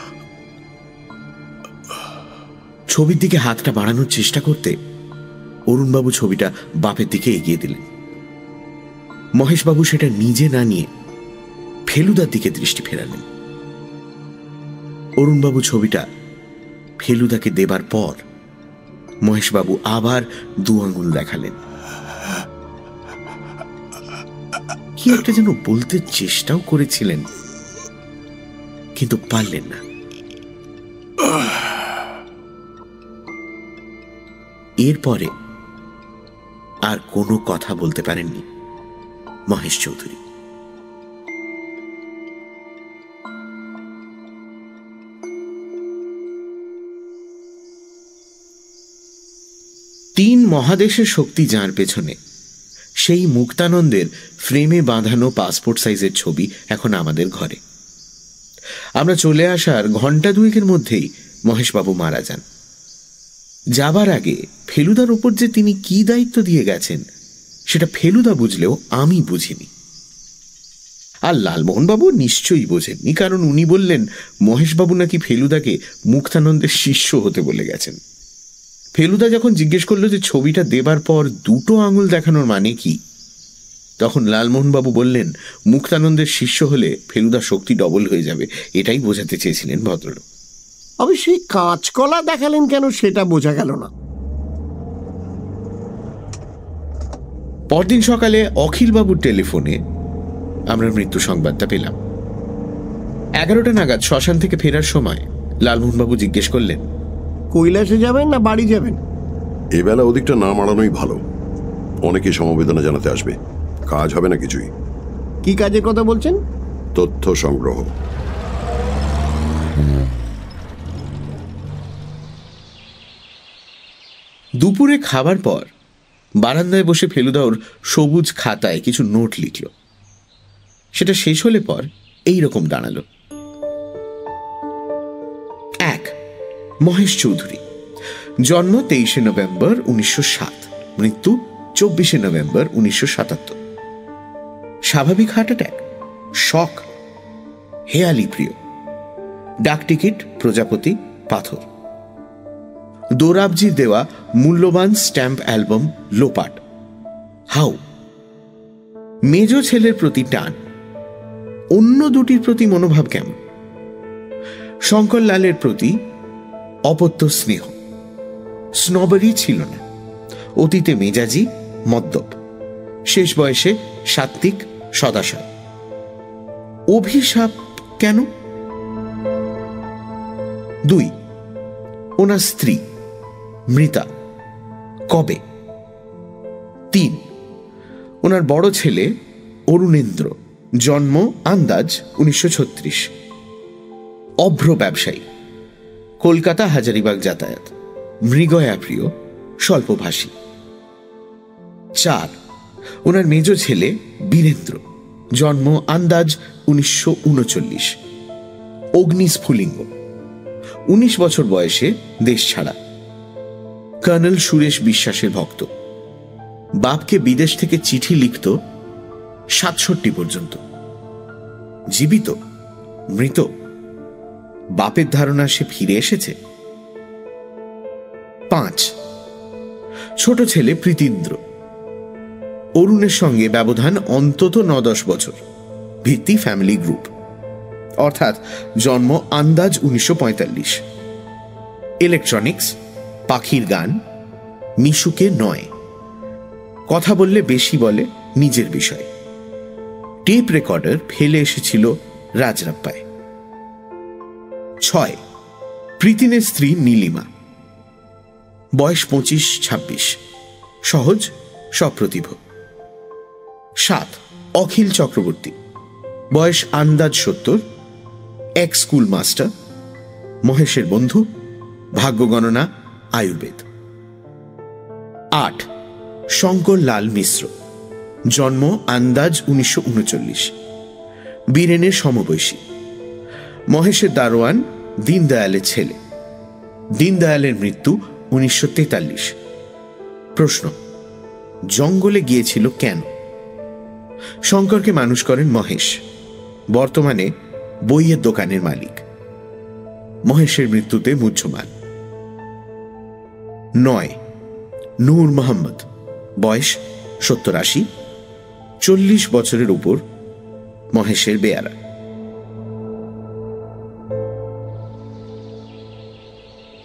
ছবির দিকে হাতটা বাড়ানোর চেষ্টা করতে অরুণবাবু ছবিটা বাপের দিকে এগিয়ে দিলেন। মহেশবাবু সেটা নিজে না নিয়ে ফেলুদার দিকে দৃষ্টি ফেরালেন। অরুণবাবু ছবিটা ফেলুদাকে দেবার পর মহেশবাবু আবার 2 আঙুল দেখালেন। কি একটা যেন বলতে চেষ্টাও করেছিলেন, কিন্তু পারলেন না। এরপরে আর কোনো কথা বলতে পারেননি মহেশ চৌধুরী। তিন মহাদেশের শক্তি যার পেছনে, সেই মুক্তানন্দের ফ্রেমে বাঁধানো পাসপোর্ট সাইজের ছবি এখন আমাদের ঘরে। আমরা চলে আসার ঘণ্টা 2 মধ্যেই মহেশবাবু মারা যান। যাবার আগে ফেলুদার উপর যে তিনি কি দায়িত্ব দিয়ে গেছেন সেটা ফেলুদা বুঝলেও আমি বুঝিনি। আর লালমোহনবাবু নিশ্চয়ই বোঝেননি, কারণ উনি বললেন মহেশবাবু নাকি ফেলুদাকে মুক্তানন্দের শিষ্য হতে বলে গেছেন। ফেলুদা যখন জিজ্ঞেস করলো যে ছবিটা দেবার পর 2 আঙুল দেখানোর মানে কি, তখন লালমোহনবাবু বললেন মুক্তানন্দের শিষ্য হলে ফেলুদা শক্তি ডবল হয়ে যাবে, এটাই বোঝাতে চেয়েছিলেন ভদ্রলোক। অবশ্যই কাঁচকলা দেখালেন কেন সেটা বোঝা গেল না। পরদিন সকালে অখিলবাবুর টেলিফোনে আমরা মৃত্যু সংবাদটা পেলাম। 11টা নাগাদ শ্মশান থেকে ফেরার সময় লালমোহনবাবু জিজ্ঞেস করলেন, কৈলাসে যাবেন না বাড়ি যাবেন? এবেলা ওদিকটা না মারানোই ভালো, অনেকে সমবেদনা জানাতে আসবে, কাজ হবে না কিছুই। কি কাজের কথা বলছেন? তথ্য সংগ্রহ। দুপুরে খাবার পর বারান্দায় বসে ফেলুদা ওর সবুজ খাতায় কিছু নোট লিখল। সেটা শেষ হলে পর এই রকম দাঁড়ালো। 1. মহেশ চৌধুরী, জন্ম 23শে নভেম্বর 1907, মৃত্যু 24শে নভেম্বর 1977। স্বাভাবিক হার্ট অ্যাটাক, শক, হেয়ালি প্রিয়, ডাক টিকিট প্রজাপতি, পাথর, দোরাবজির দেওয়া মূল্যবান স্ট্যাম্প অ্যালবাম লোপাট, হাউ, মেজ ছেলের প্রতি টান, অন্য দুটির প্রতি মনোভাব কেমন, শঙ্কর লালের প্রতি অপত্য স্নেহ, স্নবারি ছিল না, অতীতে মেজাজি, মদ্যপ, শেষ বয়সে সাত্ত্বিক, সদাশয়। অভিশাপ কেন? 2. ওনার স্ত্রী মৃতা, কবে? 3. ওনার বড় ছেলে অরুণেন্দ্র, জন্ম আন্দাজ 1936, অভ্র ব্যবসায়ী, কলকাতা হাজারিবাগ যাতায়াত, মৃগয়া প্রিয়, স্বল্পভাষী। 4. ওনার মেজ ছেলে বীরেন্দ্র, জন্ম আন্দাজ 1939, অগ্নিস্ফুলিঙ্গ, 19 বছর বয়সে দেশ ছাড়া, কর্নেল সুরেশ বিশ্বাসের ভক্ত, বাপকে বিদেশ থেকে চিঠি লিখত 67 পর্যন্ত। জীবিত, মৃত? বাপের ধারণা সে ফিরে এসেছে। 5. ছোট ছেলে প্রীতীন্দ্র, অরুণের সঙ্গে ব্যবধান অন্তত 9-10 বছর, ভিত্তি ফ্যামিলি গ্রুপ, অর্থাৎ জন্ম আন্দাজ 1945, ইলেকট্রনিক্স, পাখির গান, মিশুকে নয়, কথা বললে বেশি বলে, নিজের বিষয়, টেপ রেকর্ডার ফেলে এসেছিল রাজরাপ্পায়। 6. প্রীতিনের স্ত্রী নীলিমা, বয়স 25-26, সহজ, সপ্রতিভ। 7. অখিল চক্রবর্তী, বয়স আন্দাজ 70, এক স্কুল মাস্টার, মহেশের বন্ধু, ভাগ্য গণনা, আয়ুর্বেদ। 8. শঙ্কর লাল মিশ্র, জন্ম আন্দাজ 1939, বীরেনের সমবয়সী, মহেশের দারোয়ান, দীনদয়ালের ছেলে, দীনদয়ালের মৃত্যু 1943। প্রশ্ন, জঙ্গলে গিয়েছিল কেন? শঙ্করকে মানুষ করেন মহেশ, বর্তমানে বইয়ের দোকানের মালিক, মহেশের মৃত্যুতে মুহ্যমান। 9. নূর মোহাম্মদ, বয়স 70-80, 40 বছরের উপর, মহেশের বেয়ারা।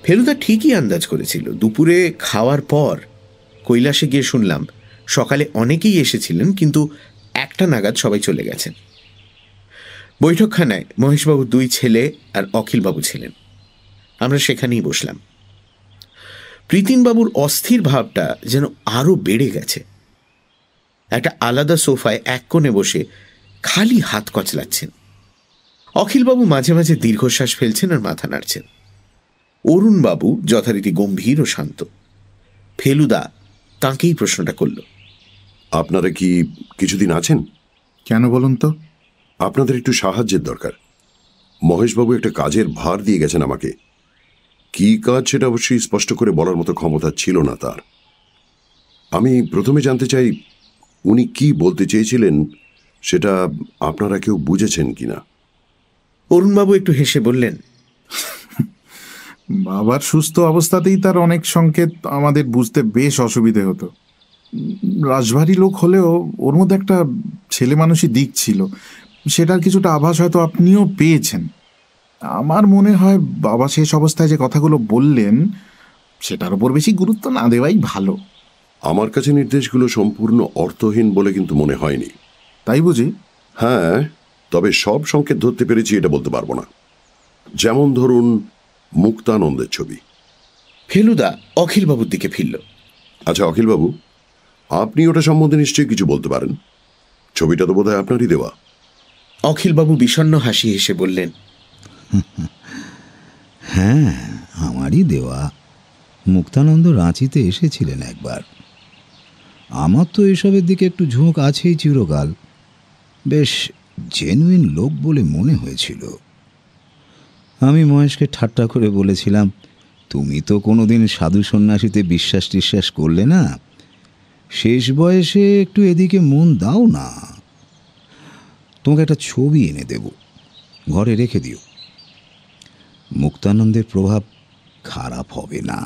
ফেলুদা ঠিকই আন্দাজ করেছিল। দুপুরে খাওয়ার পর কৈলাসে গিয়ে শুনলাম সকালে অনেকেই এসেছিলেন, কিন্তু 1টা নাগাদ সবাই চলে গেছেন। বৈঠকখানায় মহেশবাবুর 2 ছেলে আর অখিলবাবু ছিলেন। আমরা সেখানেই বসলাম। প্রীতিনবাবুর অস্থির ভাবটা যেন আরো বেড়ে গেছে। একটা আলাদা সোফায় এক কোণে বসে খালি হাত কচলাচ্ছেন। অখিলবাবু মাঝে মাঝে দীর্ঘশ্বাস ফেলছেন আর মাথা নাড়ছেন। অরুণবাবু যথারীতি গম্ভীর ও শান্ত। ফেলুদা তাঁকেই প্রশ্নটা করল, আপনারা কি কিছুদিন আছেন? কেন বলুন তো? আপনাদের একটু সাহায্যের দরকার। মহেশবাবু একটা কাজের ভার দিয়ে গেছেন আমাকে। কি কাজ সেটা অবশ্যই স্পষ্ট করে বলার মতো ক্ষমতা ছিল না তার। আমি প্রথমে জানতে চাই উনি কি বলতে চেয়েছিলেন, সেটা আপনারা কেউ বুঝেছেন কিনা? অরুণবাবু একটু হেসে বললেন, বাবার সুস্থ অবস্থাতেই তার অনেক সংকেত আমাদের বুঝতে বেশ অসুবিধে হতো। রাজবাড়ি লোক হলেও ওর মধ্যে একটা ছেলে মানুষই দিক ছিল, সেটার কিছুটা আভাস হয়তো আপনিও পেয়েছেন। আমার মনে হয় বাবা শেষ অবস্থায় যে কথাগুলো বললেন সেটার উপর বেশি গুরুত্ব না দেওয়াই ভালো। আমার কাছে নির্দেশগুলো সম্পূর্ণ অর্থহীন বলে কিন্তু মনে হয়নি। তাই বুঝি? হ্যাঁ, তবে সব সংকেত ধরতে পেরেছি এটা বলতে পারবো না। যেমন ধরুন মুক্তানন্দের ছবি। ফেলুদা অখিলবাবুর দিকে ফিরল। আচ্ছা অখিলবাবু, আপনি ওটা সম্বন্ধে নিশ্চয়ই কিছু বলতে পারেন। ছবিটা তো বোধহয় আপনারই দেওয়া। অখিলবাবু বিষণ্ণ হাসি হেসে বললেন, হ্যাঁ, আমারই দেওয়া। মুক্তানন্দ রাঁচিতে এসেছিলেন একবার। আমার তো এসবের দিকে একটু ঝোঁক আছেই চিরকাল। বেশ জেনুইন লোক বলে মনে হয়েছিল। আমি মহেশকে ঠাট্টা করে বলেছিলাম, তুমি তো কোনোদিন সাধু সন্ন্যাসীতে বিশ্বাস টিশ্বাস করলে না, শেষ বয়সে একটু এদিকে মন দাও না। তোমাকে একটা ছবি এনে দেব, ঘরে রেখে দিও। মুক্তানন্দের প্রভাব খারাপ হবে না।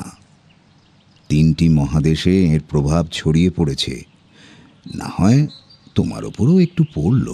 3টি মহাদেশে এর প্রভাব ছড়িয়ে পড়েছে, না হয় তোমার ওপরও একটু পড়ল।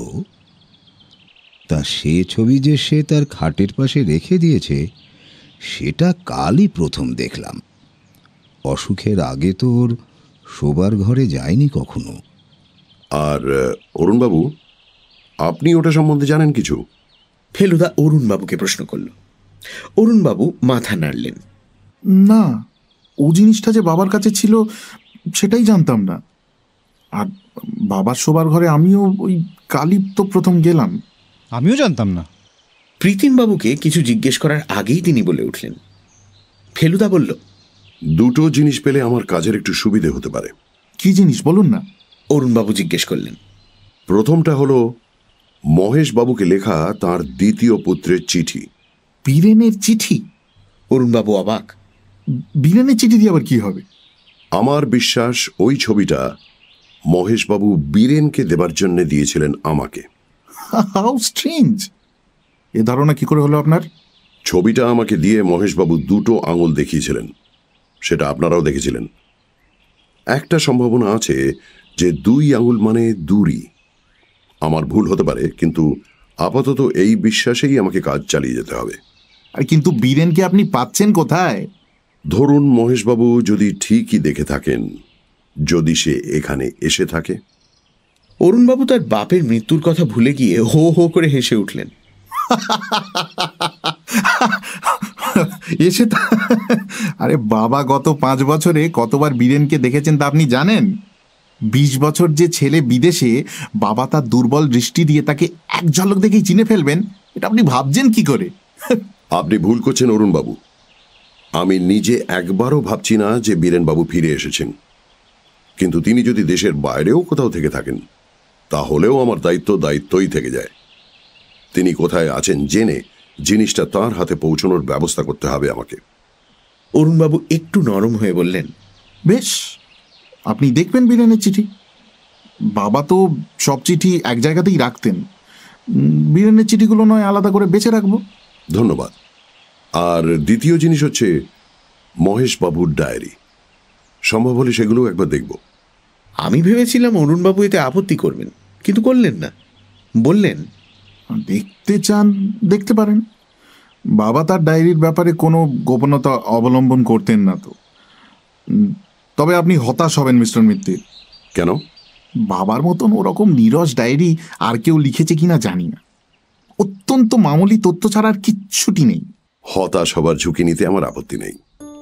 তা সে ছবি যে সে তার খাটের পাশে রেখে দিয়েছে সেটা কালই প্রথম দেখলাম। অসুখের আগে তো ওর শোবার ঘরে যায়নি কখনো। আর অরুণবাবু, আপনি ওটা সম্বন্ধে জানেন কিছু? ফেলুদা অরুণবাবুকে প্রশ্ন করল। অরুণবাবু মাথা নাড়লেন। না, ও জিনিসটা যে বাবার কাছে ছিল সেটাই জানতাম না। আর বাবার শোবার ঘরে আমিও ওই কালই তো প্রথম গেলাম। আমিও জানতাম না। প্রীতিনবাবুকে কিছু জিজ্ঞেস করার আগেই তিনি বলে উঠলেন। ফেলুদা বলল, 2টো জিনিস পেলে আমার কাজের একটু সুবিধে হতে পারে। কি জিনিস বলুন না? অরুণবাবু জিজ্ঞেস করলেন। প্রথমটা হলো মহেশবাবুকে লেখা তার 2য় পুত্রের চিঠি। বীরেনের চিঠি? অরুণবাবু অবাক। বীরেনের চিঠি দিয়ে আবার কি হবে? আমার বিশ্বাস ওই ছবিটা মহেশবাবু বীরেনকে দেবার জন্য দিয়েছিলেন আমাকে। How strange! এ ধারণা কি করে হলো আপনার? ছবিটা আমাকে দিয়ে মহেশবাবু 2টো আঙুল দেখিয়েছিলেন, সেটা আপনারাও দেখেছিলেন। একটা সম্ভাবনা আছে যে 2 আঙুল মানে দূরই। আমার ভুল হতে পারে, কিন্তু আপাতত এই বিশ্বাসেই আমাকে কাজ চালিয়ে যেতে হবে। আর কিন্তু বীরেনকে আপনি পাচ্ছেন কোথায়? ধরুন মহেশবাবু যদি ঠিকই দেখে থাকেন, যদি সে এখানে এসে থাকে। অরুণবাবু তার বাপের মৃত্যুর কথা ভুলে গিয়ে হো হো করে হেসে উঠলেন। এসে আরে বাবা, গত 5 বছরে কতবার বীরেনকে দেখেছেন তা আপনি জানেন? 20 বছর যে ছেলে বিদেশে, বাবা তার দুর্বল দৃষ্টি দিয়ে তাকে এক ঝলক দেখেই চিনে ফেলবেন, এটা আপনি ভাবছেন কি করে? আপনি ভুল করছেন অরুণবাবু। আমি নিজে একবারও ভাবছি না যে বীরেনবাবু ফিরে এসেছেন। কিন্তু তিনি যদি দেশের বাইরেও কোথাও থেকে থাকেন, তাহলেও আমার দায়িত্বই থেকে যায়। তিনি কোথায় আছেন জেনে জিনিসটা তার হাতে পৌঁছানোর ব্যবস্থা করতে হবে আমাকে। অরুণবাবু একটু নরম হয়ে বললেন, বেশ, আপনি দেখবেন বীরেনের চিঠি। বাবা তো সব চিঠি এক জায়গাতেই রাখতেন। বীরেনের চিঠিগুলো নয় আলাদা করে বেছে রাখবো। ধন্যবাদ। আর দ্বিতীয় জিনিস হচ্ছে মহেশবাবুর ডায়েরি। সম্ভব হলে সেগুলো একবার দেখব। আমি ভেবেছিলাম অরুণবাবু এতে আপত্তি করবেন, কিন্তু করলেন না। বললেন, দেখতে চান দেখতে পারেন। বাবা তার ডায়েরির ব্যাপারে কোনো গোপনতা অবলম্বন করতেন না তো। তবে আপনি হতাশ হবেন মিস্টার মিত্তির। কেন? বাবার মতন ওরকম নীরস ডায়েরি আর কেউ লিখেছে কিনা জানি না। অত্যন্ত মামুলি তথ্য ছাড়া আর কিচ্ছুটি নেই। হতাশ হবার ঝুঁকি নিতে আমার আপত্তি নেই।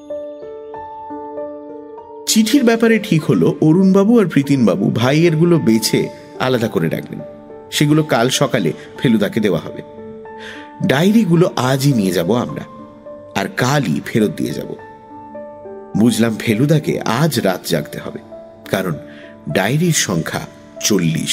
চিঠির ব্যাপারে ঠিক হলো অরুণবাবু আর প্রীতিনবাবু ভাইয়েরগুলো বেছে আলাদা করে রাখবেন। সেগুলো কাল সকালে ফেলুদাকে দেওয়া হবে। ডায়েরিগুলো আজই নিয়ে যাব আমরা, আর কালই ফেরত দিয়ে যাব। বুঝলাম ফেলুদাকে আজ রাত জাগতে হবে, কারণ ডায়েরির সংখ্যা 40।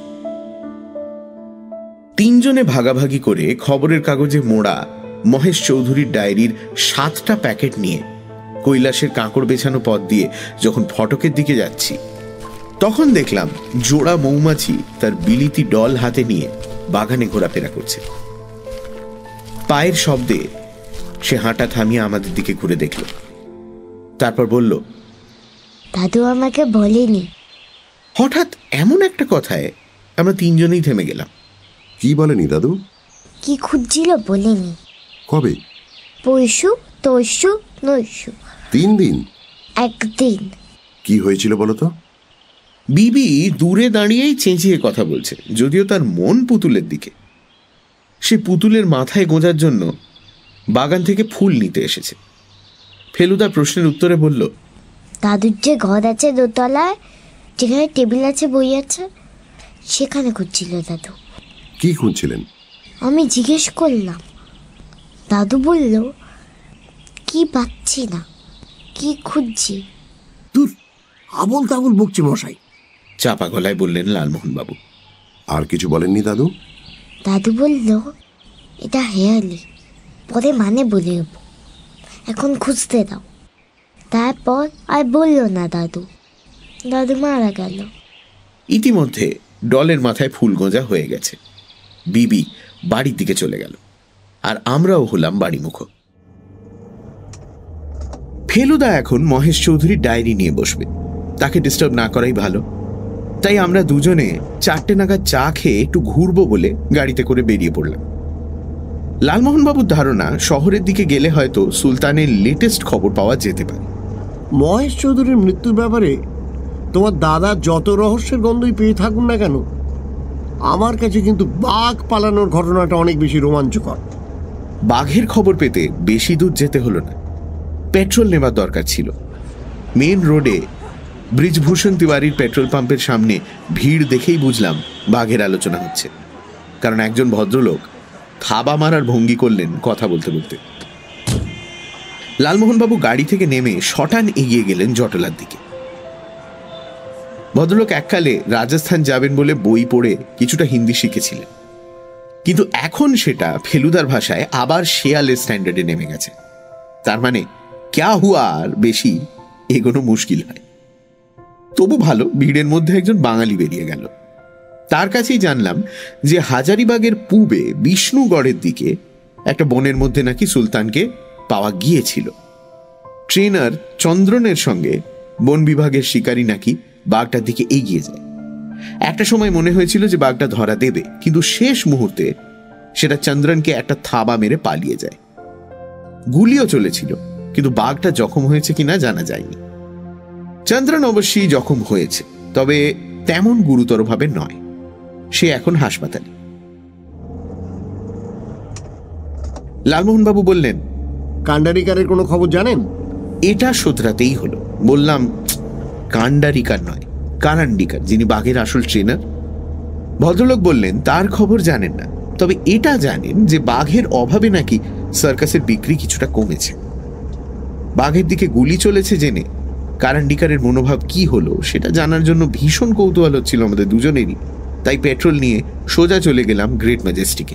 তিনজনে ভাগাভাগি করে খবরের কাগজে মোড়া মহেশ চৌধুরীর ডায়েরির 7টা প্যাকেট নিয়ে কৈলাসের কাঁকড় বেছানো পথ দিয়ে যখন ফটকের দিকে যাচ্ছি, তখন দেখলাম জোড়া মৌমাছি তার বিলিতি ডল হাতে নিয়ে বাগানে ঘোরাফেরা করছে। পায়ের শব্দে সে হাঁটা থামিয়ে আমাদের দিকে ঘুরে দেখল, তারপর বলল, দাদু আমাকে বলেনি। হঠাৎ এমন একটা কথায় আমরা তিনজনেই থেমে গেলাম। কি বলেনি দাদু? কি খুঁজছিল বলেনি। কবে? পরশু, তরশু, নরশু। 3 দিন? একদিন। কি হয়েছিল বলো তো? বিবি দূরে দাঁড়িয়েই চেঁচিয়ে কথা বলছে, যদিও তার মন পুতুলের দিকে। সে পুতুলের মাথায় গোঁজার জন্য বাগান থেকে ফুল নিতে এসেছে। ফেলুদা প্রশ্নের উত্তরে বলল, দাদুর যে ঘর আছে দোতলায়, যেখানে টেবিল আছে, বই আছে, সেখানে খুঁজছিল দাদু। কি খুঁজছিলেন? আমি জিজ্ঞেস করলাম। দাদু বলল, কি পাচ্ছি না, কি খুঁজছি। দূর, আবল তাবল বকছে মশাই, চাপা গলায় বললেন লালমোহন বাবু। আর কিছু বলেননি দাদু? দাদু বলল, এটা হেয়ালি, পরে মানে বলে দেব, এখন খুঁজতে দাও। তারপর আর বলল না দাদু। দাদু মারা গেল। ইতিমধ্যে ডলের মাথায় ফুল গোঁজা হয়ে গেছে। বিবি বাড়ির দিকে চলে গেল, আর আমরাও হলাম বাড়িমুখ। ফেলুদা এখন মহেশ চৌধুরীর ডায়েরি নিয়ে বসবে, তাকে ডিস্টার্ব না করাই ভালো। তাই আমরা দুজনে 4টে নাগাদ চা খেয়ে একটু ঘুরবো বলে গাড়িতে করে বেরিয়ে পড়লাম। লালমোহনবাবুর ধারণা শহরের দিকে গেলে হয়তো সুলতানের লেটেস্ট খবর পাওয়া যেতে পারে। মহেশ চৌধুরীর মৃত্যুর ব্যাপারে তোমার দাদা যত রহস্যের গন্ধই পেয়ে থাকুন না কেন, আমার কাছে কিন্তু বাঘ পালানোর ঘটনাটা অনেক বেশি রোমাঞ্চকর। বাঘের খবর পেতে বেশি দূর যেতে হলো না, পেট্রোল নেবার দরকার ছিল। মেন রোডে ব্রিজভূষণ তিওয়ারির পেট্রোল পাম্পের সামনে ভিড় দেখেই বুঝলাম বাঘের আলোচনা হচ্ছে, কারণ একজন ভদ্রলোক থাবা মারার ভঙ্গি করলেন কথা বলতে বলতে। লালমোহনবাবু গাড়ি থেকে নেমে শটান এগিয়ে গেলেন জটলার দিকে। ভদ্রলোক এককালে রাজস্থান যাবেন বলে বই পড়ে কিছুটা হিন্দি শিখেছিলেন, কিন্তু এখন সেটা ফেলুদার ভাষায় আবার শেয়ালের স্ট্যান্ডার্ডে নেমে গেছে। তার মানে ক্যা হুয়া আর বেশি এগোনো মুশকিল হয়। তবু ভালো, ভিড়ের মধ্যে একজন বাঙালি বেরিয়ে গেল। তার কাছেই জানলাম যে হাজারিবাগের পূবে বিষ্ণুগড়ের দিকে একটা বনের মধ্যে নাকি সুলতানকে পাওয়া গিয়েছিল। ট্রেনার চন্দ্রনের সঙ্গে বন বিভাগের শিকারী নাকি বাঘটার দিকে এগিয়ে যায়। একটা সময় মনে হয়েছিল যে বাঘটা ধরা দেবে, কিন্তু শেষ মুহূর্তে সেটা চন্দ্রনকে একটা থাবা মেরে পালিয়ে যায়। গুলিও চলেছিল, কিন্তু বাঘটা জখম হয়েছে কিনা জানা যায়নি। চন্দ্রন অবশ্যই জখম হয়েছে, তবে তেমন গুরুতরভাবে নয়। সে এখন হাসপাতালে। লালমোহনবাবু বললেন, কান্ডারিকারের কোনো খবর জানেন? এটা শোধরাতেই হলো। বললাম, কান্ডারিকার নয়, কারান্ডিকার, যিনি বাঘের আসল ট্রেনার। ভদ্রলোক বললেন তার খবর জানেন না, তবে এটা জানেন যে বাঘের অভাবে নাকি সার্কাসের বিক্রি কিছুটা কমেছে। বাঘের দিকে গুলি চলেছে জেনে কারান্ডিকারের মনোভাব কি হলো সেটা জানার জন্য ভীষণ কৌতূহল হচ্ছিল আমাদের দুজনেরই। তাই পেট্রোল নিয়ে সোজা চলে গেলাম গ্রেট ম্যাজেস্টিকে।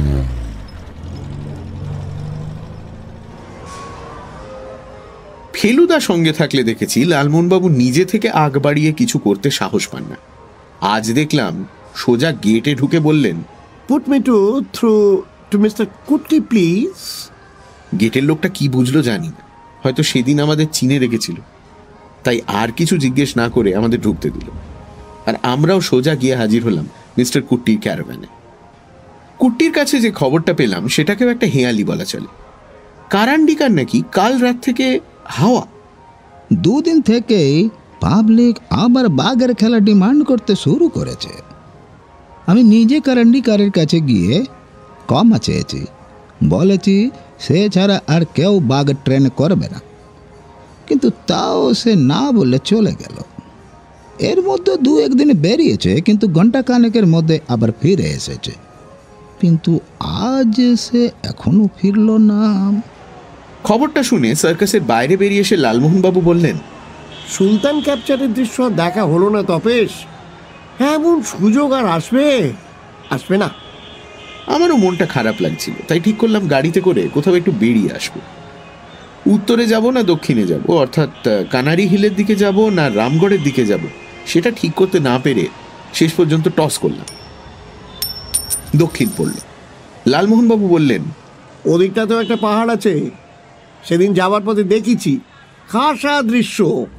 ফেলুদা সঙ্গে থাকলে দেখেছি লালমোহনবাবু নিজে থেকে আগ বাড়িয়ে কিছু করতে সাহস পান না। আজ দেখলাম সোজা গেটে ঢুকে বললেন, put me through to mister Kutti please. গেটের লোকটা কি বুঝলো জানি না, হয়তো সেদিন আমাদের চিনে রেখেছিল, তাই আর কিছু জিজ্ঞেস না করে আমাদের ঢুকতে দিল। আর আমরাও সোজা গিয়ে হাজির হলাম মিস্টার কুট্টির ক্যারাভ্যানে। কুট্টির কাছে যে খবরটা পেলাম সেটাকেও একটা হেঁয়ালি বলা চলে। কারান্ডিকার নাকি কাল রাত থেকে হাওয়া। দুদিন থেকেই পাবলিক আবার বাঘের খেলা ডিমান্ড করতে শুরু করেছে। আমি নিজে কারান্ডিকারের কাছে গিয়ে ক্ষমা চেয়েছি, বলেছি সে ছাড়া আর কেউ বাঘ ট্রেন করবে না, কিন্তু তাও সে না বলে চলে গেল। এর মধ্যে 2-1 দিন বেরিয়েছে, কিন্তু ঘন্টা কানেকের মধ্যে আবার ফিরে এসেছে, কিন্তু আজ সে এখনো ফিরল না। খবরটা শুনে সার্কাসের বাইরে বেরিয়ে এসে লালমোহনবাবু বললেন, সুলতান ক্যাপচারের দৃশ্য দেখা হলো না তপেশ। এমন সুযোগ আর আসবে না। আমারও মনটা খারাপ লাগছিল, তাই ঠিক করলাম গাড়িতে করে কোথাও একটু বেরিয়ে আসবো। উত্তরে যাব না দক্ষিণে যাব, অর্থাৎ কানারি হিলের দিকে যাব না রামগড়ের দিকে যাব, সেটা ঠিক করতে না পেরে শেষ পর্যন্ত টস করলাম। দক্ষিণ পড়ল। লালমোহনবাবু বললেন, ওদিকটা তো একটা পাহাড় আছে, সেদিন যাবার পথে দেখেছি, খাসা দৃশ্য।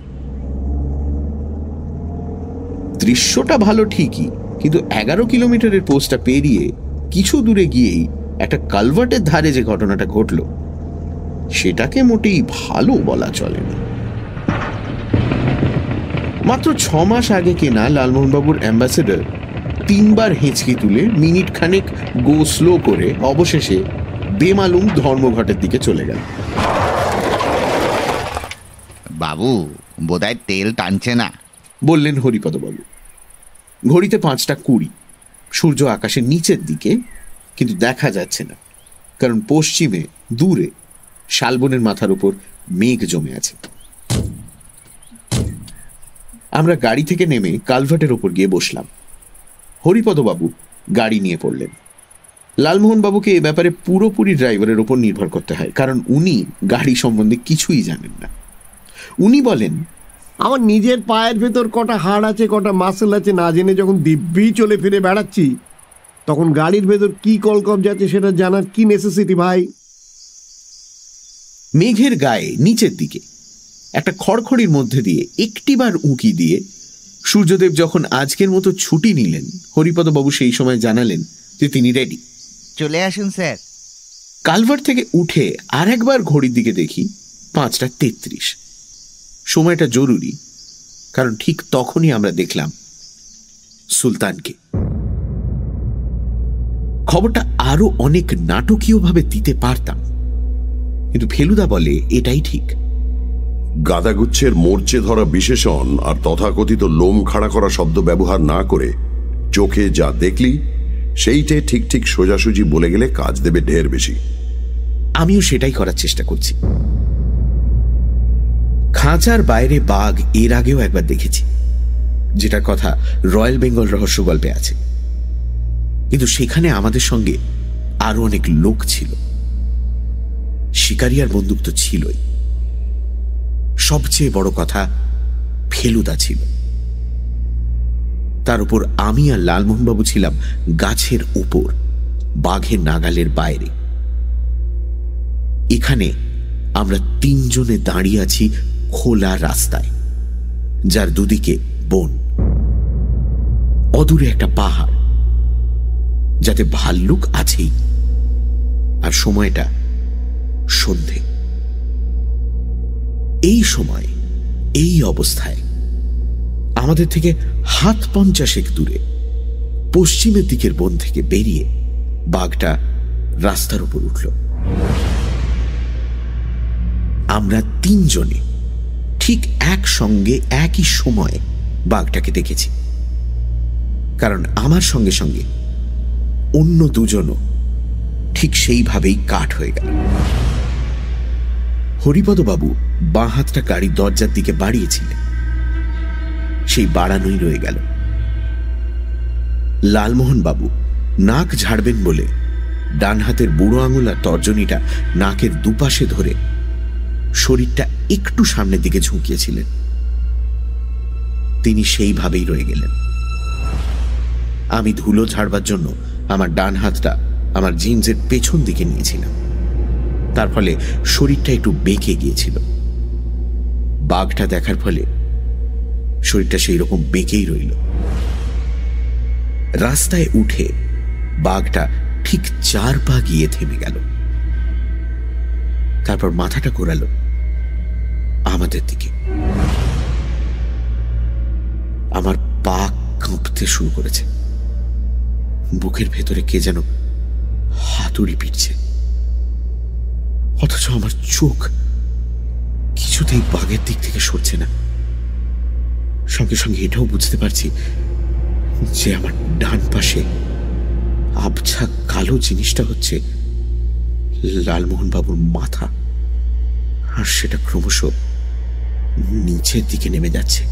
দৃশ্যটা ভালো ঠিকই, কিন্তু 11 কিলোমিটারের পোস্টটা পেরিয়ে কিছু দূরে গিয়েই একটা কালভার্টের ধারে যে ঘটনাটা ঘটল সেটাকে মোটেই ভালো বলা চলে না। মাত্র 6 মাস আগে কেনা লালমোহনবাবুর অ্যাম্বাসেডর 3 বার হেঁচকি তুলে মিনিট খানেক গো স্লো করে অবশেষে বেমালুম ধর্মঘটের দিকে চলে গেল। বাবু, বোধহয় তেল টানছে না, বললেন হরিপদবাবু। ঘড়িতে 5:20। সূর্য আকাশের নিচের দিকে, কিন্তু দেখা যাচ্ছে না, কারণ পশ্চিমে দূরে শালবনের মাথার উপর মেঘ জমে আছে। আমরা গাড়ি থেকে নেমে কালভার্টের ওপর গিয়ে বসলাম। হরিপদবাবু গাড়ি নিয়ে পড়লেন। লালমোহনবাবুকে এ ব্যাপারে পুরোপুরি ড্রাইভারের ওপর নির্ভর করতে হয়, কারণ উনি গাড়ি সম্বন্ধে কিছুই জানেন না। উনি বলেন, আমার নিজের পায়ের ভেতর কটা হাড় আছে, কটা মাসেল আছে না জেনে যখন দিব্যি চলে ফিরে বেড়াচ্ছি, তখন গাড়ির ভেতর কি কলকব যাচ্ছে সেটা জানার কি নেসেসিটি ভাই? মেঘের গায়ে নিচের দিকে একটা খড়খড়ির মধ্যে দিয়ে একটিবার উঁকি দিয়ে সূর্যদেব যখন আজকের মতো ছুটি নিলেন, হরিপদবাবু সেই সময় জানালেন যে তিনি রেডি। চলে আসুন স্যার। কালভার্ট থেকে উঠে আর একবার ঘড়ির দিকে দেখি 5:33। সময়টা জরুরি, কারণ ঠিক তখনই আমরা দেখলাম সুলতানকে। খবরটা আরো অনেক নাটকীয়ভাবে দিতে পারতাম, কিন্তু ফেলুদা বলে এটাই ঠিক। গাদাগুচ্ছের মোর্চে ধরা বিশেষণ আর তথাকথিত লোম খাড়া করা শব্দ ব্যবহার না করে চোখে যা দেখলি সেইটাই ঠিক ঠিক সোজাসুজি বলে গেলে কাজ দেবে ঢের বেশি। আমিও সেটাই করার চেষ্টা করছি। খাঁচার বাইরে বাঘ এর আগেও একবার দেখেছি, যেটার কথা রয়্যাল বেঙ্গল রহস্য গল্পে আছে, কিন্তু সেখানে আমাদের সঙ্গে আরো অনেক লোক ছিল। শিকারি আর বন্দুক তো ছিলই, সবচেয়ে বড় কথা ফেলুদা ছিল। তার উপর আমি আর লালমোহনবাবু ছিলাম গাছের উপর, বাঘের নাগালের বাইরে। এখানে আমরা 3 জনে দাঁড়িয়ে আছি খোলা রাস্তায়, যার দুদিকে বন, অদূরে একটা পাহাড়, যাতে ভাল্লুক আছেই, আর সময়টা সন্ধে। এই সময় এই অবস্থায় আমাদের থেকে 50 দূরে পশ্চিমের দিকের বন থেকে বেরিয়ে বাঘটা রাস্তার উপর উঠল। আমরা 3 জনে ঠিক একসঙ্গে একই সময়ে বাঘটাকে দেখেছি, কারণ আমার সঙ্গে সঙ্গে অন্য 2 জনও ঠিক সেইভাবেই কাঠ হয়ে গেল। হরিপদবাবু বাঁ হাতটা গাড়ির দরজার দিকে বাড়িয়েছিলেন, সেই বাড়ানোই রয়ে গেল। লালমোহনবাবু নাক ঝাড়বেন বলে ডান হাতের বুড়ো আঙুল আর তর্জনীটা নাকের দুপাশে ধরে শরীরটা একটু সামনের দিকে ঝুঁকিয়েছিলেন। তিনি সেইভাবেই রয়ে গেলেন। আমি ধুলো ঝাড়বার জন্য আমার ডান হাতটা আমার জিন্সের পেছন দিকে নিয়েছিলাম, তার ফলে শরীরটা একটু বেঁকে গিয়েছিল। বাঘটা দেখার ফলে শরীরটা সেই রকম বেঁকেই রইল। রাস্তায় উঠে বাঘটা ঠিক 4 পা গিয়ে থেমে গেল, তারপর মাথাটা ঘোরালো আমাদের দিকে। আমার পা কাঁপতে শুরু করেছে, বুকের ভেতরে কে যেন হাতুড়ি পিটছে, অথচ আমার চোখ কিছুতেই বাঘের দিক থেকে সরছে না। সঙ্গে সঙ্গে এটাও বুঝতে পারছি যে আমার ডান পাশে আবছা কালো জিনিসটা হচ্ছে লালমোহন বাবুর মাথা, আর সেটা ক্রমশ নিচের দিকে নেমে যাচ্ছে।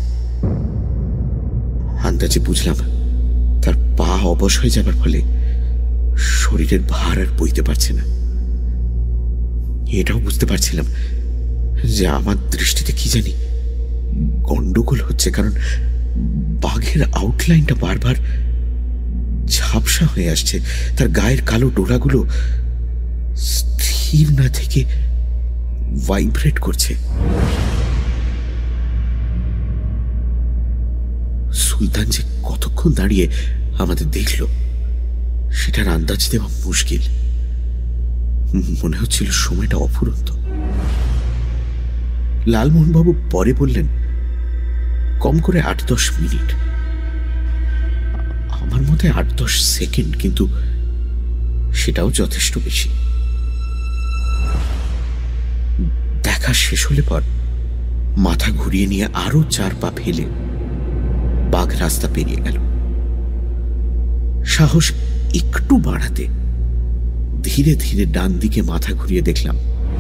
আন্দাজে বুঝলাম তার পা অবশ হয়ে যাবার ফলে শরীরের ভার আর বইতে পারছে না। এটাও বুঝতে পারছিলাম যে আমার দৃষ্টিতে কি জানি গন্ডগোল হচ্ছে, কারণ বাঘের আউটলাইনটা বারবার ঝাপসা হয়ে আসছে, তার গায়ের কালো ডোরাগুলো স্থির না থেকে ভাইব্রেট করছে। সুলতান যে কতক্ষণ দাঁড়িয়ে আমাদের দেখল সেটার আন্দাজ দেওয়া মুশকিল। মনে হচ্ছিল সময়টা অফুরন্ত। লালমোহনবাবু পরে বললেন কম করে 8-10 মিনিট, আমার মতে 8-10 সেকেন্ড, কিন্তু সেটাও যথেষ্ট বেশি। দেখা শেষ হলে পর মাথা ঘুরিয়ে নিয়ে আরো 4 পা ফেলে বাঘ রাস্তা পেরিয়ে গেল। সাহস একটু বাড়াতে ধীরে ধীরে ডান দিকে মাথা ঘুরিয়ে দেখলাম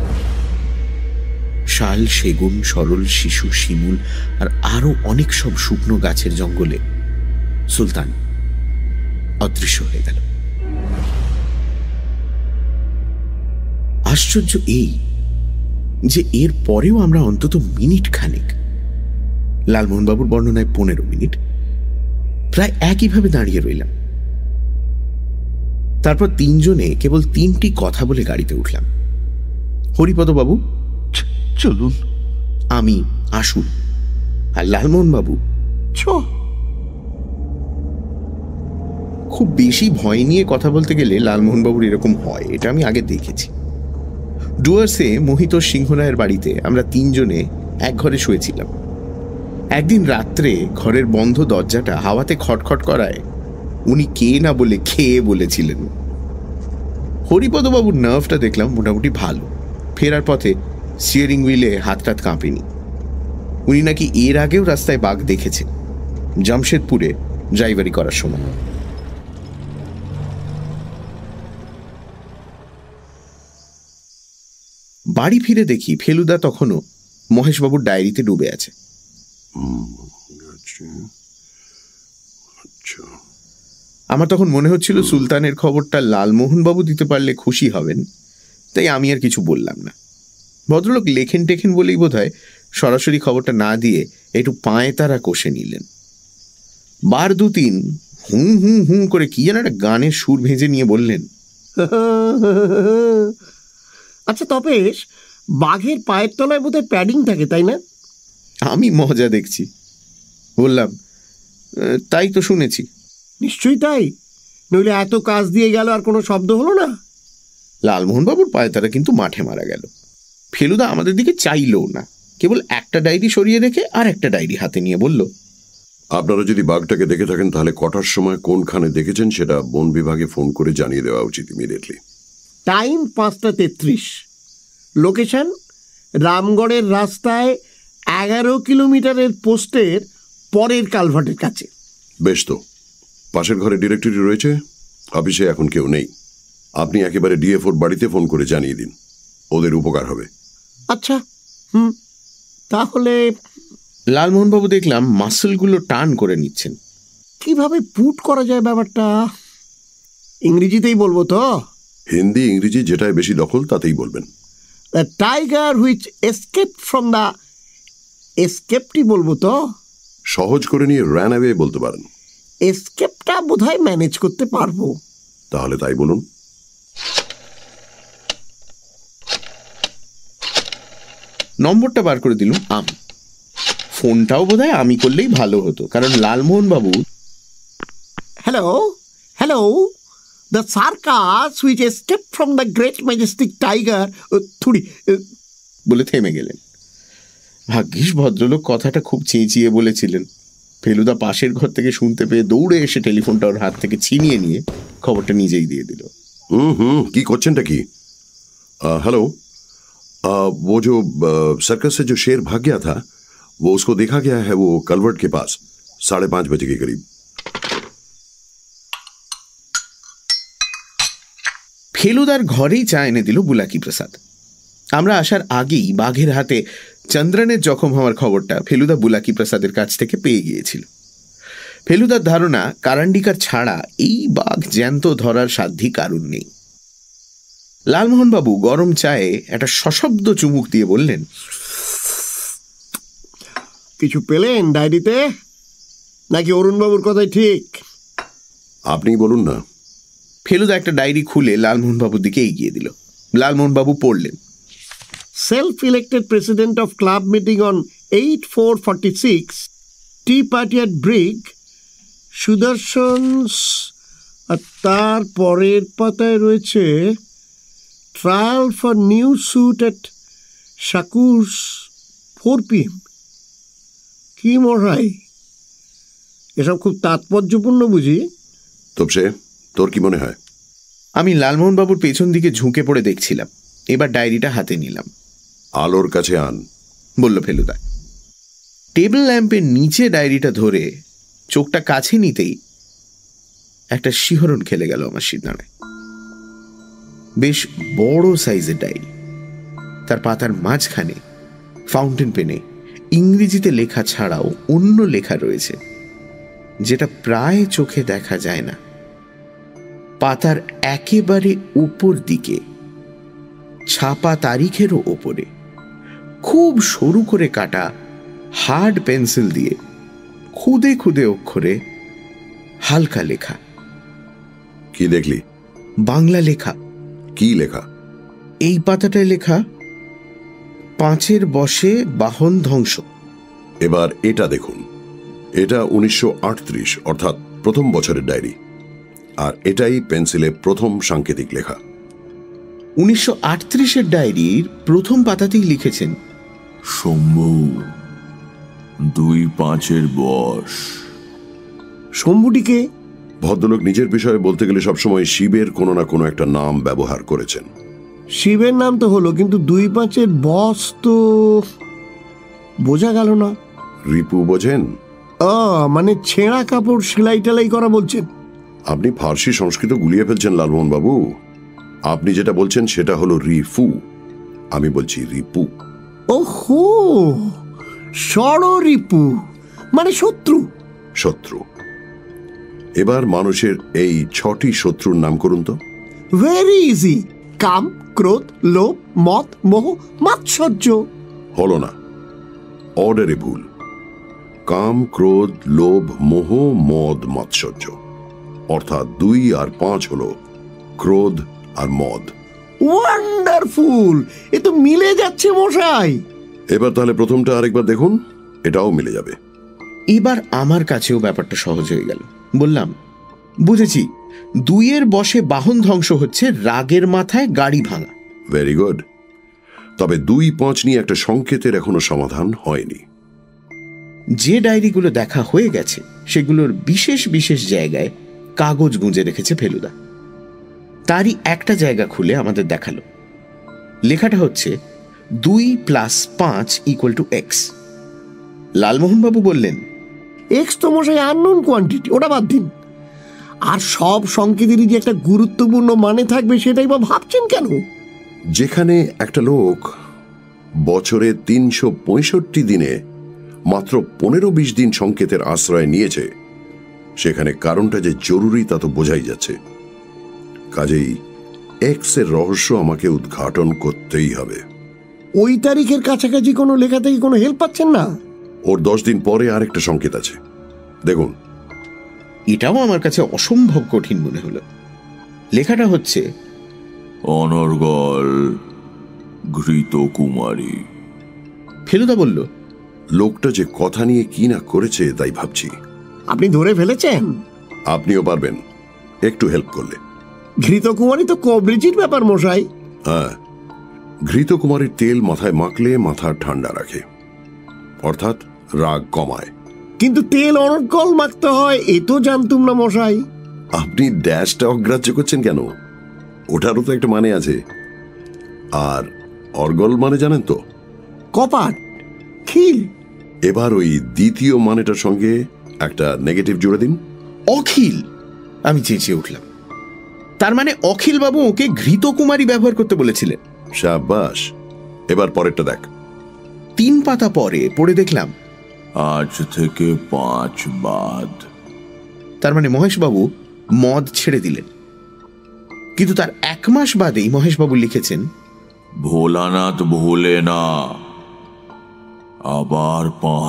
শাল, সেগুন, সরল, শিশু, শিমুল আর আরো অনেক সব শুকনো গাছের জঙ্গলে সুলতান অদৃশ্য হয়ে গেল। আশ্চর্য এই যে এর পরেও আমরা অন্তত মিনিট খানেক, লালমোহনবাবুর বর্ণনায় 15 মিনিট, প্রায় একইভাবে দাঁড়িয়ে রইলাম। তারপর 3 জনে কেবল 3টি কথা বলে গাড়িতে উঠলাম। হরিপদবাবু চলুন, আমি আসুন, আর লালমোহনবাবু ছ। খুব বেশি ভয় নিয়ে কথা বলতে গেলে লালমোহনবাবুর এরকম হয়, এটা আমি আগে দেখেছি। ডুয়ার্সে মোহিত সিংহরায়ের বাড়িতে আমরা 3 জনে এক ঘরে শুয়েছিলাম। একদিন রাত্রে ঘরের বন্ধ দরজাটা হাওয়াতে খটখট করায় উনি কে না বলে খেয়ে বলেছিলেন। হরিপদবাবুর নার্ভটা দেখলাম মোটামুটি ভালো, ফেরার পথে স্টিয়ারিং হুইলে হাতটাত কাঁপেনি। উনি নাকি এর আগেও রাস্তায় বাঘ দেখেছেন, জামশেদপুরে ড্রাইভারি করার সময়। বাড়ি ফিরে দেখি ফেলুদা তখনও মহেশবাবুর ডায়েরিতে ডুবে আছে। আমার তখন মনে হচ্ছিল সুলতানের খবরটা লালমোহনবাবু দিতে পারলে খুশি হবেন, তাই আমি আর কিছু বললাম না। ভদ্রলোক লেখেন টেখেন বলেই বোধহয় সরাসরি খবরটা না দিয়ে একটু পায়ে তারা কষে নিলেন। বার 2-3 হুম হুম হুম করে কি যেন একটা গানের সুর ভেজে নিয়ে বললেন, আচ্ছা তপেশ, বাঘের পায়ের তলায় বোধহয় প্যাডিং থাকে, তাই না? আমি মজা দেখছি, বললাম তাই তো শুনেছি। নিশ্চয়ই তাই, নইলে এত কাজ দিয়ে গেল আর কোনো শব্দ হলো না। লালমোহনবাবুর পায়ে তারা কিন্তু মাঠে মারা গেল। ফেলুদা আমাদের দিকে চাইলও না, কেবল একটা ডায়েরি সরিয়ে রেখে আর একটা ডায়েরি হাতে নিয়ে বলল, আপনারা যদি বাঘটাকে দেখে থাকেন তাহলে কটার সময় কোনখানে দেখেছেন সেটা বন বিভাগে ফোন করে জানিয়ে দেওয়া উচিত ইমিডিয়েটলি। টাইম 5:33, লোকেশন রামগড়ের রাস্তায় 11 কিলোমিটারের পোস্টের পরের কালভার্টের কাছে। বেশ, তো পাশের ঘরে ডিরেক্টরি রয়েছে, অফিসে এখন কেউ নেই। আপনি একেবারে ডিএফওর বাড়িতে ফোন করে জানিয়ে দিন, ওদের উপকার হবে। আচ্ছা, তাহলে লালমোহনবাবু দেখলাম মাসলগুলো টান করে নিচ্ছেন। কিভাবে পুট করা যায় ব্যাপারটা? ইংরেজিতেই বলবো তো? হিন্দি ইংরেজি যেটাই বেশি দখল তাতেই বলবেন। The tiger which escape from the এসকেপটি বলবো তো? সহজ করে নিয়ে র্যান অ্যাওয়ে বলতে পারেন। এসকেপটা বোধহয় ম্যানেজ করতে পারবো। তাহলে তাই বলুন। নম্বরটা বার করে দিলুম আমি। ফোনটাও বোধহয় আমি করলেই ভালো হতো, কারণ লালমোহনবাবু, hello hello, The circus which escaped from the great majestic tiger বলে থেমে গেলেন। ভাগ্যিস ভদ্রলোক কথাটা খুব চেঁচিয়ে বলেছিলেন। ফেলুদা পাশের ঘর থেকে শুনতে পেয়ে দৌড়ে এসে টেলিফোনটা ওর হাত থেকে ছিনিয়ে নিয়ে খবরটা নিজেই দিয়ে দিল। কি করছেনটা কি? हेलो, वो जो सर्कस से जो शेर भाग गया था वो उसको देखा गया है, वो कलवर्ट के पास 5:30 बजे के करीब। ফেলুদার ঘরেই চা এনে দিল বুলাকি প্রসাদ। আমরা আসার আগেই বাঘের হাতে চন্দ্রনের জখম হওয়ার খবরটা ফেলুদা বুলাকি প্রসাদের কাছ থেকে পেয়ে গিয়েছিল। ফেলুদার ধারণা কারান্ডিকার ছাড়া এই বাঘ জ্যান্ত ধরার সাধ্যি কারণ নেই। লালমোহনবাবু গরম চায়ে একটা সশব্দ চুমুক দিয়ে বললেন, কিছু পেলেন ডায়েরিতে, নাকি অরুণবাবুর কথাই ঠিক? আপনি বলুন না। ফেলুদা একটা ডায়েরি খুলে লালমোহনবাবুর দিকে এগিয়ে দিল। লালমোহনবাবু পড়লেন, Self-elected president of club meeting on 8/4/46, tea party at Brig, সুদর্শনস। আর তার পরের পাতায় রয়েছে trial for new suit at Shakur's 4 PM। কি মরাই, এসব খুব তাৎপর্যপূর্ণ বুঝি। তবে তোর কি মনে হয়? আমি লালমোহনবাবুর পেছন দিকে ঝুঁকে পড়ে দেখছিলাম। এবার ডায়েরিটা হাতে নিলাম। আলোর কাছে আন, বলল ফেলুদা। টেবিল ল্যাম্পের নিচে ডায়েরিটা ধরে চোখটা কাছে নিতেই একটা শিহরণ খেলে গেল আমার সিদ্ধানায়। বেশ বড় সাইজের ডায়েরি, তার পাতার মাঝখানে ফাউন্টেন পেনে ইংরেজিতে লেখা ছাড়াও অন্য লেখা রয়েছে, যেটা প্রায় চোখে দেখা যায় না। পাতার একেবারে উপর দিকে ছাপা তারিখেরও ওপরে খুব সরু করে কাটা হার্ড পেন্সিল দিয়ে খুদে খুদে অক্ষরে হালকা লেখা। কি দেখলি? বাংলা লেখা। কি লেখা? এই পাতাটায় লেখা, 5-এর বশে বাহন ধ্বংস। এবার এটা দেখুন, এটা 1938 অর্থাৎ প্রথম বছরের ডায়েরি, আর এটাই পেন্সিলে প্রথম সাংকেতিক লেখা। 1938-এর ডায়েরির প্রথম পাতাতেই লিখেছেন, শম্ভু 2-5-এর বশ। শম্ভুটিকে? ভদ্রলোক নিজের বিষয়ে বলতে গেলে সবসময় শিবের কোনো না কোনো একটা নাম ব্যবহার করেছেন। শিবের নাম তো হলো, কিন্তু 2-5-এর বস তো বোঝা গেল না। রিপু বোঝেন? মানে ছেঁড়া কাপড় সেলাই টেলাই করা বলছেন? আপনি ফার্সি সংস্কৃত গুলিয়ে ফেলছেন লালমোহন বাবু। আপনি যেটা বলছেন সেটা হলো রিফু, আমি বলছি রিপু। ওহো, ষড়রিপু মানে শত্রু। শত্রু। এবার মানুষের এই 6টি শত্রুর নাম করুন তো। ভেরি ইজি, কাম, ক্রোধ, লোভ, মদ, মোহ, মাৎসর্য। হলো না, অর্ডারে ভুল। কাম, ক্রোধ, লোভ, মোহ, মদ, মাৎসর্য, অর্থাৎ 2 আর 5 হলো ক্রোধ আর মদ। ওয়ান্ডারফুল, এ তো মিলে যাচ্ছে মশাই। এবার তাহলে প্রথমটা আরেকবার দেখুন, এটাও মিলে যাবে। এবার আমার কাছেও ব্যাপারটা সহজ হয়ে গেল। বললাম, বুঝেছি, 2-এর বশে বাহন ধ্বংস হচ্ছে রাগের মাথায় গাড়ি ভাঙা। Very good. তবে 2-5 নিয়ে একটা সংকেতের এখনো সমাধান হয়নি। যে ডায়েরিগুলো দেখা হয়ে গেছে সেগুলোর বিশেষ বিশেষ জায়গায় কাগজ গুঁজে রেখেছে ফেলুদা। তারই একটা জায়গা খুলে আমাদের দেখালো। লেখাটা হচ্ছে 2 + 5 = X। লালমোহনবাবু বললেন, এক্স তো মশাই আননোন কোয়ান্টিটি, ওটা বাদ দিন। আর সব সংকেতেরই যে একটা গুরুত্বপূর্ণ মানে থাকবে সেটাই বা ভাবছেন কেন? যেখানে একটা লোক বছরে 365 দিনে মাত্র 15-20 দিন সংকেতের আশ্রয় নিয়েছে, সেখানে কারণটা যে জরুরি তা তো বোঝাই যাচ্ছে। কাজেই এক্স এর রহস্য আমাকে উদ্ঘাটন করতেই হবে। ওই তারিখের কাছাকাছি কোনো লেখা থেকে কোনো হেল্প পাচ্ছেন না? ওর 10 দিন পরে আরেকটা সংকেত আছে, দেখুন। এটাও আমার কাছে অসম্ভব কঠিন মনে হলো। লেখাটা হচ্ছে, অনর্গল ঘৃত কুমারী। ফেলুদা বলল, লোকটা যে কথা নিয়ে কি না করেছে তাই ভাবছি। আপনি ধরে ফেলেছেন? আপনিও পারবেন একটু হেল্প করলে। ঘৃতকুমারী তো কবরেজির ব্যাপার মশাই। হ্যাঁ, ঘৃতকুমারীর তেল মাথায় মাখলে মাথা ঠান্ডা রাখে, অর্থাৎ রাগ কমায়। কিন্তু তেল অনর্গল মাখতে হয়, এ তো জানতুম না মশাই। আপনি ড্যাশটা অগ্রাহ্য করছেন কেন? ওটারও তো একটা মানে আছে। আর অর্গল মানে জানেন তো? কপাট, খিল। এবার ওই দ্বিতীয় মানেটার সঙ্গে একটা নেগেটিভ জুড়ে দিন। অখিল। আমি চেঁচিয়ে উঠলাম। তার মানে অখিল বাবু ওকে ঘৃতকুমারী ব্যবহার করতে বলেছিলেন। শাবাশ, এবার পরেরটা দেখ। 3 পাতা পরে পড়ে দেখলাম আজ থেকে 5 বাদ। তার মানে মহেশবাবু মদ ছেড়ে দিলেন। কিন্তু তার 1 মাস বাদেই মহেশবাবু লিখেছেন, ভোলানাথ ভোলে না, আবার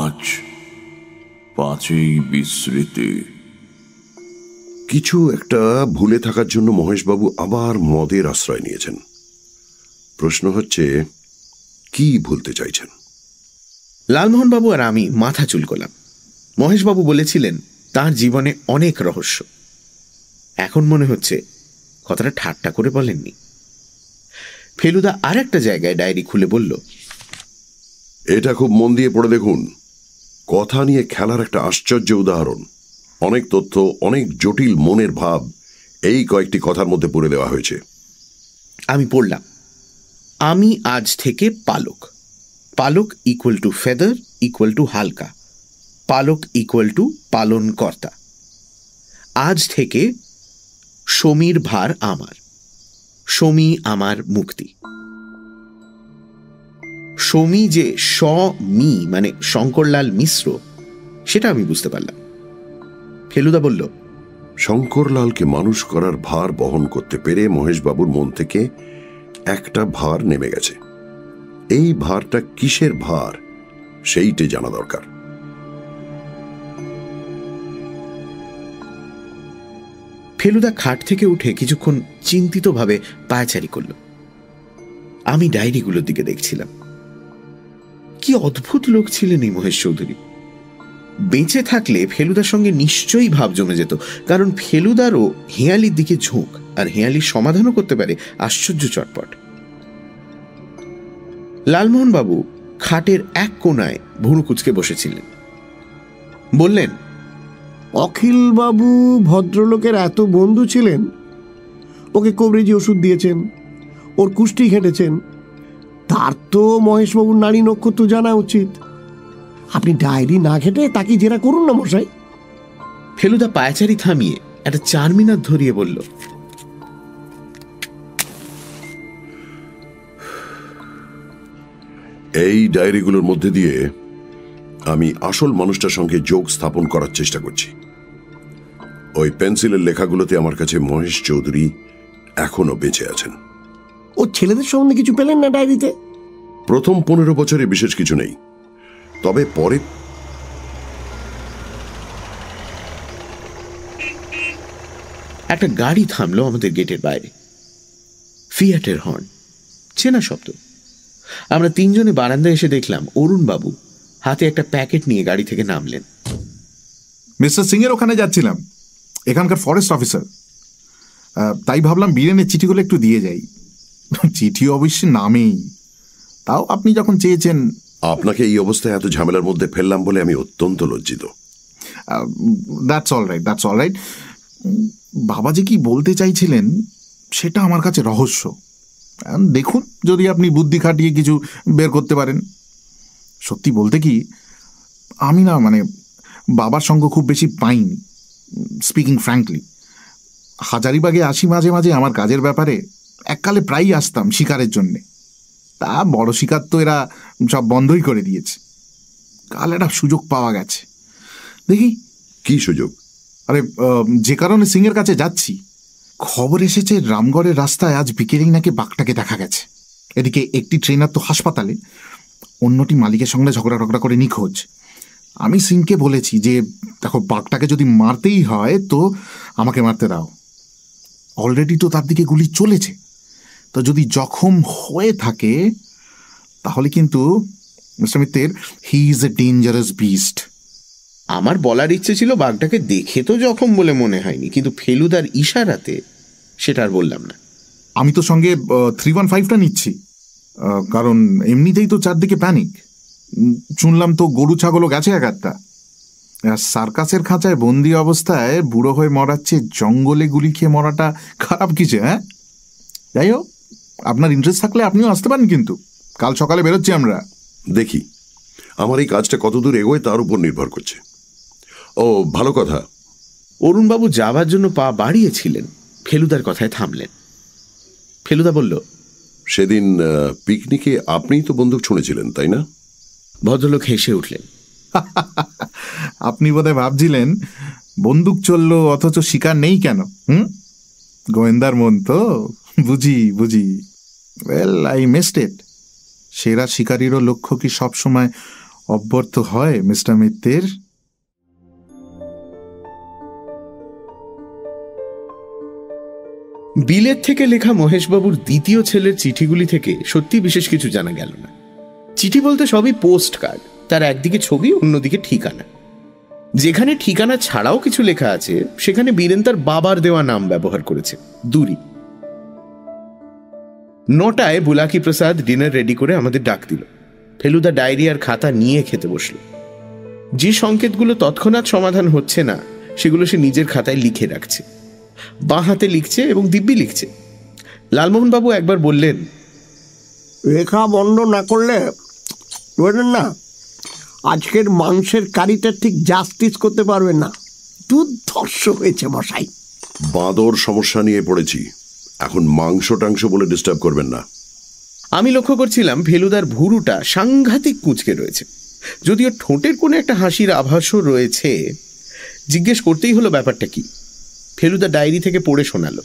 5-5ই বিস্মৃতি। কিছু একটা ভুলে থাকার জন্য মহেশবাবু আবার মদের আশ্রয় নিয়েছেন। প্রশ্ন হচ্ছে, কি ভুলতে চাইছেন? লালমোহনবাবু আর আমি মাথা চুলকোলাম। মহেশবাবু বলেছিলেন তার জীবনে অনেক রহস্য। এখন মনে হচ্ছে কথাটা ঠাট্টা করে বলেননি। ফেলুদা আর একটা জায়গায় ডায়েরি খুলে বলল, এটা খুব মন দিয়ে পড়ে দেখুন। কথা নিয়ে খেলার একটা আশ্চর্য উদাহরণ। অনেক তথ্য, অনেক জটিল মনের ভাব এই কয়েকটি কথার মধ্যে পুরে দেওয়া হয়েছে। আমি পড়লাম, আমি আজ থেকে পালক। পালক equal to feather equal to হালকা। পালক ইকুয়াল টু পালন কর্তা। আজ থেকে সমীর ভার আমার। সমী আমার মুক্তি। সমী যে মি মানে শঙ্করলাল মিশ্র, সেটা আমি বুঝতে পারলাম। ফেলুদা বলল, শঙ্করলালকে মানুষ করার ভার বহন করতে পেরে মহেশবাবুর মন থেকে একটা ভার নেমে গেছে। এই ভারটা কিসের ভার, সেইটে জানা দরকার। ফেলুদা খাট থেকে উঠে কিছুক্ষণ চিন্তিতভাবে পায়চারি করল। আমি ডায়েরিগুলোর দিকে দেখছিলাম। কি অদ্ভুত লোক ছিলেন এই মহেশ চৌধুরী। বেঁচে থাকলে ফেলুদার সঙ্গে নিশ্চয়ই ভাব জমে যেত, কারণ ফেলুদারও হেঁয়ালির দিকে ঝোঁক, আর হেঁয়ালির সমাধানও করতে পারে আশ্চর্য চটপট। লালমোহনবাবু খাটের এক কোনায় ভুরু কুঁচকে বসেছিলেন। বললেন, অখিল বাবু ভদ্রলোকের এত বন্ধু ছিলেন, ওকে কবরেজি ওষুধ দিয়েছেন, ওর কুষ্টি ঘেঁটেছেন, তার তো মহেশবাবুর নারী নক্ষত্র জানা উচিত। আপনি ডায়েরি না ঘেঁটে তাকে জেরা করুন না মশাই। ফেলুদা পায়চারি থামিয়ে একটা 4 মিনিট ধরিয়ে বলল, এই ডায়েরিগুলোর মধ্যে দিয়ে আমি আসল মানুষটার সঙ্গে যোগ স্থাপন করার চেষ্টা করছি। ওই পেন্সিলের লেখাগুলোতে আমার কাছে মহেশ চৌধুরী এখনো বেঁচে আছেন। ও ছেলেদের সম্বন্ধে কিছু পেলেন না ডায়েরিতে? প্রথম 15 বছরে বিশেষ কিছু নেই, তবে পরে একটা গাড়ি থামলো আমাদের গেটের বাইরে। ফিয়াটের হর্ন, চেনা শব্দ। আমরা 3 জনে বারান্দায় এসে দেখলাম অরুণ বাবু হাতে একটা প্যাকেট নিয়ে গাড়ি থেকে নামলেন। মিস্টার সিং এর ওখানে যাচ্ছিলাম, এখানকার ফরেস্ট অফিসার, তাই ভাবলাম বীরেনের চিঠিগুলো একটু দিয়ে যাই। চিঠি অবশ্যই নামেই, তাও আপনি যখন চেয়েছেন। আপনাকে এই অবস্থায় এত ঝামেলার মধ্যে ফেললাম বলে আমি অত্যন্ত লজ্জিত। That's all right, that's all right. বাবা যে কি বলতে চাইছিলেন সেটা আমার কাছে রহস্য। দেখুন যদি আপনি বুদ্ধি খাটিয়ে কিছু বের করতে পারেন। সত্যি বলতে কি, আমি না মানে বাবার সঙ্গ খুব বেশি পাইনি, স্পিকিং ফ্র্যাঙ্কলি। হাজারিবাগে আসি মাঝে মাঝে আমার কাজের ব্যাপারে, এককালে প্রায়ই আসতাম শিকারের জন্যে। তা বড় শিকার তো এরা সব বন্ধই করে দিয়েছে। কাল একটা সুযোগ পাওয়া গেছে। দেখি কি সুযোগ? আরে যে কারণে সিংয়ের কাছে যাচ্ছি, খবর এসেছে রামগড়ের রাস্তায় আজ বিকেলেই নাকি বাঘটাকে দেখা গেছে। এদিকে একটি ট্রেনার তো হাসপাতালে, অন্যটি মালিকের সঙ্গে ঝগড়া করে নিখোঁজ। আমি সিংকে বলেছি যে দেখো, বাঘটাকে যদি মারতেই হয় তো আমাকে মারতে দাও। অলরেডি তো তার দিকে গুলি চলেছে, তো যদি জখম হয়ে থাকে তাহলে কিন্তু mister Mitter, he is a dangerous beast. আমার বলার ইচ্ছে ছিল বাঘটাকে দেখে তো জখম বলে মনে হয়নি, কিন্তু ফেলুদার ইশারাতে সেটা আর বললাম না। আমি তো সঙ্গে 315টা নিচ্ছি, কারণ এমনিতেই তো চারদিকে প্যানিক। শুনলাম তো গরু ছাগলও গেছে এক একটা। সার্কাসের খাঁচায় বন্দি অবস্থায় বুড়ো হয়ে মরাচ্ছে, জঙ্গলে গুলি খেয়ে মরাটা খারাপ কিছু? হ্যাঁ, যাই হোক, আপনার ইন্টারেস্ট থাকলে আপনিও আসতে পারেন, কিন্তু কাল সকালে বেরোচ্ছি আমরা। দেখি আমার এই কাজটা কতদূর এগোয় তার উপর নির্ভর করছে। ও ভালো কথা। অরুণবাবু যাবার জন্য পা বাড়িয়েছিলেন, ফেলুদার কথায় থামলেন। ফেলুদা বলল, সেদিন পিকনিকে আপনিই তো বন্দুক ছুঁড়েছিলেন, তাই না? ভদ্রলোক হেসে উঠলেন। আপনি বোধহয় ভাবছিলেন বন্দুক চললো অথচ শিকার নেই কেন। গোয়েন্দার মন তো, বুঝি বুঝি। Well, I missed it. সেরা শিকারীরও লক্ষ্য কি সবসময় অব্যর্থ হয় মিস্টার মিত্তির? বিলেত থেকে লেখা মহেশবাবুর দ্বিতীয় ছেলের চিঠিগুলি থেকে সত্যি বিশেষ কিছু জানা গেল না। চিঠি বলতে সবই পোস্ট কার্ড, তার একদিকে ছবি, অন্যদিকে ঠিকানা। যেখানে ঠিকানা ছাড়াও কিছু লেখা আছে সেখানে বীরেন তার বাবার দেওয়া নাম ব্যবহার করেছে, দুরি। 9টায় বুলাকি প্রসাদ ডিনার রেডি করে আমাদের ডাক দিল। ফেলুদা ডায়েরি আর খাতা নিয়ে খেতে বসল। যে সংকেতগুলো তৎক্ষণাৎ সমাধান হচ্ছে না সেগুলো সে নিজের খাতায় লিখে রাখছে। বাঁ হাতে লিখছে এবং দিব্যি লিখছে। লালমোহনবাবু একবার বললেন, রেখা বন্ধ না করলে বলেন না, আজকের মাংসের কারিটা ঠিক জাস্টিস করতে পারবেন না। দুর্ধর্ষ হয়েছে মশাই। বাঁদর সমস্যা নিয়ে পড়েছি, এখন মাংস টাংস বলে ডিস্টার্ব করবেন না। আমি লক্ষ্য করছিলাম ফেলুদার ভুরুটা সাংঘাতিক কুঁচকে রয়েছে, যদিও ঠোঁটের কোণে একটা হাসির আভাসও রয়েছে। জিজ্ঞেস করতেই হলো ব্যাপারটা কি। ফেলুদা ডায়েরি থেকে পড়ে শোনালো,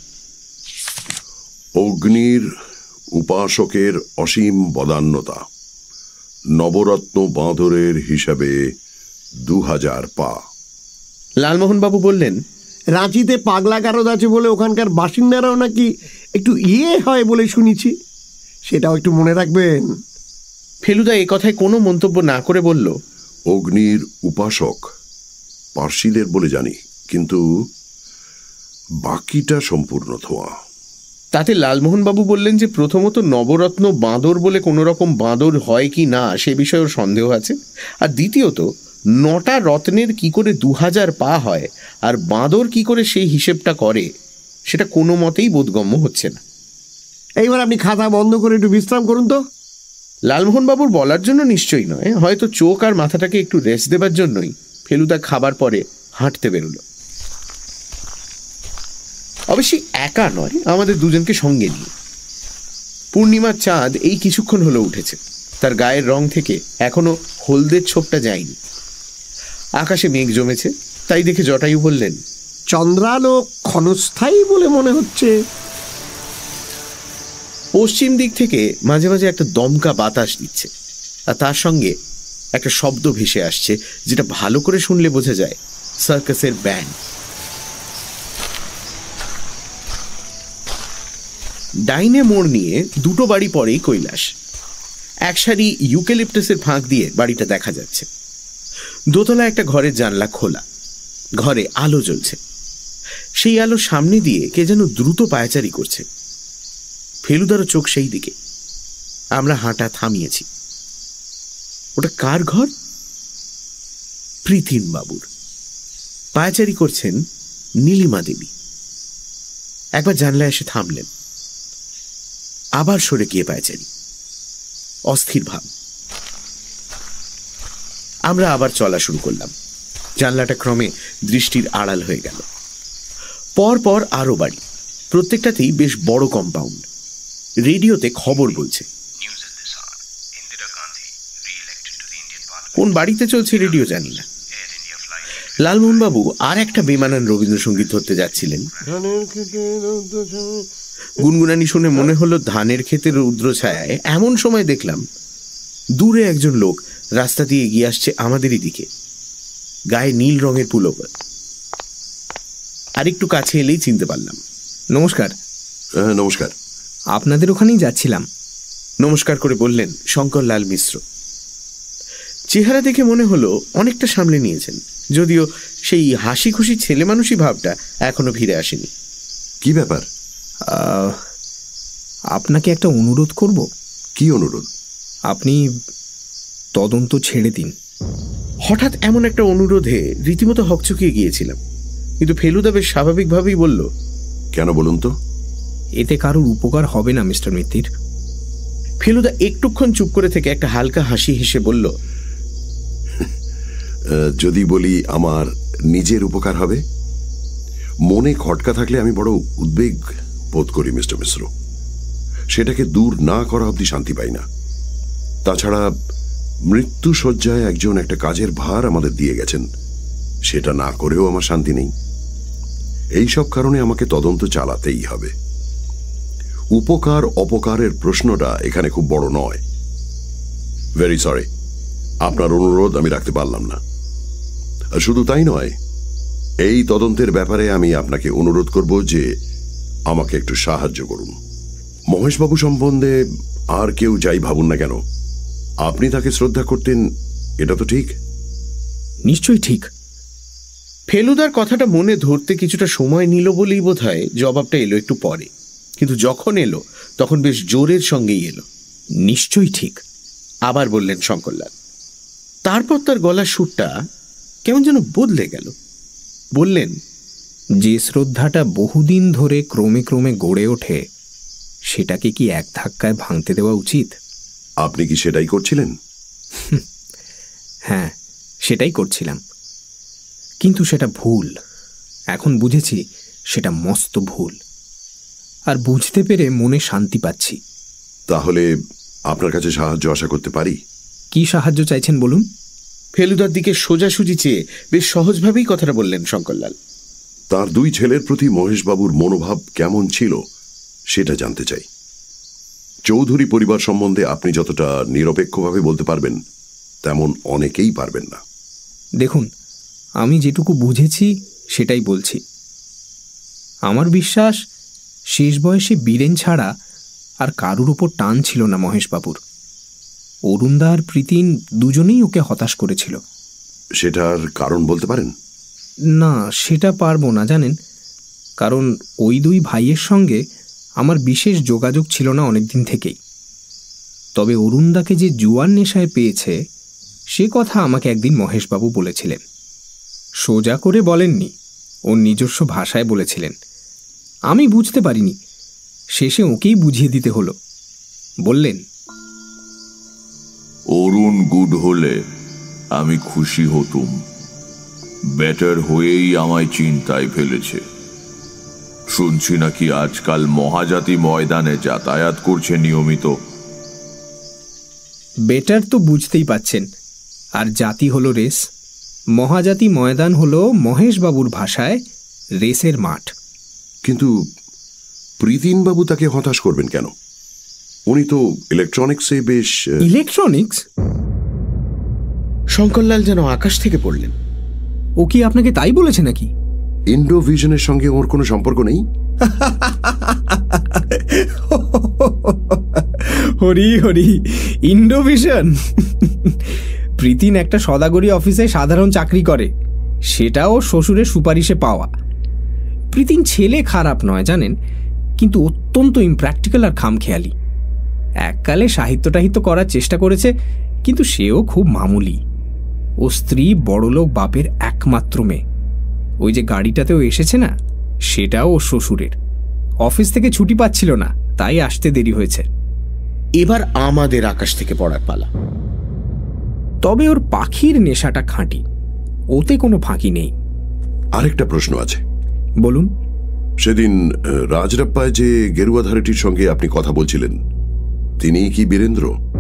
অগ্নির উপাসকের অসীম বদান্যতা, নবরত্ন বাঁদরের হিসাবে 2000 পা। লালমোহনবাবু বললেন, রাঁচিতে পাগলা গারদ আছে বলে ওখানকার বাসিন্দারাও নাকি একটু হয় বলে শুনেছি, সেটাও একটু মনে রাখবেন। ফেলুদা এ কথায় কোনো মন্তব্য না করে বলল, অগ্নির উপাসক পার্সিদের বলে জানি, কিন্তু বাকিটা সম্পূর্ণ ধোঁয়া। তাতে লালমোহনবাবু বললেন যে প্রথমত নবরত্ন বাঁদর বলে কোনো রকম বাঁদর হয় কি না সে বিষয়েও সন্দেহ আছে, আর দ্বিতীয়ত 9টা রত্নের কি করে 2000 পা হয় আর বাঁদর কি করে সেই হিসেবটা করে সেটা কোনো মতেই বোধগম্য হচ্ছে না। এইবার আপনি খাতা বন্ধ করে একটু বিশ্রাম করুন তো। লালমোহনবাবুর বলার জন্য নিশ্চয়ই নয়, হয়তো চোখ আর মাথাটাকে একটু রেস্ট দেবার জন্যই ফেলুদা খাবার পরে হাঁটতে বেরোলো। অবশ্যই একা নয়, আমাদের দুজনকে সঙ্গে নিয়ে। পূর্ণিমার চাঁদ এই কিছুক্ষণ হলো উঠেছে, তার গায়ের রং থেকে এখনো হলদের ছোপটা যায়নি। আকাশে মেঘ জমেছে, তাই দেখে জটায়ু বললেন, চন্দ্রালো ক্ষণস্থায়ী বলে মনে হচ্ছে। পশ্চিম দিক থেকে মাঝে মাঝে একটা দমকা বাতাস দিচ্ছে, আর তার সঙ্গে একটা শব্দ ভেসে আসছে যেটা ভালো করে শুনলে বোঝা যায় সার্কাসের ব্যান্ড। ডাইনে মোড় নিয়ে 2টো বাড়ি পরেই কৈলাস। এক সারি ইউক্যালিপটাসের ফাঁক দিয়ে বাড়িটা দেখা যাচ্ছে। দোতলা একটা ঘরের জানলা খোলা, ঘরে আলো জ্বলছে। সেই আলো সামনে দিয়ে কে যেন দ্রুত পায়চারি করছে। ফেলুদারও চোখ সেই দিকে। আমরা হাঁটা থামিয়েছি। ওটা কার ঘর? প্রীতিন বাবুর। পায়চারি করছেন নীলিমা দেবী। একবার জানলায় এসে থামলেন, আবার সরে গিয়ে পায়চারি, অস্থির ভাব। আমরা আবার চলা শুরু করলাম। জানলাটা ক্রমে দৃষ্টির আড়াল হয়ে গেল। পরপর আরো বাড়ি, প্রত্যেকটাতেই বেশ বড় কম্পাউন্ড। রেডিওতে খবর বলছে। কোন বাড়িতে চলছে রেডিও জানি না। লালমোহনবাবু আর একটা বেমানান রবীন্দ্রসঙ্গীত ধরতে যাচ্ছিলেন। গুনগুনানি শুনে মনে হলো ধানের ক্ষেতের রৌদ্র ছায়ায়। এমন সময় দেখলাম দূরে একজন লোক রাস্তা দিয়ে এগিয়ে আসছে আমাদেরই দিকে, গায়ে নীল রঙের পুলোভার। আর একটু কাছে এলেই চিনতে পারলাম। নমস্কার। নমস্কার। আপনাদের ওখানেই যাচ্ছিলাম। নমস্কার করে বললেন শঙ্করলাল মিশ্র। চেহারা দেখে মনে হলো অনেকটা সামলে নিয়েছেন, যদিও সেই হাসি খুশি ছেলে মানুষই ভাবটা এখনো ফিরে আসেনি। কি ব্যাপার, আপনাকে একটা অনুরোধ করব। কি অনুরোধ? আপনি তদন্ত ছেড়ে দিন। হঠাৎ এমন একটা অনুরোধে রীতিমতো হকচকিয়ে গিয়েছিলাম, কিন্তু ফেলুদা বেশ স্বাভাবিকভাবেই বলল, কেন বলুন তো? এতে কারোর উপকার হবে না মিস্টার মিত্তির। ফেলুদা একটুক্ষণ চুপ করে থেকে একটা হালকা হাসি হেসে বলল, যদি বলি আমার নিজের উপকার হবে? মনে খটকা থাকলে আমি বড় উদ্বেগ বোধ করি মিস্টার মিশ্র। সেটাকে দূর না করা অবধি শান্তি পাই না। তাছাড়া মৃত্যু শয্যায় একজন একটা কাজের ভার আমাদের দিয়ে গেছেন, সেটা না করেও আমার শান্তি নেই। এইসব কারণে আমাকে তদন্ত চালাতেই হবে। উপকার অপকারের প্রশ্নটা এখানে খুব বড় নয়। ভেরি সরি, আপনার অনুরোধ আমি রাখতে পারলাম না। শুধু তাই নয়, এই তদন্তের ব্যাপারে আমি আপনাকে অনুরোধ করব যে আমাকে একটু সাহায্য করুন। মহেশবাবু সম্বন্ধে আর কেউ যাই ভাবুন না কেন, আপনি তাকে শ্রদ্ধা করতেন, এটা তো ঠিক? নিশ্চয়ই ঠিক। ফেলুদার কথাটা মনে ধরতে কিছুটা সময় নিল বলেই বোধহয় জবাবটা এলো একটু পরে, কিন্তু যখন এলো তখন বেশ জোরের সঙ্গেই এলো। নিশ্চয়ই ঠিক। আবার বললেন শঙ্করলাল। তারপর তার গলার সুরটা কেমন যেন বদলে গেল। বললেন, যে শ্রদ্ধাটা বহুদিন ধরে ক্রমে ক্রমে গড়ে ওঠে, সেটাকে কি এক ধাক্কায় ভাঙতে দেওয়া উচিত? আপনি কি সেটাই করছিলেন? হ্যাঁ, সেটাই করছিলাম, কিন্তু সেটা ভুল। এখন বুঝেছি সেটা মস্ত ভুল, আর বুঝতে পেরে মনে শান্তি পাচ্ছি। তাহলে আপনার কাছে সাহায্য আশা করতে পারি? কি সাহায্য চাইছেন বলুন? ফেলুদার দিকে সোজাসুজি চেয়ে বেশ সহজভাবেই কথাটা বললেন শঙ্করলাল। তার দুই ছেলের প্রতি মহেশবাবুর মনোভাব কেমন ছিল সেটা জানতে চাই। চৌধুরী পরিবার সম্বন্ধে আপনি যতটা নিরপেক্ষভাবে বলতে পারবেন, তেমন অনেকেই পারবেন না। দেখুন, আমি যেটুকু বুঝেছি সেটাই বলছি। আমার বিশ্বাস, শেষ বয়সে বীরেন ছাড়া আর কারুর ওপর টান ছিল না মহেশবাবুর। অরুণদা আর প্রীতিন দুজনেই ওকে হতাশ করেছিল। সেটার কারণ বলতে পারেন? না, সেটা পারবো না জানেন, কারণ ওই দুই ভাইয়ের সঙ্গে আমার বিশেষ যোগাযোগ ছিল না অনেকদিন থেকেই। তবে অরুণদাকে যে জুয়ার নেশায় পেয়েছে সে কথা আমাকে একদিন মহেশবাবু বলেছিলেন। সোজা করে বলেননি, ওর নিজস্ব ভাষায় বলেছিলেন। আমি বুঝতে পারিনি, শেষে ওকেই বুঝিয়ে দিতে হলো। বললেন, অরুণ গুড হলে আমি খুশি হতুম। বেটার হয়েই আমায় চিন্তায় ফেলেছে। শুনছি নাকি আজকাল মহাজাতি ময়দানে যাতায়াত করছে নিয়মিত। বেটার তো বুঝতেই পাচ্ছেন, আর জাতি হলো রেস। মহাজাতি ময়দান হলো মহেশবাবুর ভাষায় রেসের মাঠ। কিন্তু প্রীতিনবাবু তাকে হতাশ করবেন কেন? উনি তো ইলেকট্রনিক্সে বেশ। ইলেকট্রনিক্স? শঙ্করলাল যেন আকাশ থেকে পড়লেন। ও কি আপনাকে তাই বলেছে নাকি? ইন্ডোভিশনের সঙ্গে ওর কোনো সম্পর্ক নেই? হরি হরি, ইন্ডোভিশন? প্রীতিন একটা সদাগরি অফিসে সাধারণ চাকরি করে, সেটাও শ্বশুরের সুপারিশে পাওয়া। প্রীতিন ছেলে খারাপ নয় জানেন, কিন্তু অত্যন্ত ইমপ্র্যাকটিক্যাল আর খামখেয়ালি। এককালে সাহিত্য টাহিত্য করার চেষ্টা করেছে, কিন্তু সেও খুব মামুলি। ও স্ত্রী বড়লোক বাপের একমাত্র মেয়ে। ওই যে গাড়িটাতেও এসেছে না, সেটাও ওর শ্বশুরের। অফিস থেকে ছুটি পাচ্ছিল না, তাই আসতে দেরি হয়েছে। এবার আমাদের আকাশ থেকে পড়ার পালা। তবে ওর পাখির নেশাটা খাঁটি, ওতে কোনো ফাঁকি নেই। আরেকটা প্রশ্ন আছে। বলুন। সেদিন রাজরাপ্পায় যে গেরুয়াধারীটির সঙ্গে আপনি কথা বলছিলেন, তিনি কি বীরেন্দ্র?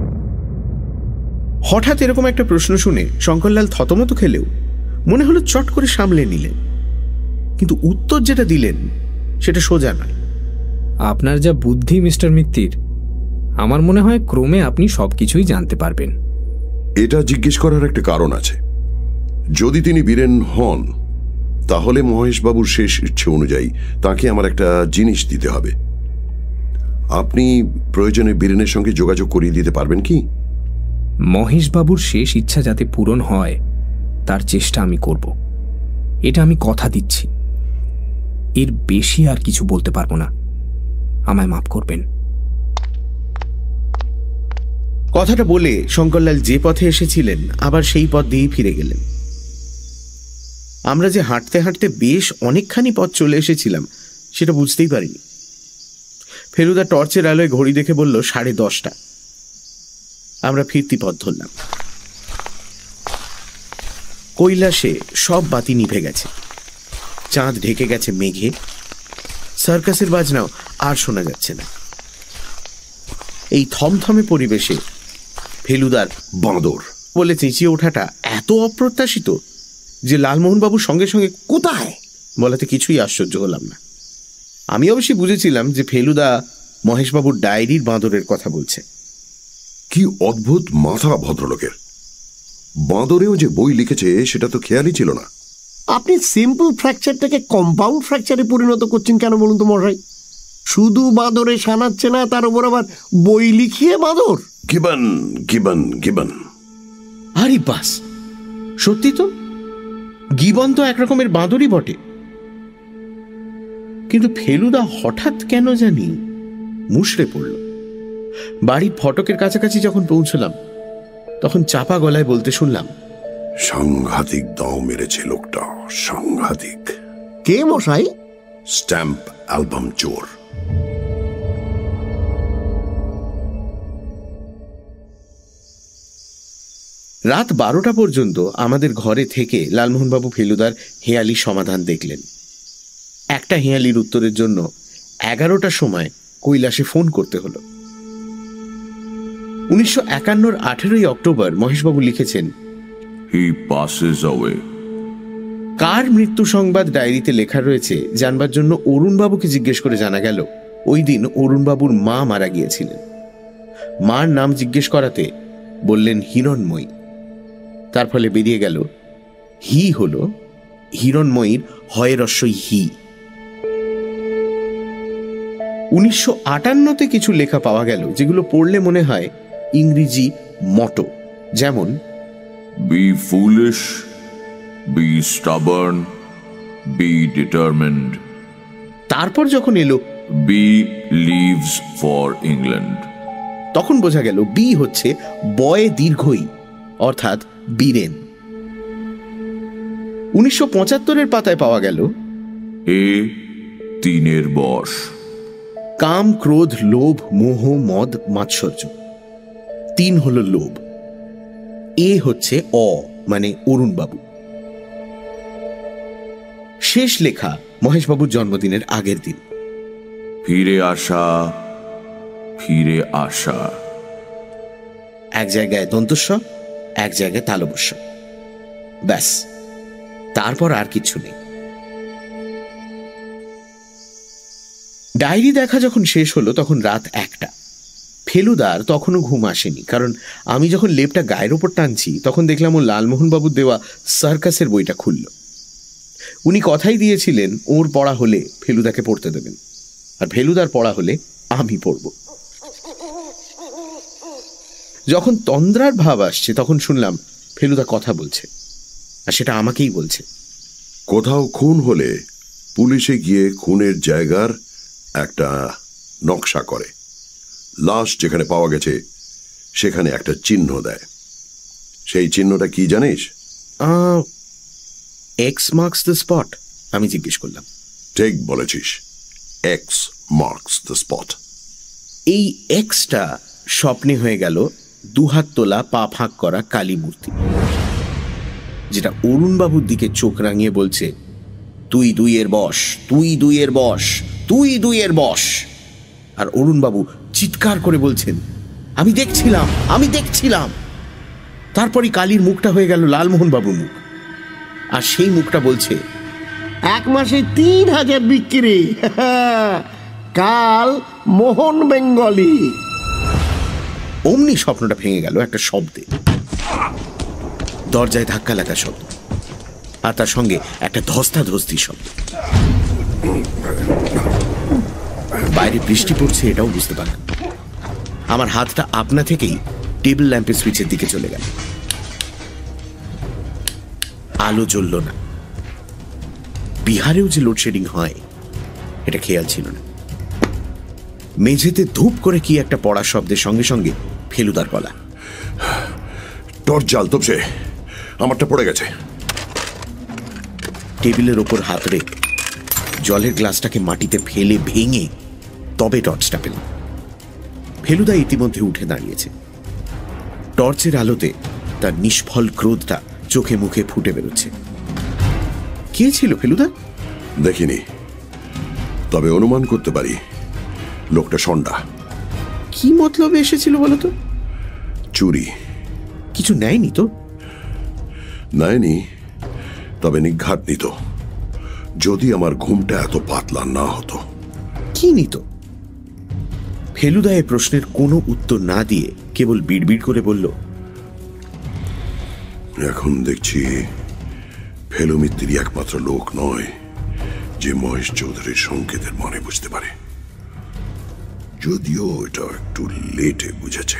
হঠাৎ এরকম একটা প্রশ্ন শুনে শঙ্করলাল থতমত খেলেও মনে হলো চট করে সামলে নিলেন, কিন্তু উত্তর যেটা দিলেন সেটা সোজা নয়। আপনার যা বুদ্ধি মিস্টার মিত্তির, আমার মনে হয় ক্রমে আপনি সবকিছুই জানতে পারবেন। এটা জিজ্ঞেস করার একটা কারণ আছে। যদি তিনি বীরেন হন, তাহলে মহেশবাবুর শেষ ইচ্ছে অনুযায়ী তাকে আমার একটা জিনিস দিতে হবে। আপনি প্রয়োজনে বীরেনের সঙ্গে যোগাযোগ করিয়ে দিতে পারবেন কি? মহেশবাবুর শেষ ইচ্ছা যাতে পূরণ হয় তার চেষ্টা আমি করব, এটা আমি কথা দিচ্ছি। এর বেশি আর কিছু বলতে পারবো না। আমায় মাফ করবেন। কথাটা বলে শঙ্করলাল যে পথে এসেছিলেন আবার সেই পথ দিয়েই ফিরে গেলেন। আমরা যে হাঁটতে হাঁটতে বেশ অনেকখানি পথ চলে এসেছিলাম সেটা বুঝতেই পারিনি। ফেলুদা টর্চের আলোয় ঘড়ি দেখে বলল 10:30। আমরা ফিরতি পথ ধরলাম। কৈলাসে সব বাতি নিভে গেছে, চাঁদ ঢেকে গেছে মেঘে, সার্কাসের বাজনাও আর শোনা যাচ্ছে না। এই থমথমে পরিবেশে ফেলুদার বাঁদর বলে চেঁচিয়ে ওঠাটা এত অপ্রত্যাশিত যে লালমোহনবাবুর সঙ্গে সঙ্গে কোথায় বলাতে কিছুই আশ্চর্য হলাম না। আমি অবশ্যই বুঝেছিলাম যে ফেলুদা মহেশবাবুর ডায়েরির বাঁদরের কথা বলছে। কি অদ্ভুত মাথা ভদ্রলোকের! বাঁদরেও যে বই লিখেছে সেটা তো খেয়ালই ছিল না। আপনি সিম্পল ফ্র্যাকচারটাকে কম্পাউন্ড ফ্র্যাকচারে পরিণত করছেন কেন বলুন তো মশাই? শুধু বাঁদরে সানাচ্ছে না, তার উপর আবার বই লিখিয়ে বাঁদর। Gibbon gibbon gibbon. আরে বাস, সত্যি তো, গিবন তো একরকমের বাঁদরই বটে। কিন্তু ফেলুদা হঠাৎ কেন জানি মুষড়ে পড়ল। বাড়ির ফটকের কাছাকাছি যখন পৌঁছলাম তখন চাপা গলায় বলতে শুনলাম, সাংঘাতিক দাও মেরেছে লোকটা, সাংঘাতিক। কে মশাই? স্ট্যাম্প অ্যালবাম চোর। রাত 12টা পর্যন্ত আমাদের ঘরে থেকে লালমোহনবাবু ফেলুদার হেঁয়ালি সমাধান দেখলেন। একটা হেঁয়ালির উত্তরের জন্য 11টার সময় কৈলাসে ফোন করতে হলো। 1951 18ই অক্টোবর মহেশবাবু লিখেছেন, হি পাসেস অ্যাওয়ে। কার মৃত্যু সংবাদ ডায়েরিতে লেখা রয়েছে জানবার জন্য অরুণবাবুকে জিজ্ঞেস করে জানা গেল ওই দিন অরুণবাবুর মা মারা গিয়েছিলেন। মার নাম জিজ্ঞেস করাতে বললেন হিরণময়ী। তার ফলে বেরিয়ে গেল হি হল হিরণময়ীর হয়েরস্যই হি। 1958তে কিছু লেখা পাওয়া গেল যেগুলো পড়লে মনে হয় ইংরেজি মটো, যেমন be foolish, be stubborn, be determined. তারপর যখন এলো বি লিভস ফর ইংল্যান্ড, তখন বোঝা গেল বি হচ্ছে বয়ে দীর্ঘই, অর্থাৎ বীরেন। 1975-এর পাতায় পাওয়া গেল এ 3 বশ, কাম ক্রোধ লোভ মোহ মদ মাৎসর্য। 3 হলো লোভ। এ হচ্ছে অ মানে অরুণবাবু। শেষ লেখা মহেশবাবুর জন্মদিনের আগের দিন। ফিরে আসা, ফিরে আসা। এক জায়গায় দন্তস্ব, এক জায়গায় তালবস্য। ব্যাস, তারপর আর কিছু নেই। ডায়েরি দেখা যখন শেষ হলো তখন রাত 1টা। ফেলুদার তখনও ঘুম আসেনি, কারণ আমি যখন লেপটা গায়ের ওপর টানছি তখন দেখলাম ও লালমোহনবাবুর দেওয়া সার্কাসের বইটা খুলল। উনি কথাই দিয়েছিলেন ওর পড়া হলে ফেলুদাকে পড়তে দেবেন, আর ফেলুদার পড়া হলে আমি পড়ব। যখন তন্দ্রার ভাব আসছে তখন শুনলাম ফেলুদা কথা বলছে, আর সেটা আমাকেই বলছে। কোথাও খুন হলে পুলিশে গিয়ে খুনের জায়গার একটা নকশা করে, লাশ যেখানে পাওয়া গেছে সেখানে একটা চিহ্ন দেয়। সেই চিহ্নটা কি জানিস? এক্স মার্কস দ্য স্পট, আমি জিজ্ঞেস করলাম। ঠিক বলেছিস, এক্স মার্কস দ্য স্পট। এই এক্সটা স্বপ্নে হয়ে গেল 2 হাত তোলা পা ফাঁক করা কালী মূর্তি, যেটা অরুণবাবুর দিকে চোখ রাঙিয়ে বলছে, তুই 2-এর বশ, তুই 2-এর বশ, তুই 2-এর বশ। আর অরুণবাবু চিৎকার করে বলছেন, আমি দেখছিলাম, আমি দেখছিলাম। তারপরই কালীর মুখটা হয়ে গেল লালমোহনবাবুর মুখ, আর সেই মুখটা বলছে, 1 মাসে 3000 বিক্রি, কাল মোহন বেঙ্গলি। অমনি স্বপ্নটা ভেঙে গেল একটা শব্দে। দরজায় ধাক্কা লাগা শব্দ, আর তার সঙ্গে একটা ধস্তাধস্তি শব্দ। বাইরে বৃষ্টি পড়ছে এটাও বুঝতে পারলাম। আমার হাতটা আপনা থেকেই টেবিল ল্যাম্পের সুইচের দিকে চলে গেল। আলো জ্বলল না। বিহারেও যে লোডশেডিং হয় এটা খেয়াল ছিল না। মেঝেতে ধূপ করে কি একটা পড়ার শব্দের সঙ্গে সঙ্গে ফেলুদার গলা, টর্চ জাল তোপসে, আমারটা পড়ে গেছে। টেবিলের ওপর হাত রেখে জলের গ্লাসটাকে মাটিতে ফেলে ভেঙে তবে টর্চটা পেল। ফেলুদা ইতিমধ্যে উঠে দাঁড়িয়েছে। টর্চের আলোতে তার নিষ্ফল ক্রোধটা চোখে মুখে ফুটে বেরোচ্ছে। কে ছিল ফেলুদা? দেখিনি, তবে অনুমান করতে পারি লোকটা ষণ্ডা। কি মতলবে এসেছিল বলতো? চুরি। কিছু নেয়নি তো? নেয়নি, তবে নিঘাত নিত। যদি আমার ঘুমটা এত পাতলা না হতো। কি নিত? ফেলুদা এ প্রশ্নের কোনো উত্তর না দিয়ে কেবল বিড়বিড় করে বলল, এখন দেখছি ফেলু মিত্তিরই একমাত্র লোক নয় যে মহেশ চৌধুরীর সংকেতের মানে বুঝতে পারে, যদিও এটা একটু লেটে বুঝেছে।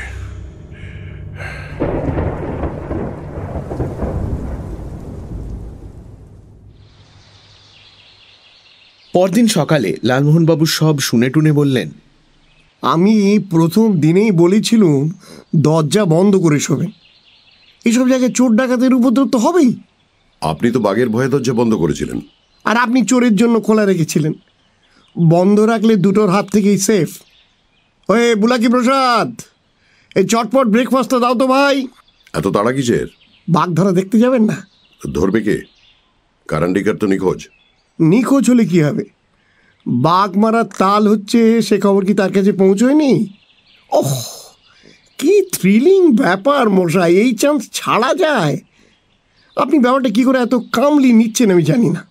পরদিন সকালে লালমোহনবাবু সব শুনে টুনে বললেন, আমি প্রথম দিনেই বলেছিলুম দরজা বন্ধ করে শোবেন। এইসব জায়গায় চোর ডাকাতের উপদ্রব তো হবেই। আপনি তো বাঘের ভয়ে দরজা বন্ধ করেছিলেন। আর আপনি চোরের জন্য খোলা রেখেছিলেন। বন্ধ রাখলে দুটোর হাত থেকেই সেফ। ওই বুলাকি প্রসাদ, এই চটপট ব্রেকফাস্টটা দাও তো ভাই। এত তাড়া কিসের? বাঘ ধরা দেখতে যাবেন না? ধরবে কে? কারান্ডিকার তো নিখোঁজ। নিখোঁজ হলে কি হবে? বাঘ মারার তাল হচ্ছে সে খবর কি তার কাছে পৌঁছয়নি? ওহ, কি থ্রিলিং ব্যাপার মশাই, এই চান্স ছাড়া যায়? আপনি ব্যাপারটা কি করে এত কামলি নিচ্ছেন আমি জানি না।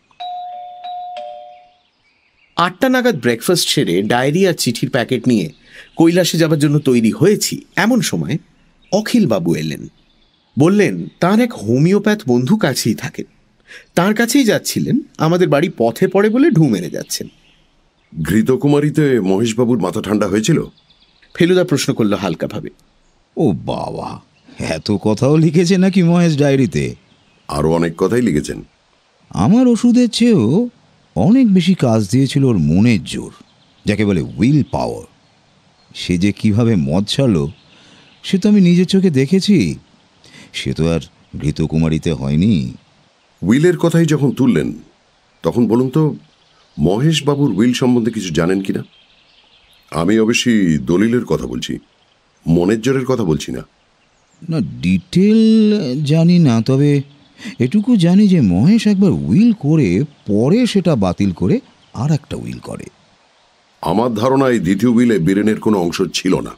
8টা নাগাদ ব্রেকফাস্ট সেরে ডায়েরি আর চিঠির প্যাকেট নিয়ে কৈলাসে যাবার জন্য তৈরি হয়েছি, এমন সময় অখিলবাবু এলেন। বললেন তাঁর এক হোমিওপ্যাথ বন্ধু কাছেই থাকেন, তার কাছেই যাচ্ছিলেন। আমাদের বাড়ি পথে পড়ে বলে ঢু মেরে যাচ্ছেন। ঘৃতকুমারীতে মহেশবাবুর মাথা ঠান্ডা হয়েছিল? ফেলুদা প্রশ্ন করল হালকাভাবে। ও বাবা, এত কথাও লিখেছে নাকি মহেশ ডায়েরিতে? আরো অনেক কথাই লিখেছেন। আমার ওষুধের চেয়েও অনেক বেশি কাজ দিয়েছিল ওর মনের জোর, যাকে বলে উইল পাওয়ার। সে যে কিভাবে মদ ছাড়ল সে তো আমি নিজের চোখে দেখেছি। সে তো আর ঘৃতকুমারীতে হয়নি। উইলের কথাই যখন তুললেন, তখন বলুন তো মহেশ বাবুর উইল সম্বন্ধে কিছু জানেন কিনা? আমি অবশ্যই দলিলের কথা বলছি, মনের জোরের কথা বলছি না। না, ডিটেল জানি না, তবে এটুকু জানি যে মহেশ একবার উইল করে পরে সেটা বাতিল করে আর একটা উইল করে। আমার ধারণা এই দ্বিতীয় উইলে বীরেনের কোনো অংশ ছিল না।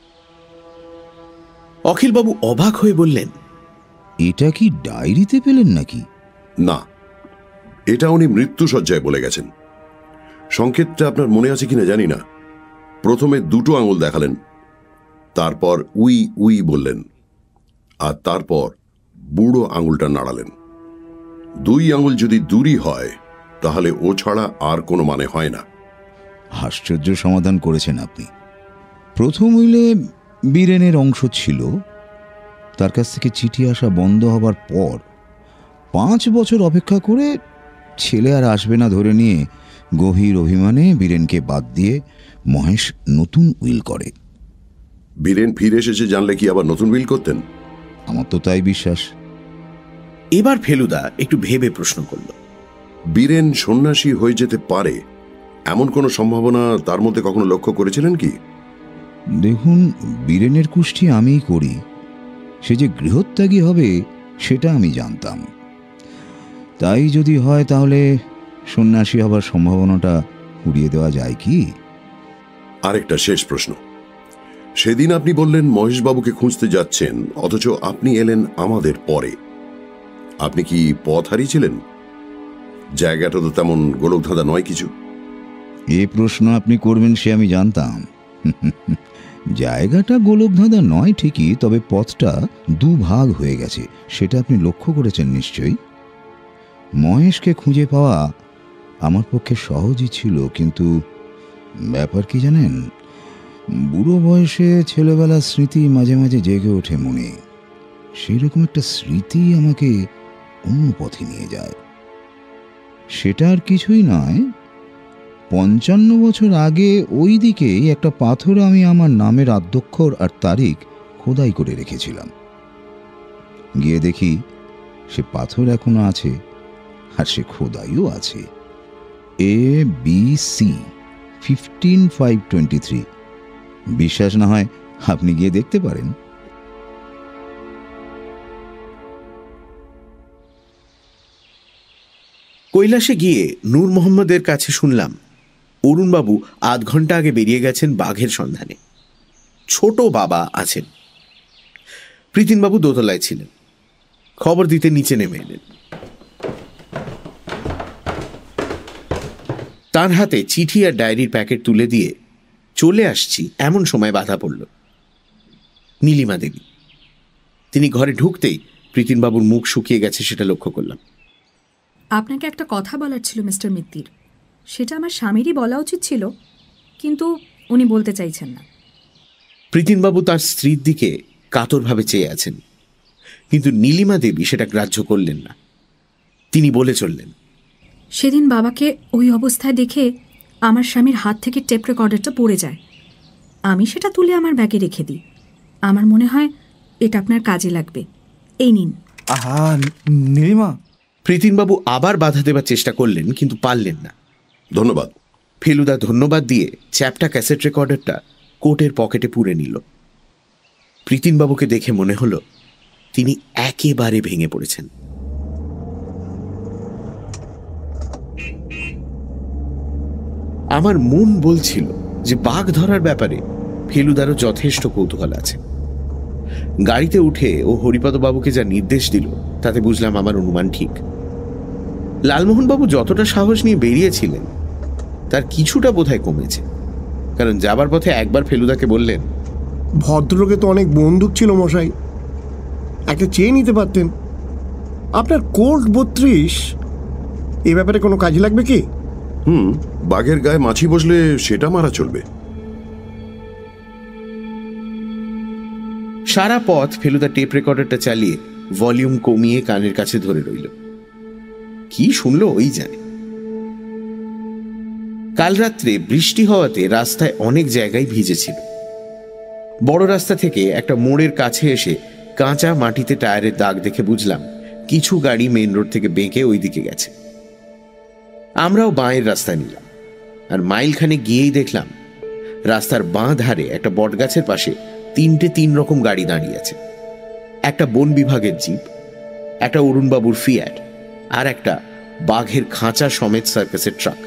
অখিলবাবু অবাক হয়ে বললেন, এটা কি ডায়েরিতে পেলেন নাকি? না, এটা উনি মৃত্যুশয্যায় বলে গেছেন। সংকেতটা আপনার মনে আছে কিনা জানি না। প্রথমে 2টো আঙুল দেখালেন, তারপর উই উই বললেন, আর তারপর বুড়ো আঙুলটা নাড়ালেন। 2 আঙুল যদি দূরই হয় তাহলে ও ছাড়া আর কোনো মানে হয় না। আশ্চর্য সমাধান করেছেন আপনি। প্রথম উইলে বীরেনের অংশ ছিল। তার কাছ থেকে চিঠি আসা বন্ধ হবার পর 5 বছর অপেক্ষা করে ছেলে আর আসবে না ধরে নিয়ে গভীর অভিমানে বীরেনকে বাদ দিয়ে মহেশ নতুন উইল করে। বীরেন ফিরে এসেছে জানলে কি আবার নতুন উইল করতেন? আমার তো তাই বিশ্বাস। এবার ফেলুদা একটু ভেবে প্রশ্ন করল, বীরেন সন্ন্যাসী হয়ে যেতে পারে এমন কোনো সম্ভাবনা তার মধ্যে কখনো লক্ষ্য করেছিলেন কি? দেখুন, বীরেনের কুষ্টি আমিই করি। সে যে গৃহত্যাগী হবে সেটা আমি জানতাম। তাই যদি হয় তাহলে সন্ন্যাসী হবার সম্ভাবনাটা উড়িয়ে দেওয়া যায় কি? আরেকটা শেষ প্রশ্ন। সেদিন আপনি বললেন মহেশবাবুকে খুঁজতে যাচ্ছেন, অথচ আপনি এলেন আমাদের পরে। আপনি কি পথ হারিয়েছিলেন? জায়গাটা তো তেমন গোলকধাঁধা নয় কিছু। এ প্রশ্ন আপনি করবেন সে আমি জানতাম। জায়গাটা গোলকধাঁধা নয় ঠিকই, তবে পথটা 2 ভাগ হয়ে গেছে, সেটা আপনি লক্ষ্য করেছেন নিশ্চয়ই। মহেশকে খুঁজে পাওয়া আমার পক্ষে সহজই ছিল, কিন্তু ব্যাপার কি জানেন, বুড়ো বয়সে ছেলেবেলার স্মৃতি মাঝে মাঝে জেগে ওঠে মনে। সেই রকম একটা স্মৃতি আমাকে অন্য পথে নিয়ে যায়। সেটা আর কিছুই নয়, 55 বছর আগে ওই দিকেই একটা পাথরে আমি আমার নামের আদ্যক্ষর আর তারিখ খোদাই করে রেখেছিলাম। গিয়ে দেখি সে পাথর এখনো আছে, আর সে খোদাইও আছে। ABC 15523। বিশ্বাস না হয় আপনি গিয়ে দেখতে পারেন। কৈলাসে গিয়ে নূর মোহাম্মদের কাছে শুনলাম অরুণবাবু আধ ঘন্টা আগে বেরিয়ে গেছেন বাঘের সন্ধানে। ছোট বাবা আছেন। প্রীতিনবাবু দোতলায় ছিলেন, খবর দিতে নিচে নেমে এলেন। তার হাতে চিঠি আর ডায়েরির প্যাকেট তুলে দিয়ে চলে আসছি এমন সময় বাধা পড়ল নীলিমা দেবী। তিনি ঘরে ঢুকতেই প্রীতিনবাবুর মুখ শুকিয়ে গেছে সেটা লক্ষ্য করলাম। আপনাকে একটা কথা বলার ছিল মিস্টার মিত্তির। সেটা আমার স্বামীরই বলা উচিত ছিল, কিন্তু উনি বলতে চাইছেন না। প্রীতিনবাবু তার স্ত্রীর দিকে কাতরভাবে চেয়ে আছেন, কিন্তু নীলিমা দেবী সেটা গ্রাহ্য করলেন না। তিনি বলে চললেন, সেদিন বাবাকে ওই অবস্থায় দেখে আমার স্বামীর হাত থেকে টেপ রেকর্ডারটা পড়ে যায়। আমি সেটা তুলে আমার ব্যাগে রেখে দিই। আমার মনে হয় এটা আপনার কাজে লাগবে। এই নিন। আহা নীলিমা। প্রীতিনবাবু আবার বাধা দেবার চেষ্টা করলেন, কিন্তু পারলেন না। ধন্যবাদ। ফেলুদা ধন্যবাদ দিয়ে চ্যাপটা ক্যাসেট রেকর্ডারটা কোটের পকেটে পুরে নিল। প্রীতিনবাবুকে দেখে মনে হলো তিনি একেবারে ভেঙে পড়েছেন। আমার মন বলছিল যে বাঘ ধরার ব্যাপারে ফেলুদারও যথেষ্ট কৌতূহল আছে। গাড়িতে উঠে ও হরিপদবাবুকে যা নির্দেশ দিল তাতে বুঝলাম আমার অনুমান ঠিক। লালমোহনবাবু যতটা সাহস নিয়ে বেরিয়েছিলেন তার কিছুটা বোধহয় কমেছে, কারণ যাবার পথে একবার ফেলুদাকে বললেন, ভদ্রলোকে তো অনেক বন্দুক ছিল মশাই, একটা চেয়ে নিতে পারতেন। আপনার কোল্ট 32 এ ব্যাপারে কোনো কাজে লাগবে কি? বাঘের গায়ে মাছি বসলে সেটা মারা চলবে। সারা পথ ফেলুদা টেপ রেকর্ডারটা চালিয়ে ভলিউম কমিয়ে কানের কাছে ধরে রইল। কি শুনলো ওই জানে। কাল রাত্রে বৃষ্টি হওয়াতে রাস্তায় অনেক জায়গায় ভিজেছিল। বড় রাস্তা থেকে একটা মোড়ের কাছে এসে কাঁচা মাটিতে টায়ারের দাগ দেখে বুঝলাম কিছু গাড়ি মেন রোড থেকে বেঁকে ওই দিকে গেছে। আমরাও বাঁয়ের রাস্তা নিলাম, আর মাইলখানে গিয়েই দেখলাম রাস্তার বাঁ ধারে একটা বটগাছের পাশে 3 রকম গাড়ি দাঁড়িয়ে আছে। একটা বন বিভাগের জিপ, একটা অরুণবাবুর ফিয়াট, আর একটা বাঘের খাঁচা সমেত সার্কাসের ট্রাক।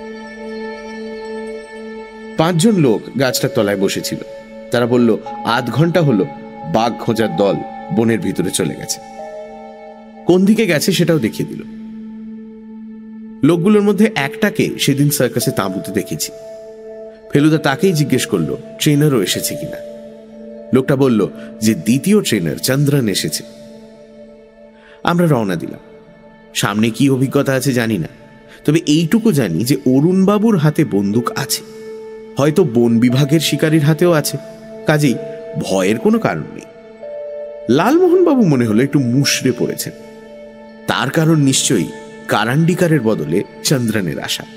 5 জন লোক গাছটার তলায় বসেছিল। তারা বলল আধ ঘন্টা হলো বাঘ খোঁজার দল বনের ভিতরে চলে গেছে। কোন দিকে গেছে সেটাও দেখিয়ে দিল। লোকগুলোর মধ্যে একটাকে সেদিন সার্কাসে তাঁবুতে দেখেছি। ফেলুদা তাকেই জিজ্ঞেস করলো ট্রেনারও এসেছে কিনা। লোকটা বলল যে দ্বিতীয় ট্রেনার চন্দ্রন এসেছে। আমরা রওনা দিলাম। সামনে কি অভিজ্ঞতা আছে জানি না, তবে এইটুকু জানি যে অরুণবাবুর হাতে বন্দুক আছে, হয়তো বন বিভাগের শিকারীর হাতেও আছে, কাজেই ভয়ের কোনো কারণ নেই। লালমোহনবাবু মনে হলো একটু মুষড়ে পড়েছেন। তার কারণ নিশ্চয়ই কারান্ডিকারের বদলে চন্দ্রনের আশা।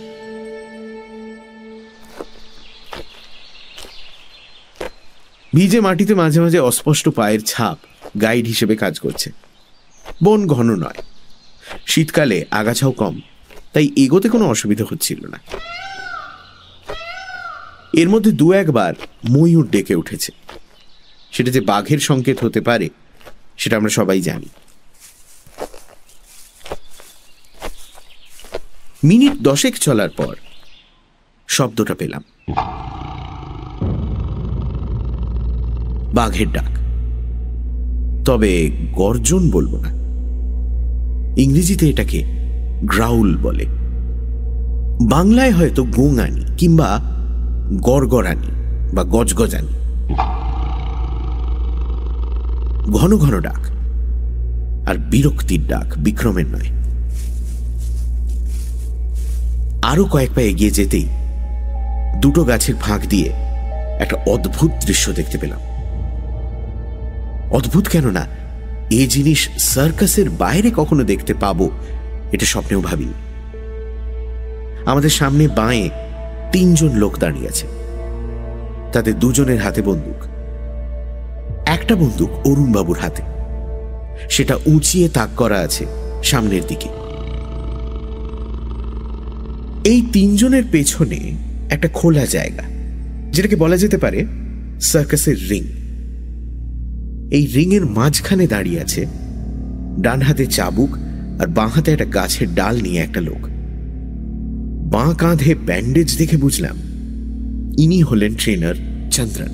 ভিজে মাটিতে মাঝে মাঝে অস্পষ্ট পায়ের ছাপ গাইড হিসেবে কাজ করছে। বন ঘন নয়, শীতকালে আগাছাও কম, তাই এগোতে কোনো অসুবিধা হচ্ছিল না। এর মধ্যে 2-1 বার ময়ূর ডেকে উঠেছে। সেটা যে বাঘের সংকেত হতে পারে সেটা আমরা সবাই জানি। মিনিট 10 চলার পর শব্দটা পেলাম, বাঘের ডাক। তবে গর্জন বলবো না, ইংরেজিতে এটাকে গ্রাউল বলে। বাংলায় হয়তো গোঙানি কিংবা গড়গড়ানি বা গজগজানি। ঘন ঘন ডাক, আর বিরক্তির ডাক, বিক্রমের নয়। আরো কয়েক পা এগিয়ে যেতেই 2 গাছের ফাঁক দিয়ে একটা অদ্ভুত দৃশ্য দেখতে পেলাম। অদ্ভুত কেননা এই জিনিস সার্কাসের বাইরে কখনো দেখতে পাবো এটা স্বপ্নেও ভাবিনি। আমাদের সামনে বাঁয়ে তিনজন লোক দাঁড়িয়ে আছে। তাদের দুজনের হাতে বন্দুক। একটা বন্দুক অরুণবাবুর হাতে, সেটা উঁচিয়ে তাক করা আছে সামনের দিকে। এই তিনজনের পেছনে একটা খোলা জায়গা, যেটাকে বলা যেতে পারে সার্কাসের রিং। এই রিং এর মাঝখানে দাঁড়িয়ে আছে ডান হাতে চাবুক আর বাঁ হাতে একটা গাছের ডাল নিয়ে একটা লোক। বাঁ কাঁধে ব্যান্ডেজ দেখে বুঝলাম ইনি হলেন ট্রেনার চন্দ্রন।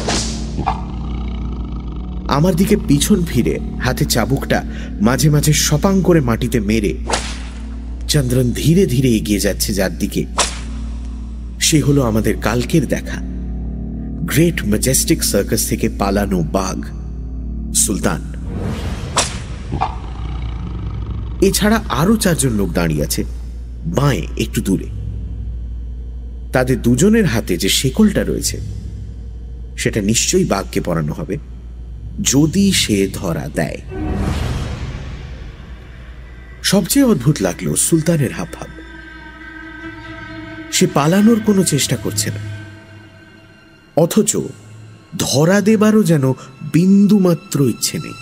আমার দিকে পিছন ফিরে হাতে চাবুকটা মাঝে মাঝে সপাং করে মাটিতে মেরে চন্দ্রন ধীরে ধীরে এগিয়ে যাচ্ছে, যার দিকে সে হলো আমাদের কালকের দেখা গ্রেট ম্যাজেস্টিক সার্কাস থেকে পালানো বাঘ সুলতান। এছাড়া আরো চারজন লোক দাঁড়িয়ে আছে বাঁয়ে একটু দূরে। তাদের দুজনের হাতে যে শেকলটা রয়েছে সেটা নিশ্চয়ই বাঘকে পরানো হবে, যদি সে ধরা দেয়। সবচেয়ে অদ্ভুত লাগলো সুলতানের হাবভাব। সে পালানোর কোনো চেষ্টা করছে না, অথচ ধরা দেবারও যেন বিন্দুমাত্র ইচ্ছে নেই।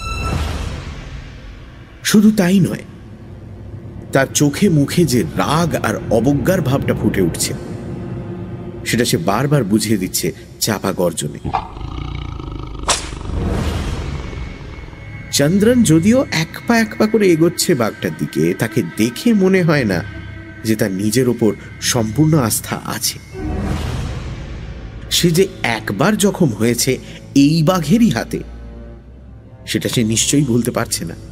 শুধু তাই নয়, তার চোখে মুখে যে রাগ আর অবজ্ঞার ভাবটা ফুটে উঠছে সেটা সে বারবার বুঝিয়ে দিচ্ছে চাপা গর্জনে। চন্দ্রন যদিও এক পা করে এগোচ্ছে বাঘটার দিকে, তাকে দেখে মনে হয় না যে তার নিজের ওপর সম্পূর্ণ আস্থা আছে। সে যে একবার জখম হয়েছে এই বাঘেরই হাতে, সেটা সে নিশ্চয়ই ভুলতে পারছে না।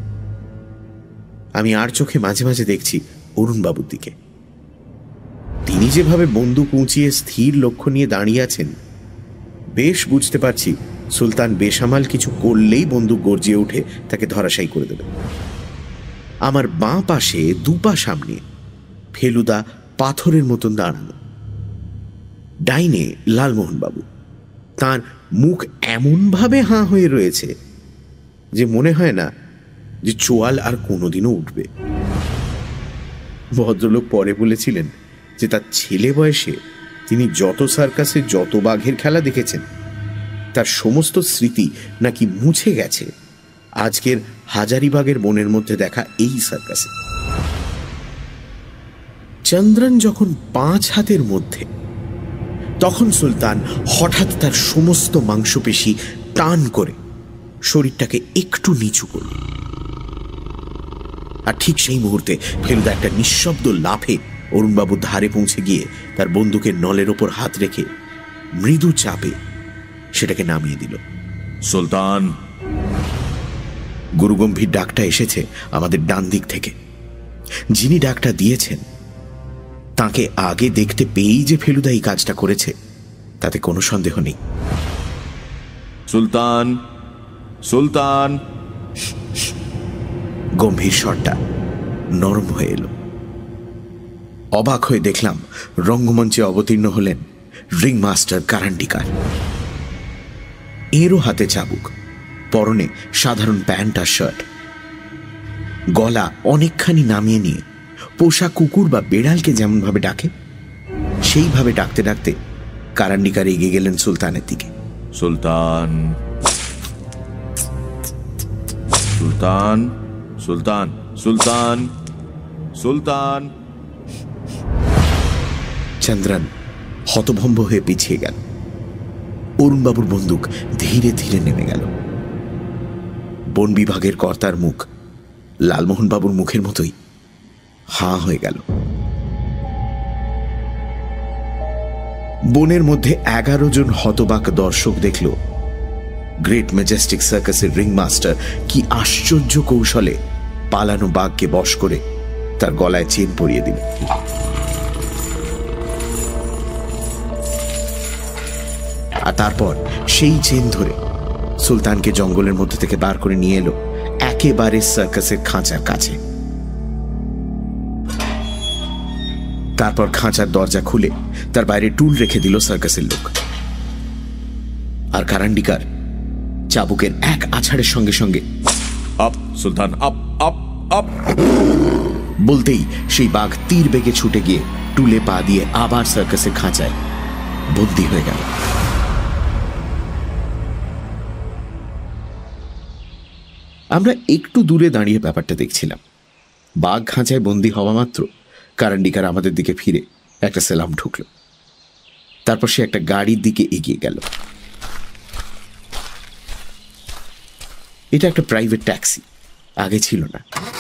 আমি আর চোখে মাঝে মাঝে দেখছি অরুণবাবুর দিকে। তিনি যেভাবে বন্দুক উঁচিয়ে স্থির লক্ষ্য নিয়ে দাঁড়িয়ে আছেন, বেশ বুঝতে পারছি সুলতান বেসামাল কিছু করলেই বন্দুক গর্জিয়ে উঠে তাকে ধরাশায়ী করে দেবে। আমার বাঁ পাশে দুপা সামনে ফেলুদা পাথরের মতন দাঁড়ানো, ডাইনে লালমোহনবাবু। তার মুখ এমনভাবে হাঁ হয়ে রয়েছে যে মনে হয় না যে চোয়াল আর কোনোদিনও উঠবে। ভদ্রলোক পরে বলেছিলেন যে তার ছেলে বয়সে তিনি যত সার্কাসে যত বাঘের খেলা দেখেছেন, তার সমস্ত স্মৃতি নাকি মুছে গেছে আজকের হাজারিবাগের বনের মধ্যে দেখা এই সার্কাসে। চন্দ্রন যখন 5 হাতের মধ্যে, তখন সুলতান হঠাৎ তার সমস্ত মাংসপেশি টান করে শরীরটাকে একটু নিচু করল। আর ঠিক সেই মুহূর্তে ফেলুদা একটা নিঃশব্দ লাফে অরুণবাবুর ধারে পৌঁছে গিয়ে তার বন্দুকের নলের ওপর হাত রেখে মৃদু চাপে সেটাকে নামিয়ে দিল। সুলতান! গুরুগম্ভীর ডাকটা এসেছে আমাদের ডান দিক থেকে। যিনি ডাকটা দিয়েছেন তাকে আগে দেখতে পেয়েই যে ফেলুদা এই কাজটা করেছে তাতে কোনো সন্দেহ নেই। সুলতান! সুলতান! গম্ভীর স্বরটা নরম হয়ে এলো। অবাক হয়ে দেখলাম রঙ্গমঞ্চে অবতীর্ণ হলেন রিং মাস্টার কারান্ডিকার। এরও হাতে চাবুক, পরনে সাধারণ প্যান্ট আর শার্ট, গলা অনেকখানি নামিয়ে নিয়ে পোষা কুকুর বা বেড়ালকে যেমন ভাবে ডাকে সেইভাবে ডাকতে ডাকতে কারান্ডিকার এগিয়ে গেলেন সুলতানের দিকে। সুলতান! সুলতান! সুলতান! সুলতান! সুলতান! চন্দ্রন হতভম্ব হয়ে পিছিয়ে গেল। অরুণবাবুর বন্দুক ধীরে ধীরে নেমে গেল। বন বিভাগের কর্তার মুখ লালমোহনবাবুর মুখের মতোই হাঁ হয়ে গেল। বনের মধ্যে 11 জন হতবাক দর্শক দেখল গ্রেট ম্যাজেস্টিক সার্কাসের রিং মাস্টার কি আশ্চর্য কৌশলে পালানো বাঘকে বশ করে তার গলায় চেন পরিয়ে দিল। আর তারপর সেই চেন ধরে সুলতানকে জঙ্গলের মধ্যে থেকে বার করে নিয়ে এলো একেবারে সার্কাসের খাঁচার কাছে। তারপর খাঁচার দরজা খুলে তার বাইরে টুল রেখে দিল সার্কাসের লোক। আর কারান্ডিকার চাবুকের এক আছাড়ের সঙ্গে সঙ্গে up Sultan, up up up বলতেই সেই বাঘ তীর বেগে ছুটে গিয়ে টুলে পা দিয়ে আবার সার্কাসের খাঁচায় বন্দী হয়ে গেল। আমরা একটু দূরে দাঁড়িয়ে ব্যাপারটা দেখছিলাম। বাঘ খাঁচায় বন্দী হওয়া মাত্র কারান্ডিকার আমাদের দিকে ফিরে একটা সেলাম ঢুকল। তারপর সে একটা গাড়ির দিকে এগিয়ে গেল। এটা একটা প্রাইভেট ট্যাক্সি, আগে ছিল না।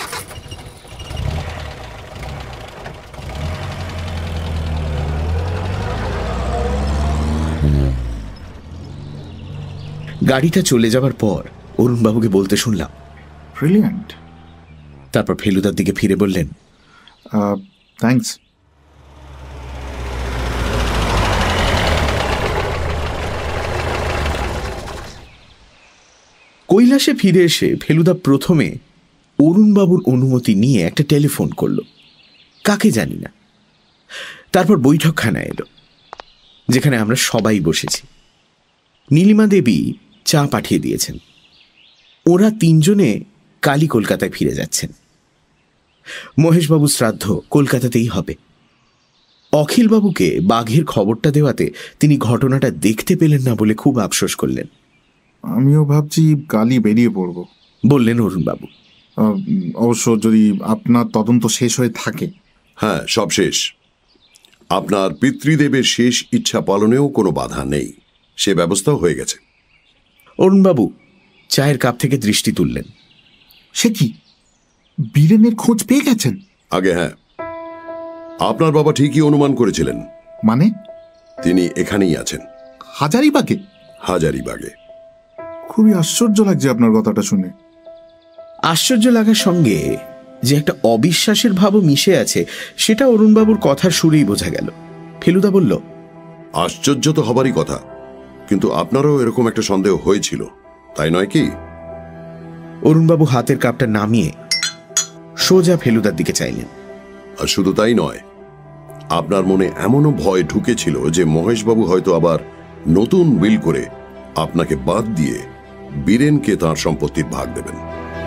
গাড়িটা চলে যাবার পর অরুণবাবুকে বলতে শুনলাম, ব্রিলিয়ান্ট। তারপর ফেলুদার দিকে ফিরে বললেন, থ্যাঙ্কস। কৈলাসে ফিরে এসে ফেলুদা প্রথমে অরুণবাবুর অনুমতি নিয়ে একটা টেলিফোন করল, কাকে জানি না। তারপর বৈঠকখানায় এলো, যেখানে আমরা সবাই বসেছি। নীলিমা দেবী চা পাঠিয়ে দিয়েছেন। ওরা তিনজনে কালই কলকাতায় ফিরে যাচ্ছেন। মহেশবাবুর শ্রাদ্ধ কলকাতাতেই হবে। অখিলবাবুকে বাঘের খবরটা দেওয়াতে তিনি ঘটনাটা দেখতে পেলেন না বলে খুব আফসোস করলেন। আমিও ভাবছি কালই বেরিয়ে পড়ব, বললেন অরুণবাবু। অবশ্য যদি আপনার তদন্ত শেষ হয়ে থাকে। হ্যাঁ, সব শেষ। আপনার পিতৃদেবের শেষ ইচ্ছা পালনেও কোনো বাধা নেই, সে ব্যবস্থাও হয়ে গেছে। অরুণবাবু চায়ের কাপ থেকে দৃষ্টি তুললেন। সে কি, বীরেনের খোঁজ পেয়ে গেছেন? আগে হ্যাঁ, আপনার বাবা ঠিকই অনুমান করেছিলেন। মানে? তিনি এখানেই আছেন। হাজারিবাগে? হাজারিবাগে। খুবই আশ্চর্য লাগছে আপনার কথাটা শুনে। আশ্চর্য লাগার সঙ্গে যে একটা অবিশ্বাসের ভাবও মিশে আছে, সেটা অরুণবাবুর কথার সুরেই বোঝা গেল। ফেলুদা বলল, আশ্চর্য তো হবারই কথা, কিন্তু আপনারও এরকম একটা সন্দেহ হয়েছিল, তাই নয় কি? অরুণবাবু হাতের কাপটা নামিয়ে সোজা ফেলুদার দিকে চাইলেন। আর শুধু তাই নয়, আপনার মনে এমনও ভয় ঢুকেছিল যে মহেশবাবু হয়তো আবার নতুন উইল করে আপনাকে বাদ দিয়ে বীরেনকে তাঁর সম্পত্তির ভাগ দেবেন।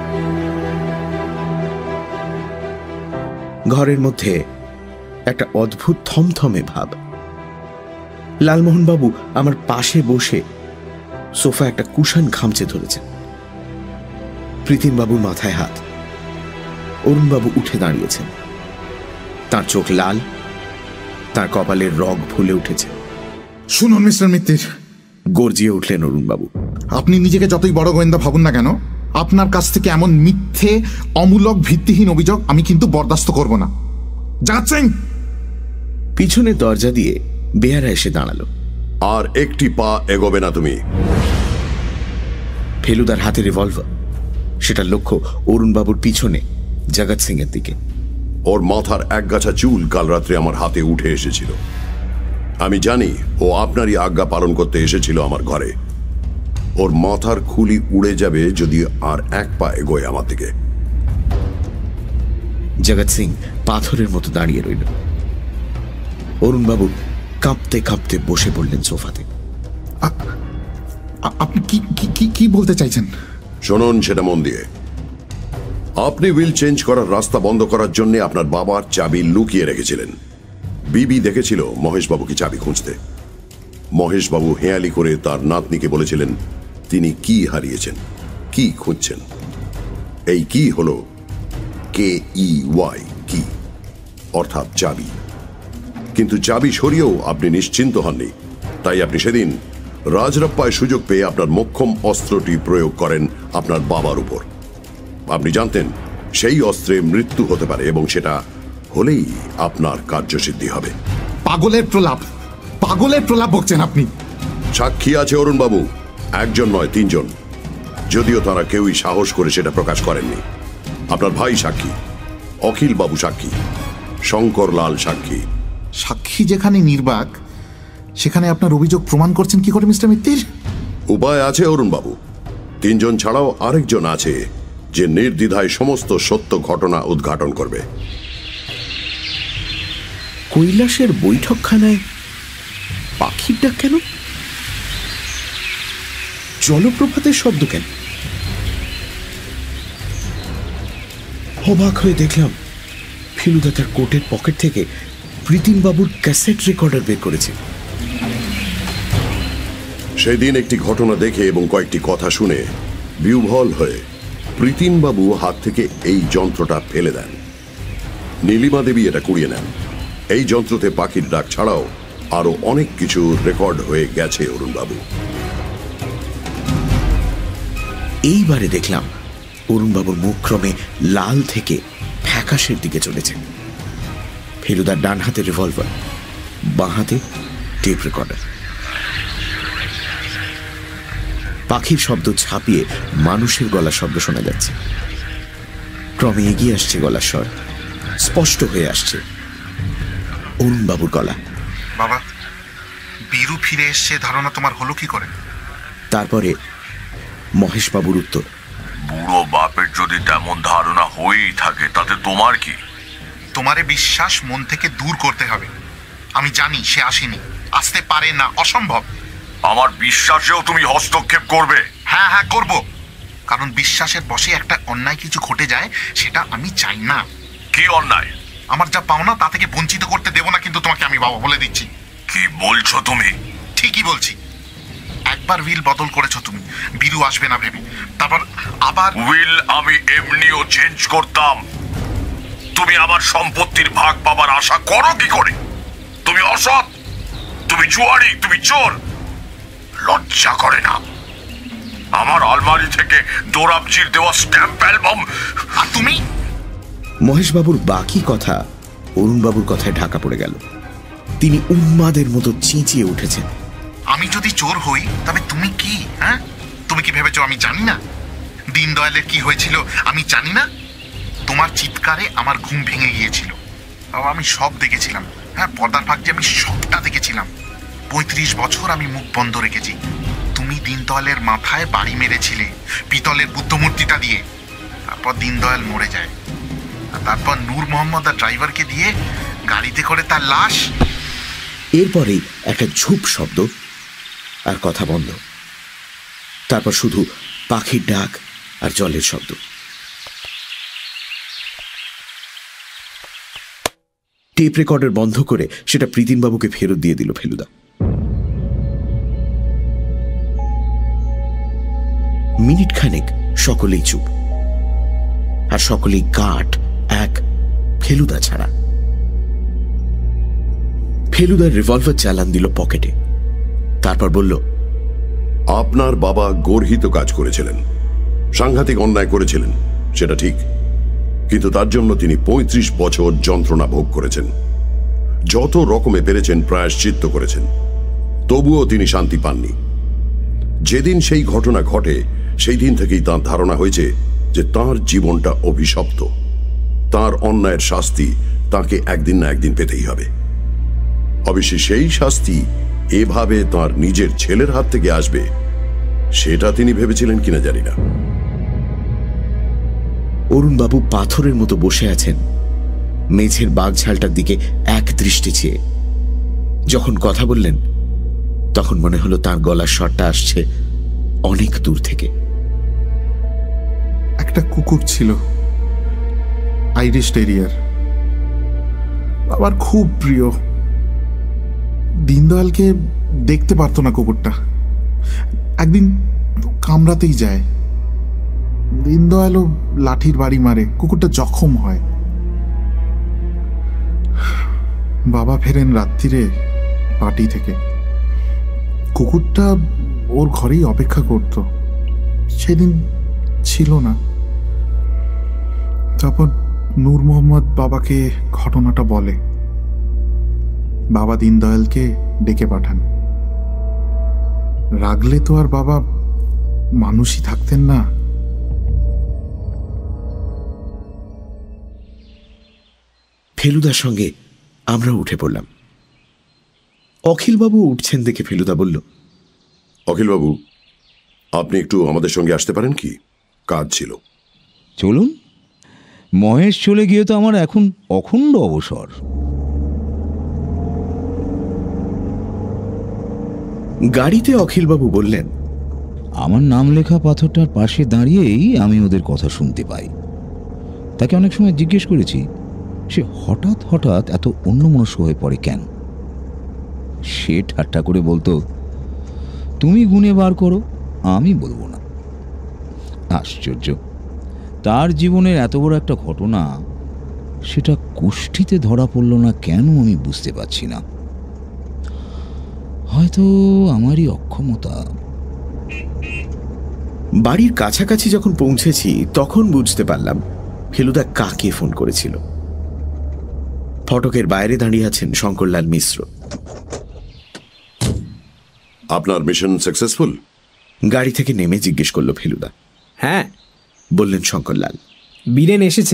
ঘরের মধ্যে একটা অদ্ভুত থমথমে ভাব। লালমোহনবাবু আমার পাশে বসে সোফা একটা কুশন খামচে ধরেছেন। প্রীতিমবাবুর মাথায় হাত। অরুণবাবু উঠে দাঁড়িয়েছেন। তার চোখ লাল, তার কপালের রগ ফুলে উঠেছে। শুনুন মিস্টার মিত্তির, গর্জিয়ে উঠলেন অরুণবাবু। আপনি নিজেকে যতই বড় গোয়েন্দা ভাবুন না কেন, আপনার কাছ থেকে এমন মিথ্যে, অমূলক, ভিত্তিহীন অভিযোগ আমি কিন্তু বরদাস্ত করব না। যাচ্ছেন? পিছনের দরজা দিয়ে বেয়ারা এসে দাঁড়ালো। আর একটি পা এগোবে না তুমি। ফেলুদার হাতে রিভলভার, সেটা লক্ষ্য অরুণবাবুর পিছনে জগৎ সিং এর দিকে। ওর মাথার একগাছা চুল কাল রাত্রে আমার হাতে উঠে এসেছিল। আমি জানি ও আপনারই আজ্ঞা পালন করতে এসেছিল আমার ঘরে। ওর মাথার খুলি উড়ে যাবে যদি আর এক পা এগোয় আমার দিকে। জগৎ সিং পাথরের মতো দাঁড়িয়ে রইল। অরুণবাবু কাঁপতে কাঁপতে বসে পড়লেন সোফাতে। আপনি কি বলতে চাইছেন? শুনুন সেটা মন দিয়ে। আপনি উইল চেঞ্জ করার রাস্তা বন্ধ করার জন্য আপনার বাবার চাবি লুকিয়ে রেখেছিলেন। বিবি দেখেছিল মহেশবাবুকে চাবি খুঁজতে। মহেশবাবু হেয়ালি করে তার নাতনিকে বলেছিলেন তিনি কি হারিয়েছেন, কি খুঁজছেন। এই কি হলো KEY, কি, অর্থাৎ চাবি। কিন্তু চাবি সরিয়েও আপনি নিশ্চিন্ত হননি। তাই আপনি সেদিন রাজরাপ্পায় সুযোগ পেয়ে আপনার মোক্ষম অস্ত্রটি প্রয়োগ করেন আপনার বাবার উপর। আপনি জানতেন সেই অস্ত্রে মৃত্যু হতে পারে এবং সেটা হলেই আপনার কার্যসিদ্ধি হবে। পাগলের প্রলাপ, পাগলের প্রলাপ বকছেন আপনি। সাক্ষী আছে অরুণবাবু, একজন নয়, তিনজন। যদিও তারা কেউই সাহস করে সেটা প্রকাশ করেননি। আপনার ভাই সাক্ষী, অখিল বাবু সাক্ষী, শঙ্কর লাল সাক্ষী। সাক্ষী যেখানে নির্বাক, সেখানে আপনার অভিযোগ প্রমাণ করছেন কি করে মিস্টার মিত্তির? উপায় আছে অরুণবাবু। তিনজন ছাড়াও আরেকজন আছে যে নির্দ্বিধায় সমস্ত সত্য ঘটনা উদ্ঘাটন করবে। কৈলাসের বৈঠকখানায় পাখির ডাক কেন? জলপ্রপাতের শব্দ কেন? অবাক হয়ে দেখলাম ফেলুদা তার কোটের পকেট থেকে প্রীতিনবাবুর ক্যাসেট রেকর্ডার বের করেছে। সেদিন একটি ঘটনা দেখে এবং কয়েকটি কথা শুনে বিহ্বল হয়ে প্রীতিনবাবু হাত থেকে এই যন্ত্রটা ফেলে দেন। নীলিমা দেবী এটা কুড়িয়ে নেন। এই যন্ত্রতে পাখির ডাক ছাড়াও আরো অনেক কিছু রেকর্ড হয়ে গেছে অরুণবাবু। এইবারে দেখলাম অরুণবাবুর মুখ ক্রমে লাল থেকে ফ্যাকাশের দিকে চলেছে। ফেলুদার ডান হাতে রিভলভার, বাঁ হাতে টেপ রেকর্ডার। পাখির শব্দ ছাপিয়ে মানুষের গলার শব্দ শোনা যাচ্ছে। ক্রমে এগিয়ে আসছে গলার স্বর, স্পষ্ট হয়ে আসছে অরুণবাবুর গলা। বাবা, বীরু ফিরে এসছে ধারণা তোমার হলো কি করে? তারপরে মহেশবাবুর উত্তর, বুড়ো বাপের যদি তেমন ধারণা হয়েই থাকে তাতে তোমার কি? তোমারে বিশ্বাস মন থেকে দূর করতে হবে। আমি জানি সে আসেনি, আসতে পারে না, অসম্ভব। আমার বিশ্বাসেও তুমি হস্তক্ষেপ করবে? হ্যাঁ হ্যাঁ করব, কারণ বিশ্বাসের বশে একটা অন্যায় কিছু ঘটে যায়, সেটা আমি চাই না। কি অন্যায়? আমার যা পাওনা তা থেকে বঞ্চিত করতে দেব না, কিন্তু তোমাকে আমি বাবা বলে দিচ্ছি। কি বলছো তুমি? ঠিকই বলছি। একবার উইল বদল করেছো তুমি বীরু আসবে না ভেবে, তারপর আবার উইল আমি এমনিও চেঞ্জ করতাম। তুমি আমার সম্পত্তির ভাগ পাবার আশা করো কি করে? তুমি অসৎ, তুমি জুয়ারি, তুমি চোর। লজ্জা করে না? আমার আলমারি থেকে দোরাবজির দেওয়া স্ট্যাম্প অ্যালবাম। আর তুমি? মহেশবাবুর বাকি কথা অরুণবাবুর কথায় ঢাকা পড়ে গেল। তিনি উন্মাদের মতো চেঁচিয়ে উঠেছেন, আমি যদি চোর হই তবে তুমি কি? হ্যাঁ, তুমি কি ভেবেছো আমি জানি না? দীনদয়ালের কি হয়েছিল আমি জানি না? তোমার চিৎকারে আমার ঘুম ভেঙে গিয়েছিল। আমি সব দেখেছিলাম। হ্যাঁ, পর্দার ফাঁক দিয়ে আমি সবটা দেখেছিলাম। 35 বছর আমি মুখ বন্ধ রেখেছি। তুমি দীনদয়ালের মাথায় বাড়ি মেরেছিলে পিতলের বুদ্ধমূর্তিটা দিয়ে। তারপর দীনদয়াল মরে যায়, তারপর নূর মোহাম্মদ আর ড্রাইভারকে দিয়ে গাড়িতে করে তার লাশ। এরপরেই একটা ঝুপ শব্দ, আর কথা বন্ধ। তারপর শুধু পাখির ডাক আর জলের শব্দ। টেপ রেকর্ডার বন্ধ করে সেটা প্রীতিনবাবুকে ফেরত দিয়ে দিল ফেলুদা। মিনিট খানেক সকলেই চুপ, আর সকলেই কাঠ এক, ফেলুদা ছাড়া। ফেলুদার রিভলভার চালান দিল পকেটে, তারপর বলল, আপনার বাবা গর্হিত কাজ করেছিলেন, সাংঘাতিক অন্যায় করেছিলেন, সেটা ঠিক। কিন্তু তার জন্য তিনি 35 বছর যন্ত্রণা ভোগ করেছেন। যত রকমে পেরেছেন প্রায়শ্চিত্ত করেছেন, তবুও তিনি শান্তি পাননি। যেদিন সেই ঘটনা ঘটে সেই দিন থেকেই তাঁর ধারণা হয়েছে যে তাঁর জীবনটা অভিশপ্ত। তাঁর অন্যায়ের শাস্তি তাঁকে একদিন না একদিন পেতেই হবে। অবশ্যই সেই শাস্তি এভাবে তাঁর নিজের ছেলের হাত থেকে আসবে সেটা তিনি ভেবেছিলেন কিনা জানি না। অরুণবাবু পাথরের মতো বসে আছেন মেঝের বাঘঝালটার দিকে এক দৃষ্টি চেয়ে। যখন কথা বললেন তখন মনে হলো তার গলার স্বরটা আসছে অনেক দূর থেকে। একটা কুকুর ছিল, আইরিশ টেরিয়ার, আবার খুব প্রিয়। দীনদয়ালকে দেখতে পারতো না কুকুরটা। একদিন কামড়াতেই যায়, দীনদয়ালও লাঠির বাড়ি মারে, কুকুরটা জখম হয়। বাবা ফেরেন রাত্রিরে পার্টি থেকে, কুকুরটা ওর ঘরেই অপেক্ষা করত। সেদিন ছিল না। তারপর নূর মোহাম্মদ বাবাকে ঘটনাটা বলে। বাবা দীনদয়ালকে ডেকে পাঠান। রাগলে তো আর বাবা মানুষই থাকতেন না। ফেলুদার সঙ্গে আমরা উঠে পড়লাম। অখিলবাবু উঠছেন দেখে ফেলুদা বলল, অখিলবাবু, আপনি একটু আমাদের সঙ্গে আসতে পারেন কি? কাজ ছিল। চলুন। মহেশ চলে গিয়ে তো আমার এখন অখণ্ড অবসর। গাড়িতে অখিলবাবু বললেন, আমার নাম লেখা পাথরটার পাশে দাঁড়িয়েই আমি ওদের কথা শুনতে পাই। তাকে অনেক সময় জিজ্ঞেস করেছি সে হঠাৎ হঠাৎ এত অন্যমনস্ক হয়ে পড়ে কেন? সে ঠাট্টা করে বলতো, তুমি গুনে বার করো, আমি বলবো না। আশ্চর্য, তার জীবনের এত বড় একটা ঘটনা সেটা কুষ্ঠিতে ধরা পড়ল না কেন আমি বুঝতে পারছি না। হয়তো আমারই অক্ষমতা। বাড়ির কাছাকাছি যখন পৌঁছেছি তখন বুঝতে পারলাম ফেলুদা কাকে ফোন করেছিল। ফটকের বাইরে দাঁড়িয়ে আছেন শঙ্করলাল মিশ্র। আপনার মিশন সাকসেসফুল? গাড়ি থেকে নেমে জিজ্ঞেস করলো ফেলুদা। হ্যাঁ, বললেন শঙ্করলাল। বীরেন এসেছে।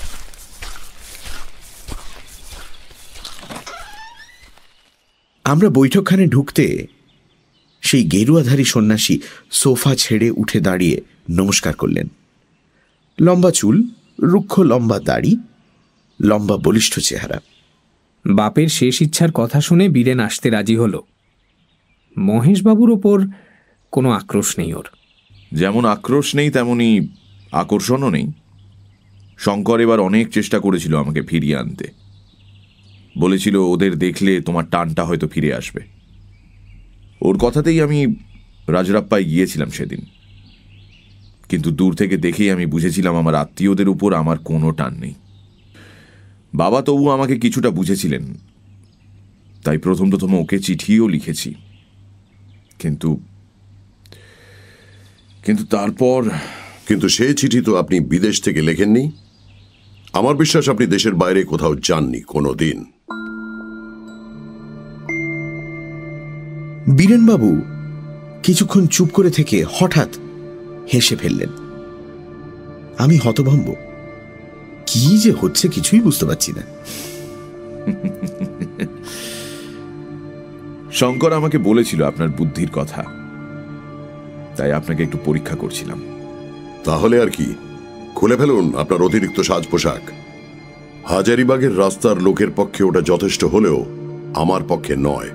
আমরা বৈঠকখানে ঢুকতে সেই গেরুয়াধারী সন্ন্যাসী সোফা ছেড়ে উঠে দাঁড়িয়ে নমস্কার করলেন। লম্বা চুল, রুক্ষ লম্বা দাড়ি, লম্বা বলিষ্ঠ চেহারা। বাপের শেষ ইচ্ছার কথা শুনে বীরেন আসতে রাজি হলো। মহেশবাবুর ওপর কোনো আক্রোশ নেই ওর। যেমন আক্রোশ নেই তেমনি আকর্ষণও নেই। শঙ্কর এবার অনেক চেষ্টা করেছিল আমাকে ফিরিয়ে আনতে। বলেছিল ওদের দেখলে তোমার টানটা হয়তো ফিরে আসবে। ওর কথাতেই আমি রাজরাপ্পায় গিয়েছিলাম সেদিন, কিন্তু দূর থেকে দেখেই আমি বুঝেছিলাম আমার আত্মীয়দের উপর আমার কোনো টান নেই। বাবা তবু আমাকে কিছুটা বুঝেছিলেন, তাই প্রথম ওকে চিঠিও লিখেছি। কিন্তু তারপর কিন্তু সেই চিঠি তো আপনি বিদেশ থেকে লেখেননি। আমার বিশ্বাস আপনি দেশের বাইরে কোথাও যাননি কোনো দিন। বীরেনবাবু কিছুক্ষণ চুপ করে থেকে হঠাৎ হেসে ফেললেন। আমি হতভম্ব, কি যে হচ্ছে কিছুই বুঝতে পারছি না। শঙ্কর আমাকে বলেছিল আপনার বুদ্ধির কথা, তাই আপনাকে একটু পরীক্ষা করছিলাম। তাহলে আর কি, খুলে ফেলুন আপনার অতিরিক্ত সাজ পোশাক। হাজারিবাগের রাস্তার লোকের পক্ষে ওটা যথেষ্ট হলেও আমার পক্ষে নয়।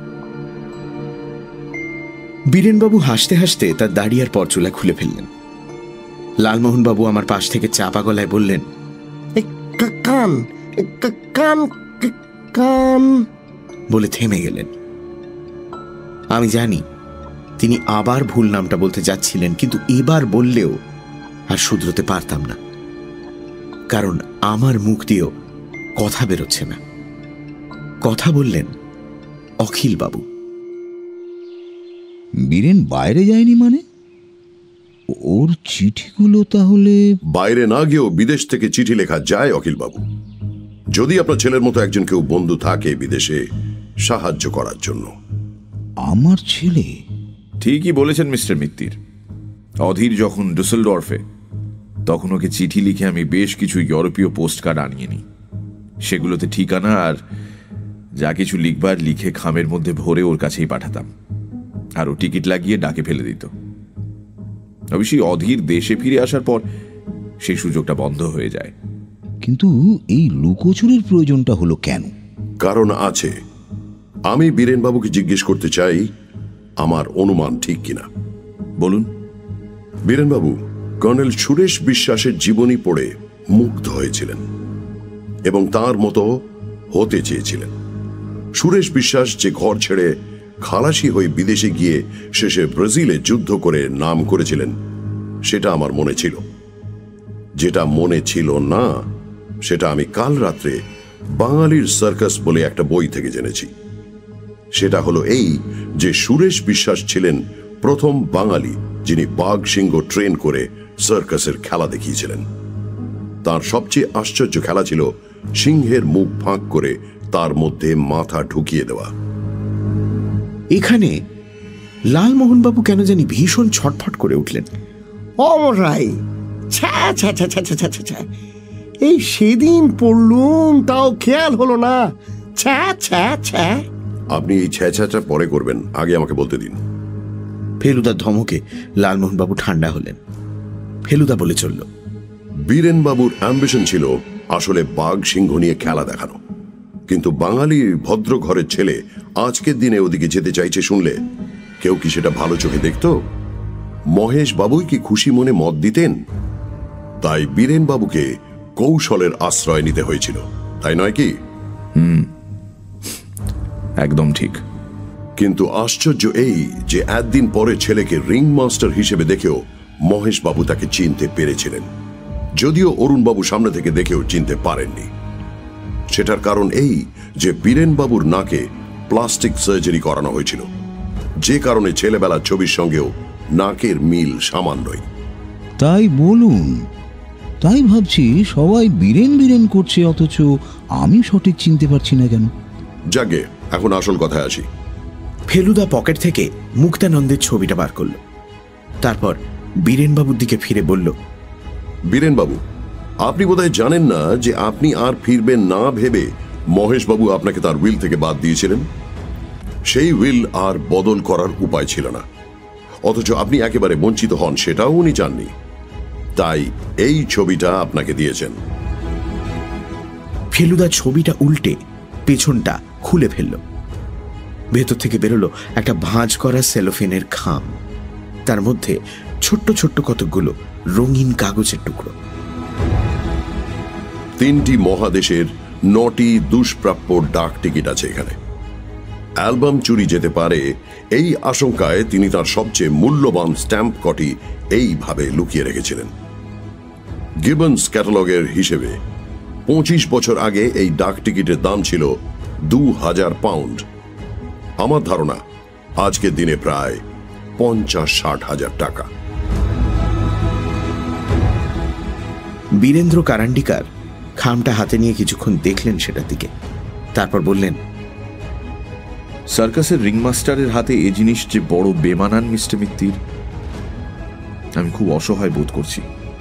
বীরেনবাবু হাসতে হাসতে তার দাড়ি আর পরচুলা খুলে ফেললেন। লালমোহনবাবু আমার পাশ থেকে চাপা গলায় বললেন, কান কান কান বলে থেমে গেলেন। আমি জানি তিনি আবার ভুল নামটা বলতে যাচ্ছিলেন, কিন্তু এবার বললেও আর শুধরোতে পারতাম না, কারণ আমার মুখ দিয়েও কথা বেরোচ্ছে না। কথা বললেন অখিল বাবু। বীরেন বাইরে যায়নি মানে? ওর চিঠিগুলো তাহলে বাইরে না গিয়েও বিদেশ থেকে চিঠি লেখা যায় অখিল বাবু, যদি আপনার ছেলের মতো একজন কেউ বন্ধু থাকে বিদেশে সাহায্য করার জন্য। আমার ছেলে? ঠিকই বলেছেন মিস্টার মিত্তির। অধীর যখন ডুসেলডর্ফে, তখন ওকে চিঠি লিখে আমি বেশ কিছু ইউরোপীয় পোস্ট কার্ড আনিয়ে নিই। সেগুলোতে ঠিকানা আর যা কিছু লিখবার লিখে খামের মধ্যে ভরে ওর কাছেই পাঠাতাম, আর ও টিকিট লাগিয়ে ডাকে ফেলে দিত। অবশ্যই অধীর দেশে ফিরে আসার পর সেই সুযোগটা বন্ধ হয়ে যায়। কিন্তু এই লুকোচুরির প্রয়োজনটা হলো কেন? কারণ আছে। আমি বীরেনবাবুকে জিজ্ঞেস করতে চাই আমার অনুমান ঠিক কিনা। বলুন। বীরেনবাবু কর্নেল সুরেশ বিশ্বাসের জীবনী পড়ে মুগ্ধ হয়েছিলেন এবং তার মতো হতে চেয়েছিলেন। সুরেশ বিশ্বাস যে ঘর ছেড়ে খালাসি হয়ে বিদেশে গিয়ে শেষে ব্রাজিলে যুদ্ধ করে নাম করেছিলেন, সেটা আমার মনে ছিল। যেটা মনে ছিল না সেটা আমি কাল রাত্রে বাঙালির সার্কাস বলে একটা বই থেকে জেনেছি। সেটা হলো এই যে সুরেশ বিশ্বাস ছিলেন প্রথম বাঙালি যিনি বাঘ সিংহ ট্রেন করে সার্কাসের খেলা দেখিয়েছিলেন। তার সবচেয়ে আশ্চর্য খেলা ছিল সিংহের মুখ ফাঁক করে তার মধ্যে মাথা ঢুকিয়ে দেওয়া। এখানে লালমোহনবাবু কেন জানি ভীষণ ছটফট করে উঠলেন। অমরাই, এই সেদিন পড়লুম তাও খেয়াল হলো না। আপনি এই ছ্যাঁচা পরে করবেন, আগে আমাকে বলতে দিন। ফেলুদার ধমকে লালমোহনবাবু ঠান্ডা হলেন। ফেলুদা বলে চলল, বীরেনবাবুর অ্যাম্বিশন ছিল আসলে বাঘ সিংহ নিয়ে খেলা দেখানো, কিন্তু বাঙালি ভদ্র ঘরের ছেলে আজকের দিনে ওদিকে যেতে চাইছে শুনলে কেউ কি সেটা ভালো চোখে দেখত? মহেশ বাবুই কি খুশি মনে মত দিতেন? তাই বীরেনবাবুকে কৌশলের আশ্রয় নিতে হয়েছিল। তাই নয় কি? একদম ঠিক। কিন্তু আশ্চর্য এই যে একদিন পরে ছেলেকে রিং মাস্টার হিসেবে দেখেও মহেশবাবু তাকে চিনতে পেরেছিলেন, যদিও অরুণবাবু সামনে থেকে দেখেও চিনতে পারেননি। সেটার কারণ এই যে বীরেনবাবুর নাকে প্লাস্টিক সার্জারি করানো হয়েছিল, যে কারণে ছেলেবেলার ছবির সঙ্গেও নাকের মিল সামান্যই। তাই বলুন, তাই ভাবছি সবাই বীরেন বীরেন করছে, অথচ আমি সঠিক চিনতে পারছি না কেন। যাকে এখন আসল কথায় আসি। ফেলুদা পকেট থেকে মুক্তানন্দের ছবিটা বার করল, তারপর বীরেনবাবুর দিকে ফিরে বলল, বীরেনবাবু, আপনি বোধহয় জানেন না যে আপনি আর ফিরবেন না ভেবে মহেশবাবু আপনাকে তার উইল থেকে বাদ দিয়েছিলেন। সেই উইল আর বদল করার উপায় ছিল না, অথচ আপনি একেবারে বঞ্চিত হন সেটাও উনি চাননি, তাই এই ছবিটা আপনাকে দিয়েছেন। ফেলুদা ছবিটা উল্টে পেছনটা খুলে ফেলল। ভেতর থেকে বেরোলো একটা ভাঁজ করা সেলোফেনের খাম, তার মধ্যে ছোট্ট ছোট্ট কতকগুলো রঙিন কাগজের টুকরো। 3টি মহাদেশের 9টি দুষ্প্রাপ্য ডাক টিকিট আছে এখানে। অ্যালবাম চুরি যেতে পারে এই আশঙ্কায় তিনি তার সবচেয়ে মূল্যবান স্ট্যাম্প কটি এইভাবে লুকিয়ে রেখেছিলেন। গিবন্স ক্যাটালগের হিসেবে 25 বছর আগে এই ডাক টিকিটের দাম ছিল 2000 পাউন্ড। আমার ধারণা আজকের দিনে প্রায় 50-60 হাজার টাকা। বীরেন্দ্র কারান্ডিকার খামটা হাতে নিয়ে কিছুক্ষণ দেখলেন সেটার দিকে, তারপর বললেন, সার্কাসের রিংমাস্টারের হাতে এ জিনিস যে বড় বেমানান মিস্টার মিত্তির, আমি খুব অসহায় বোধ করছি।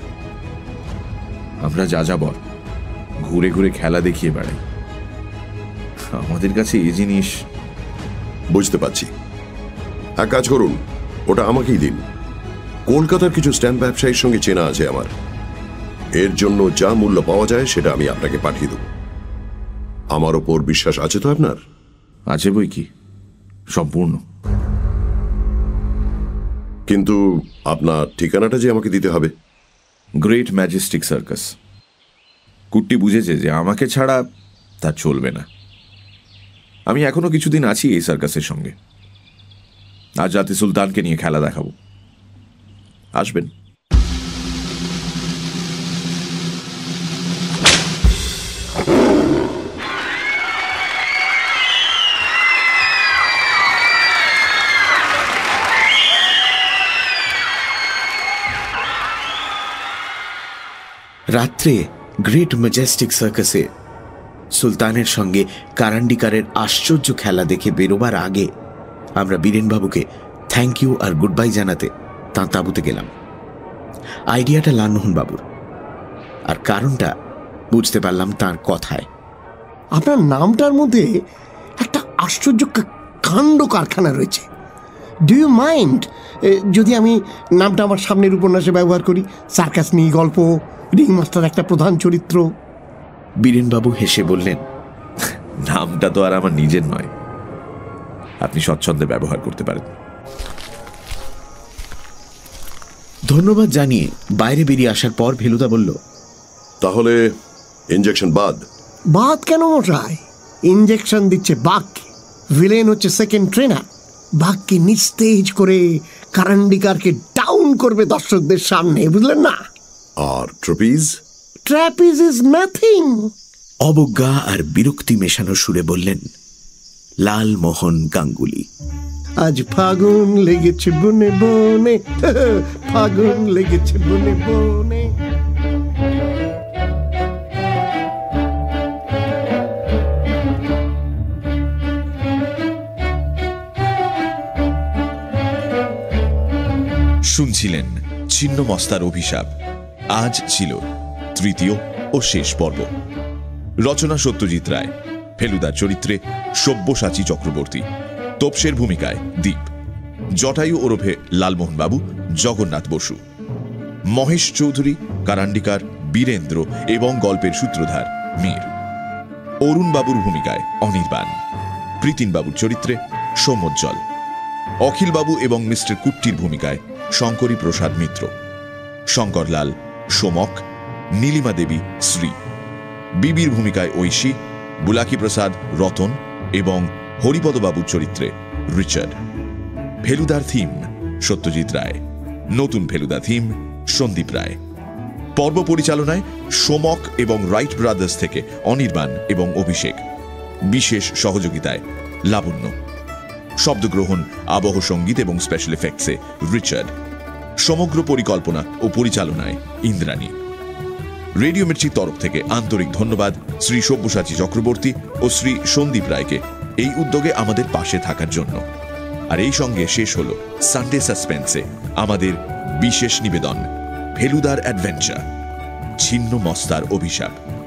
আমরা যাযাবর, ঘুরে ঘুরে খেলা দেখিয়ে বেড়াই, আমাদের কাছে এ জিনিস। বুঝতে পারছি, এক কাজ করুন, ওটা আমাকেই দিন। কলকাতার কিছু স্ট্যাম্প ব্যবসায়ীর সঙ্গে চেনা আছে আমার, এর জন্য যা মূল্য পাওয়া যায় সেটা আমি আপনাকে পাঠিয়ে দেব। আমার ওপর বিশ্বাস আছে তো আপনার? আছে বই কি, সম্পূর্ণ। কিন্তু আপনার ঠিকানাটা যে আমাকে দিতে হবে। Great Majestic circus. কুট্টি বুঝেছে যে আমাকে ছাড়া তার চলবে না। আমি এখনো কিছুদিন আছি এই সার্কাসের সঙ্গে। আজ রাতে সুলতানকে নিয়ে খেলা দেখাবো, আসবেন? রাত্রে গ্রেট ম্যাজেস্টিক সার্কাসে সুলতানের সঙ্গে কারান্ডিকারের আশ্চর্য খেলা দেখে বেরোবার আগে আমরা বীরেনবাবুকে থ্যাংক ইউ আর গুড বাই জানাতে তাঁর তাঁবুতে গেলাম। আইডিয়াটা লালমোহন বাবুর, আর কারণটা বুঝতে পারলাম তাঁর কথায়। আপনার নামটার মধ্যে একটা আশ্চর্য কাণ্ড কারখানা রয়েছে। ডু ইউ মাইন্ড যদি আমি নামটা আমার সামনের উপন্যাসে ব্যবহার করি? সার্কাস নিয়ে গল্প, রিংমাস্টার একটা প্রধান চরিত্র। বীরেনবাবু হেসে বললেন, নামটা তো আর আমার নিজের নয়, আপনি স্বচ্ছন্দে ব্যবহার করতে পারেন। ধন্যবাদ জানিয়ে বাইরে বেরিয়ে আসার পর ফেলুদা বলল, তাহলে ইনজেকশন বাদ? বাদ কেন মশাই? ইনজেকশন দিচ্ছে বাঘকে, ভিলেন হচ্ছে সেকেন্ড ট্রেনার। বাঘকে নিস্তেজ করে কারান্ডিকারকে ডাউন করবে দর্শকদের সামনে, বুঝলেন না? আর ট্র্যাপিজ? Trapeze is nothing. অবজ্ঞা আর বিরক্তি মেশানো সুরে বললেন লালমোহন গাঙ্গুলি। আজ ফাগুন লেগেছে বনে বনে, ফাগুন লেগেছে বনে বনে। শুনছিলেন ছিন্নমস্তার অভিশাপ। আজ ছিল তৃতীয় ও শেষ পর্ব। রচনা সত্যজিৎ রায়, ফেলুদার চরিত্রে সব্যসাচী চক্রবর্তী, তোপসের ভূমিকায় দীপ, জটায়ু ওরফে লালমোহন বাবু জগন্নাথ বসু, মহেশ চৌধুরী কারান্ডিকার বীরেন্দ্র এবং গল্পের সূত্রধার মীর, অরুণ বাবুর ভূমিকায় অনির্বাণ, প্রীতিন বাবুর চরিত্রে সৌমজ্জ্বল, অখিল বাবু এবং মিস্টার কুট্টির ভূমিকায় শঙ্করী প্রসাদ মিত্র, শঙ্করলাল, সোমক, নীলিমা দেবী শ্রী, বিবির ভূমিকায় ঐশী, বুলাকি প্রসাদ রতন এবং হরিপদবাবুর চরিত্রে রিচার্ড। ফেলুদার থিম সত্যজিৎ রায়, নতুন ফেলুদা থিম সন্দীপ রায়। পর্ব পরিচালনায় সোমক এবং রাইট ব্রাদার্স থেকে অনির্বাণ এবং অভিষেক, বিশেষ সহযোগিতায় লাবণ্য। শব্দগ্রহণ, আবহ সঙ্গীত এবং স্পেশাল এফেক্টসে রিচার্ড। সমগ্র পরিকল্পনা ও পরিচালনায় ইন্দ্রাণী। রেডিও মির্চির তরফ থেকে আন্তরিক ধন্যবাদ শ্রী সব্যসাচী চক্রবর্তী ও শ্রী সন্দীপ রায়কে এই উদ্যোগে আমাদের পাশে থাকার জন্য। আর এই সঙ্গে শেষ হলো সানডে সাসপেন্সে আমাদের বিশেষ নিবেদন ফেলুদার অ্যাডভেঞ্চার, ছিন্ন মস্তার অভিশাপ।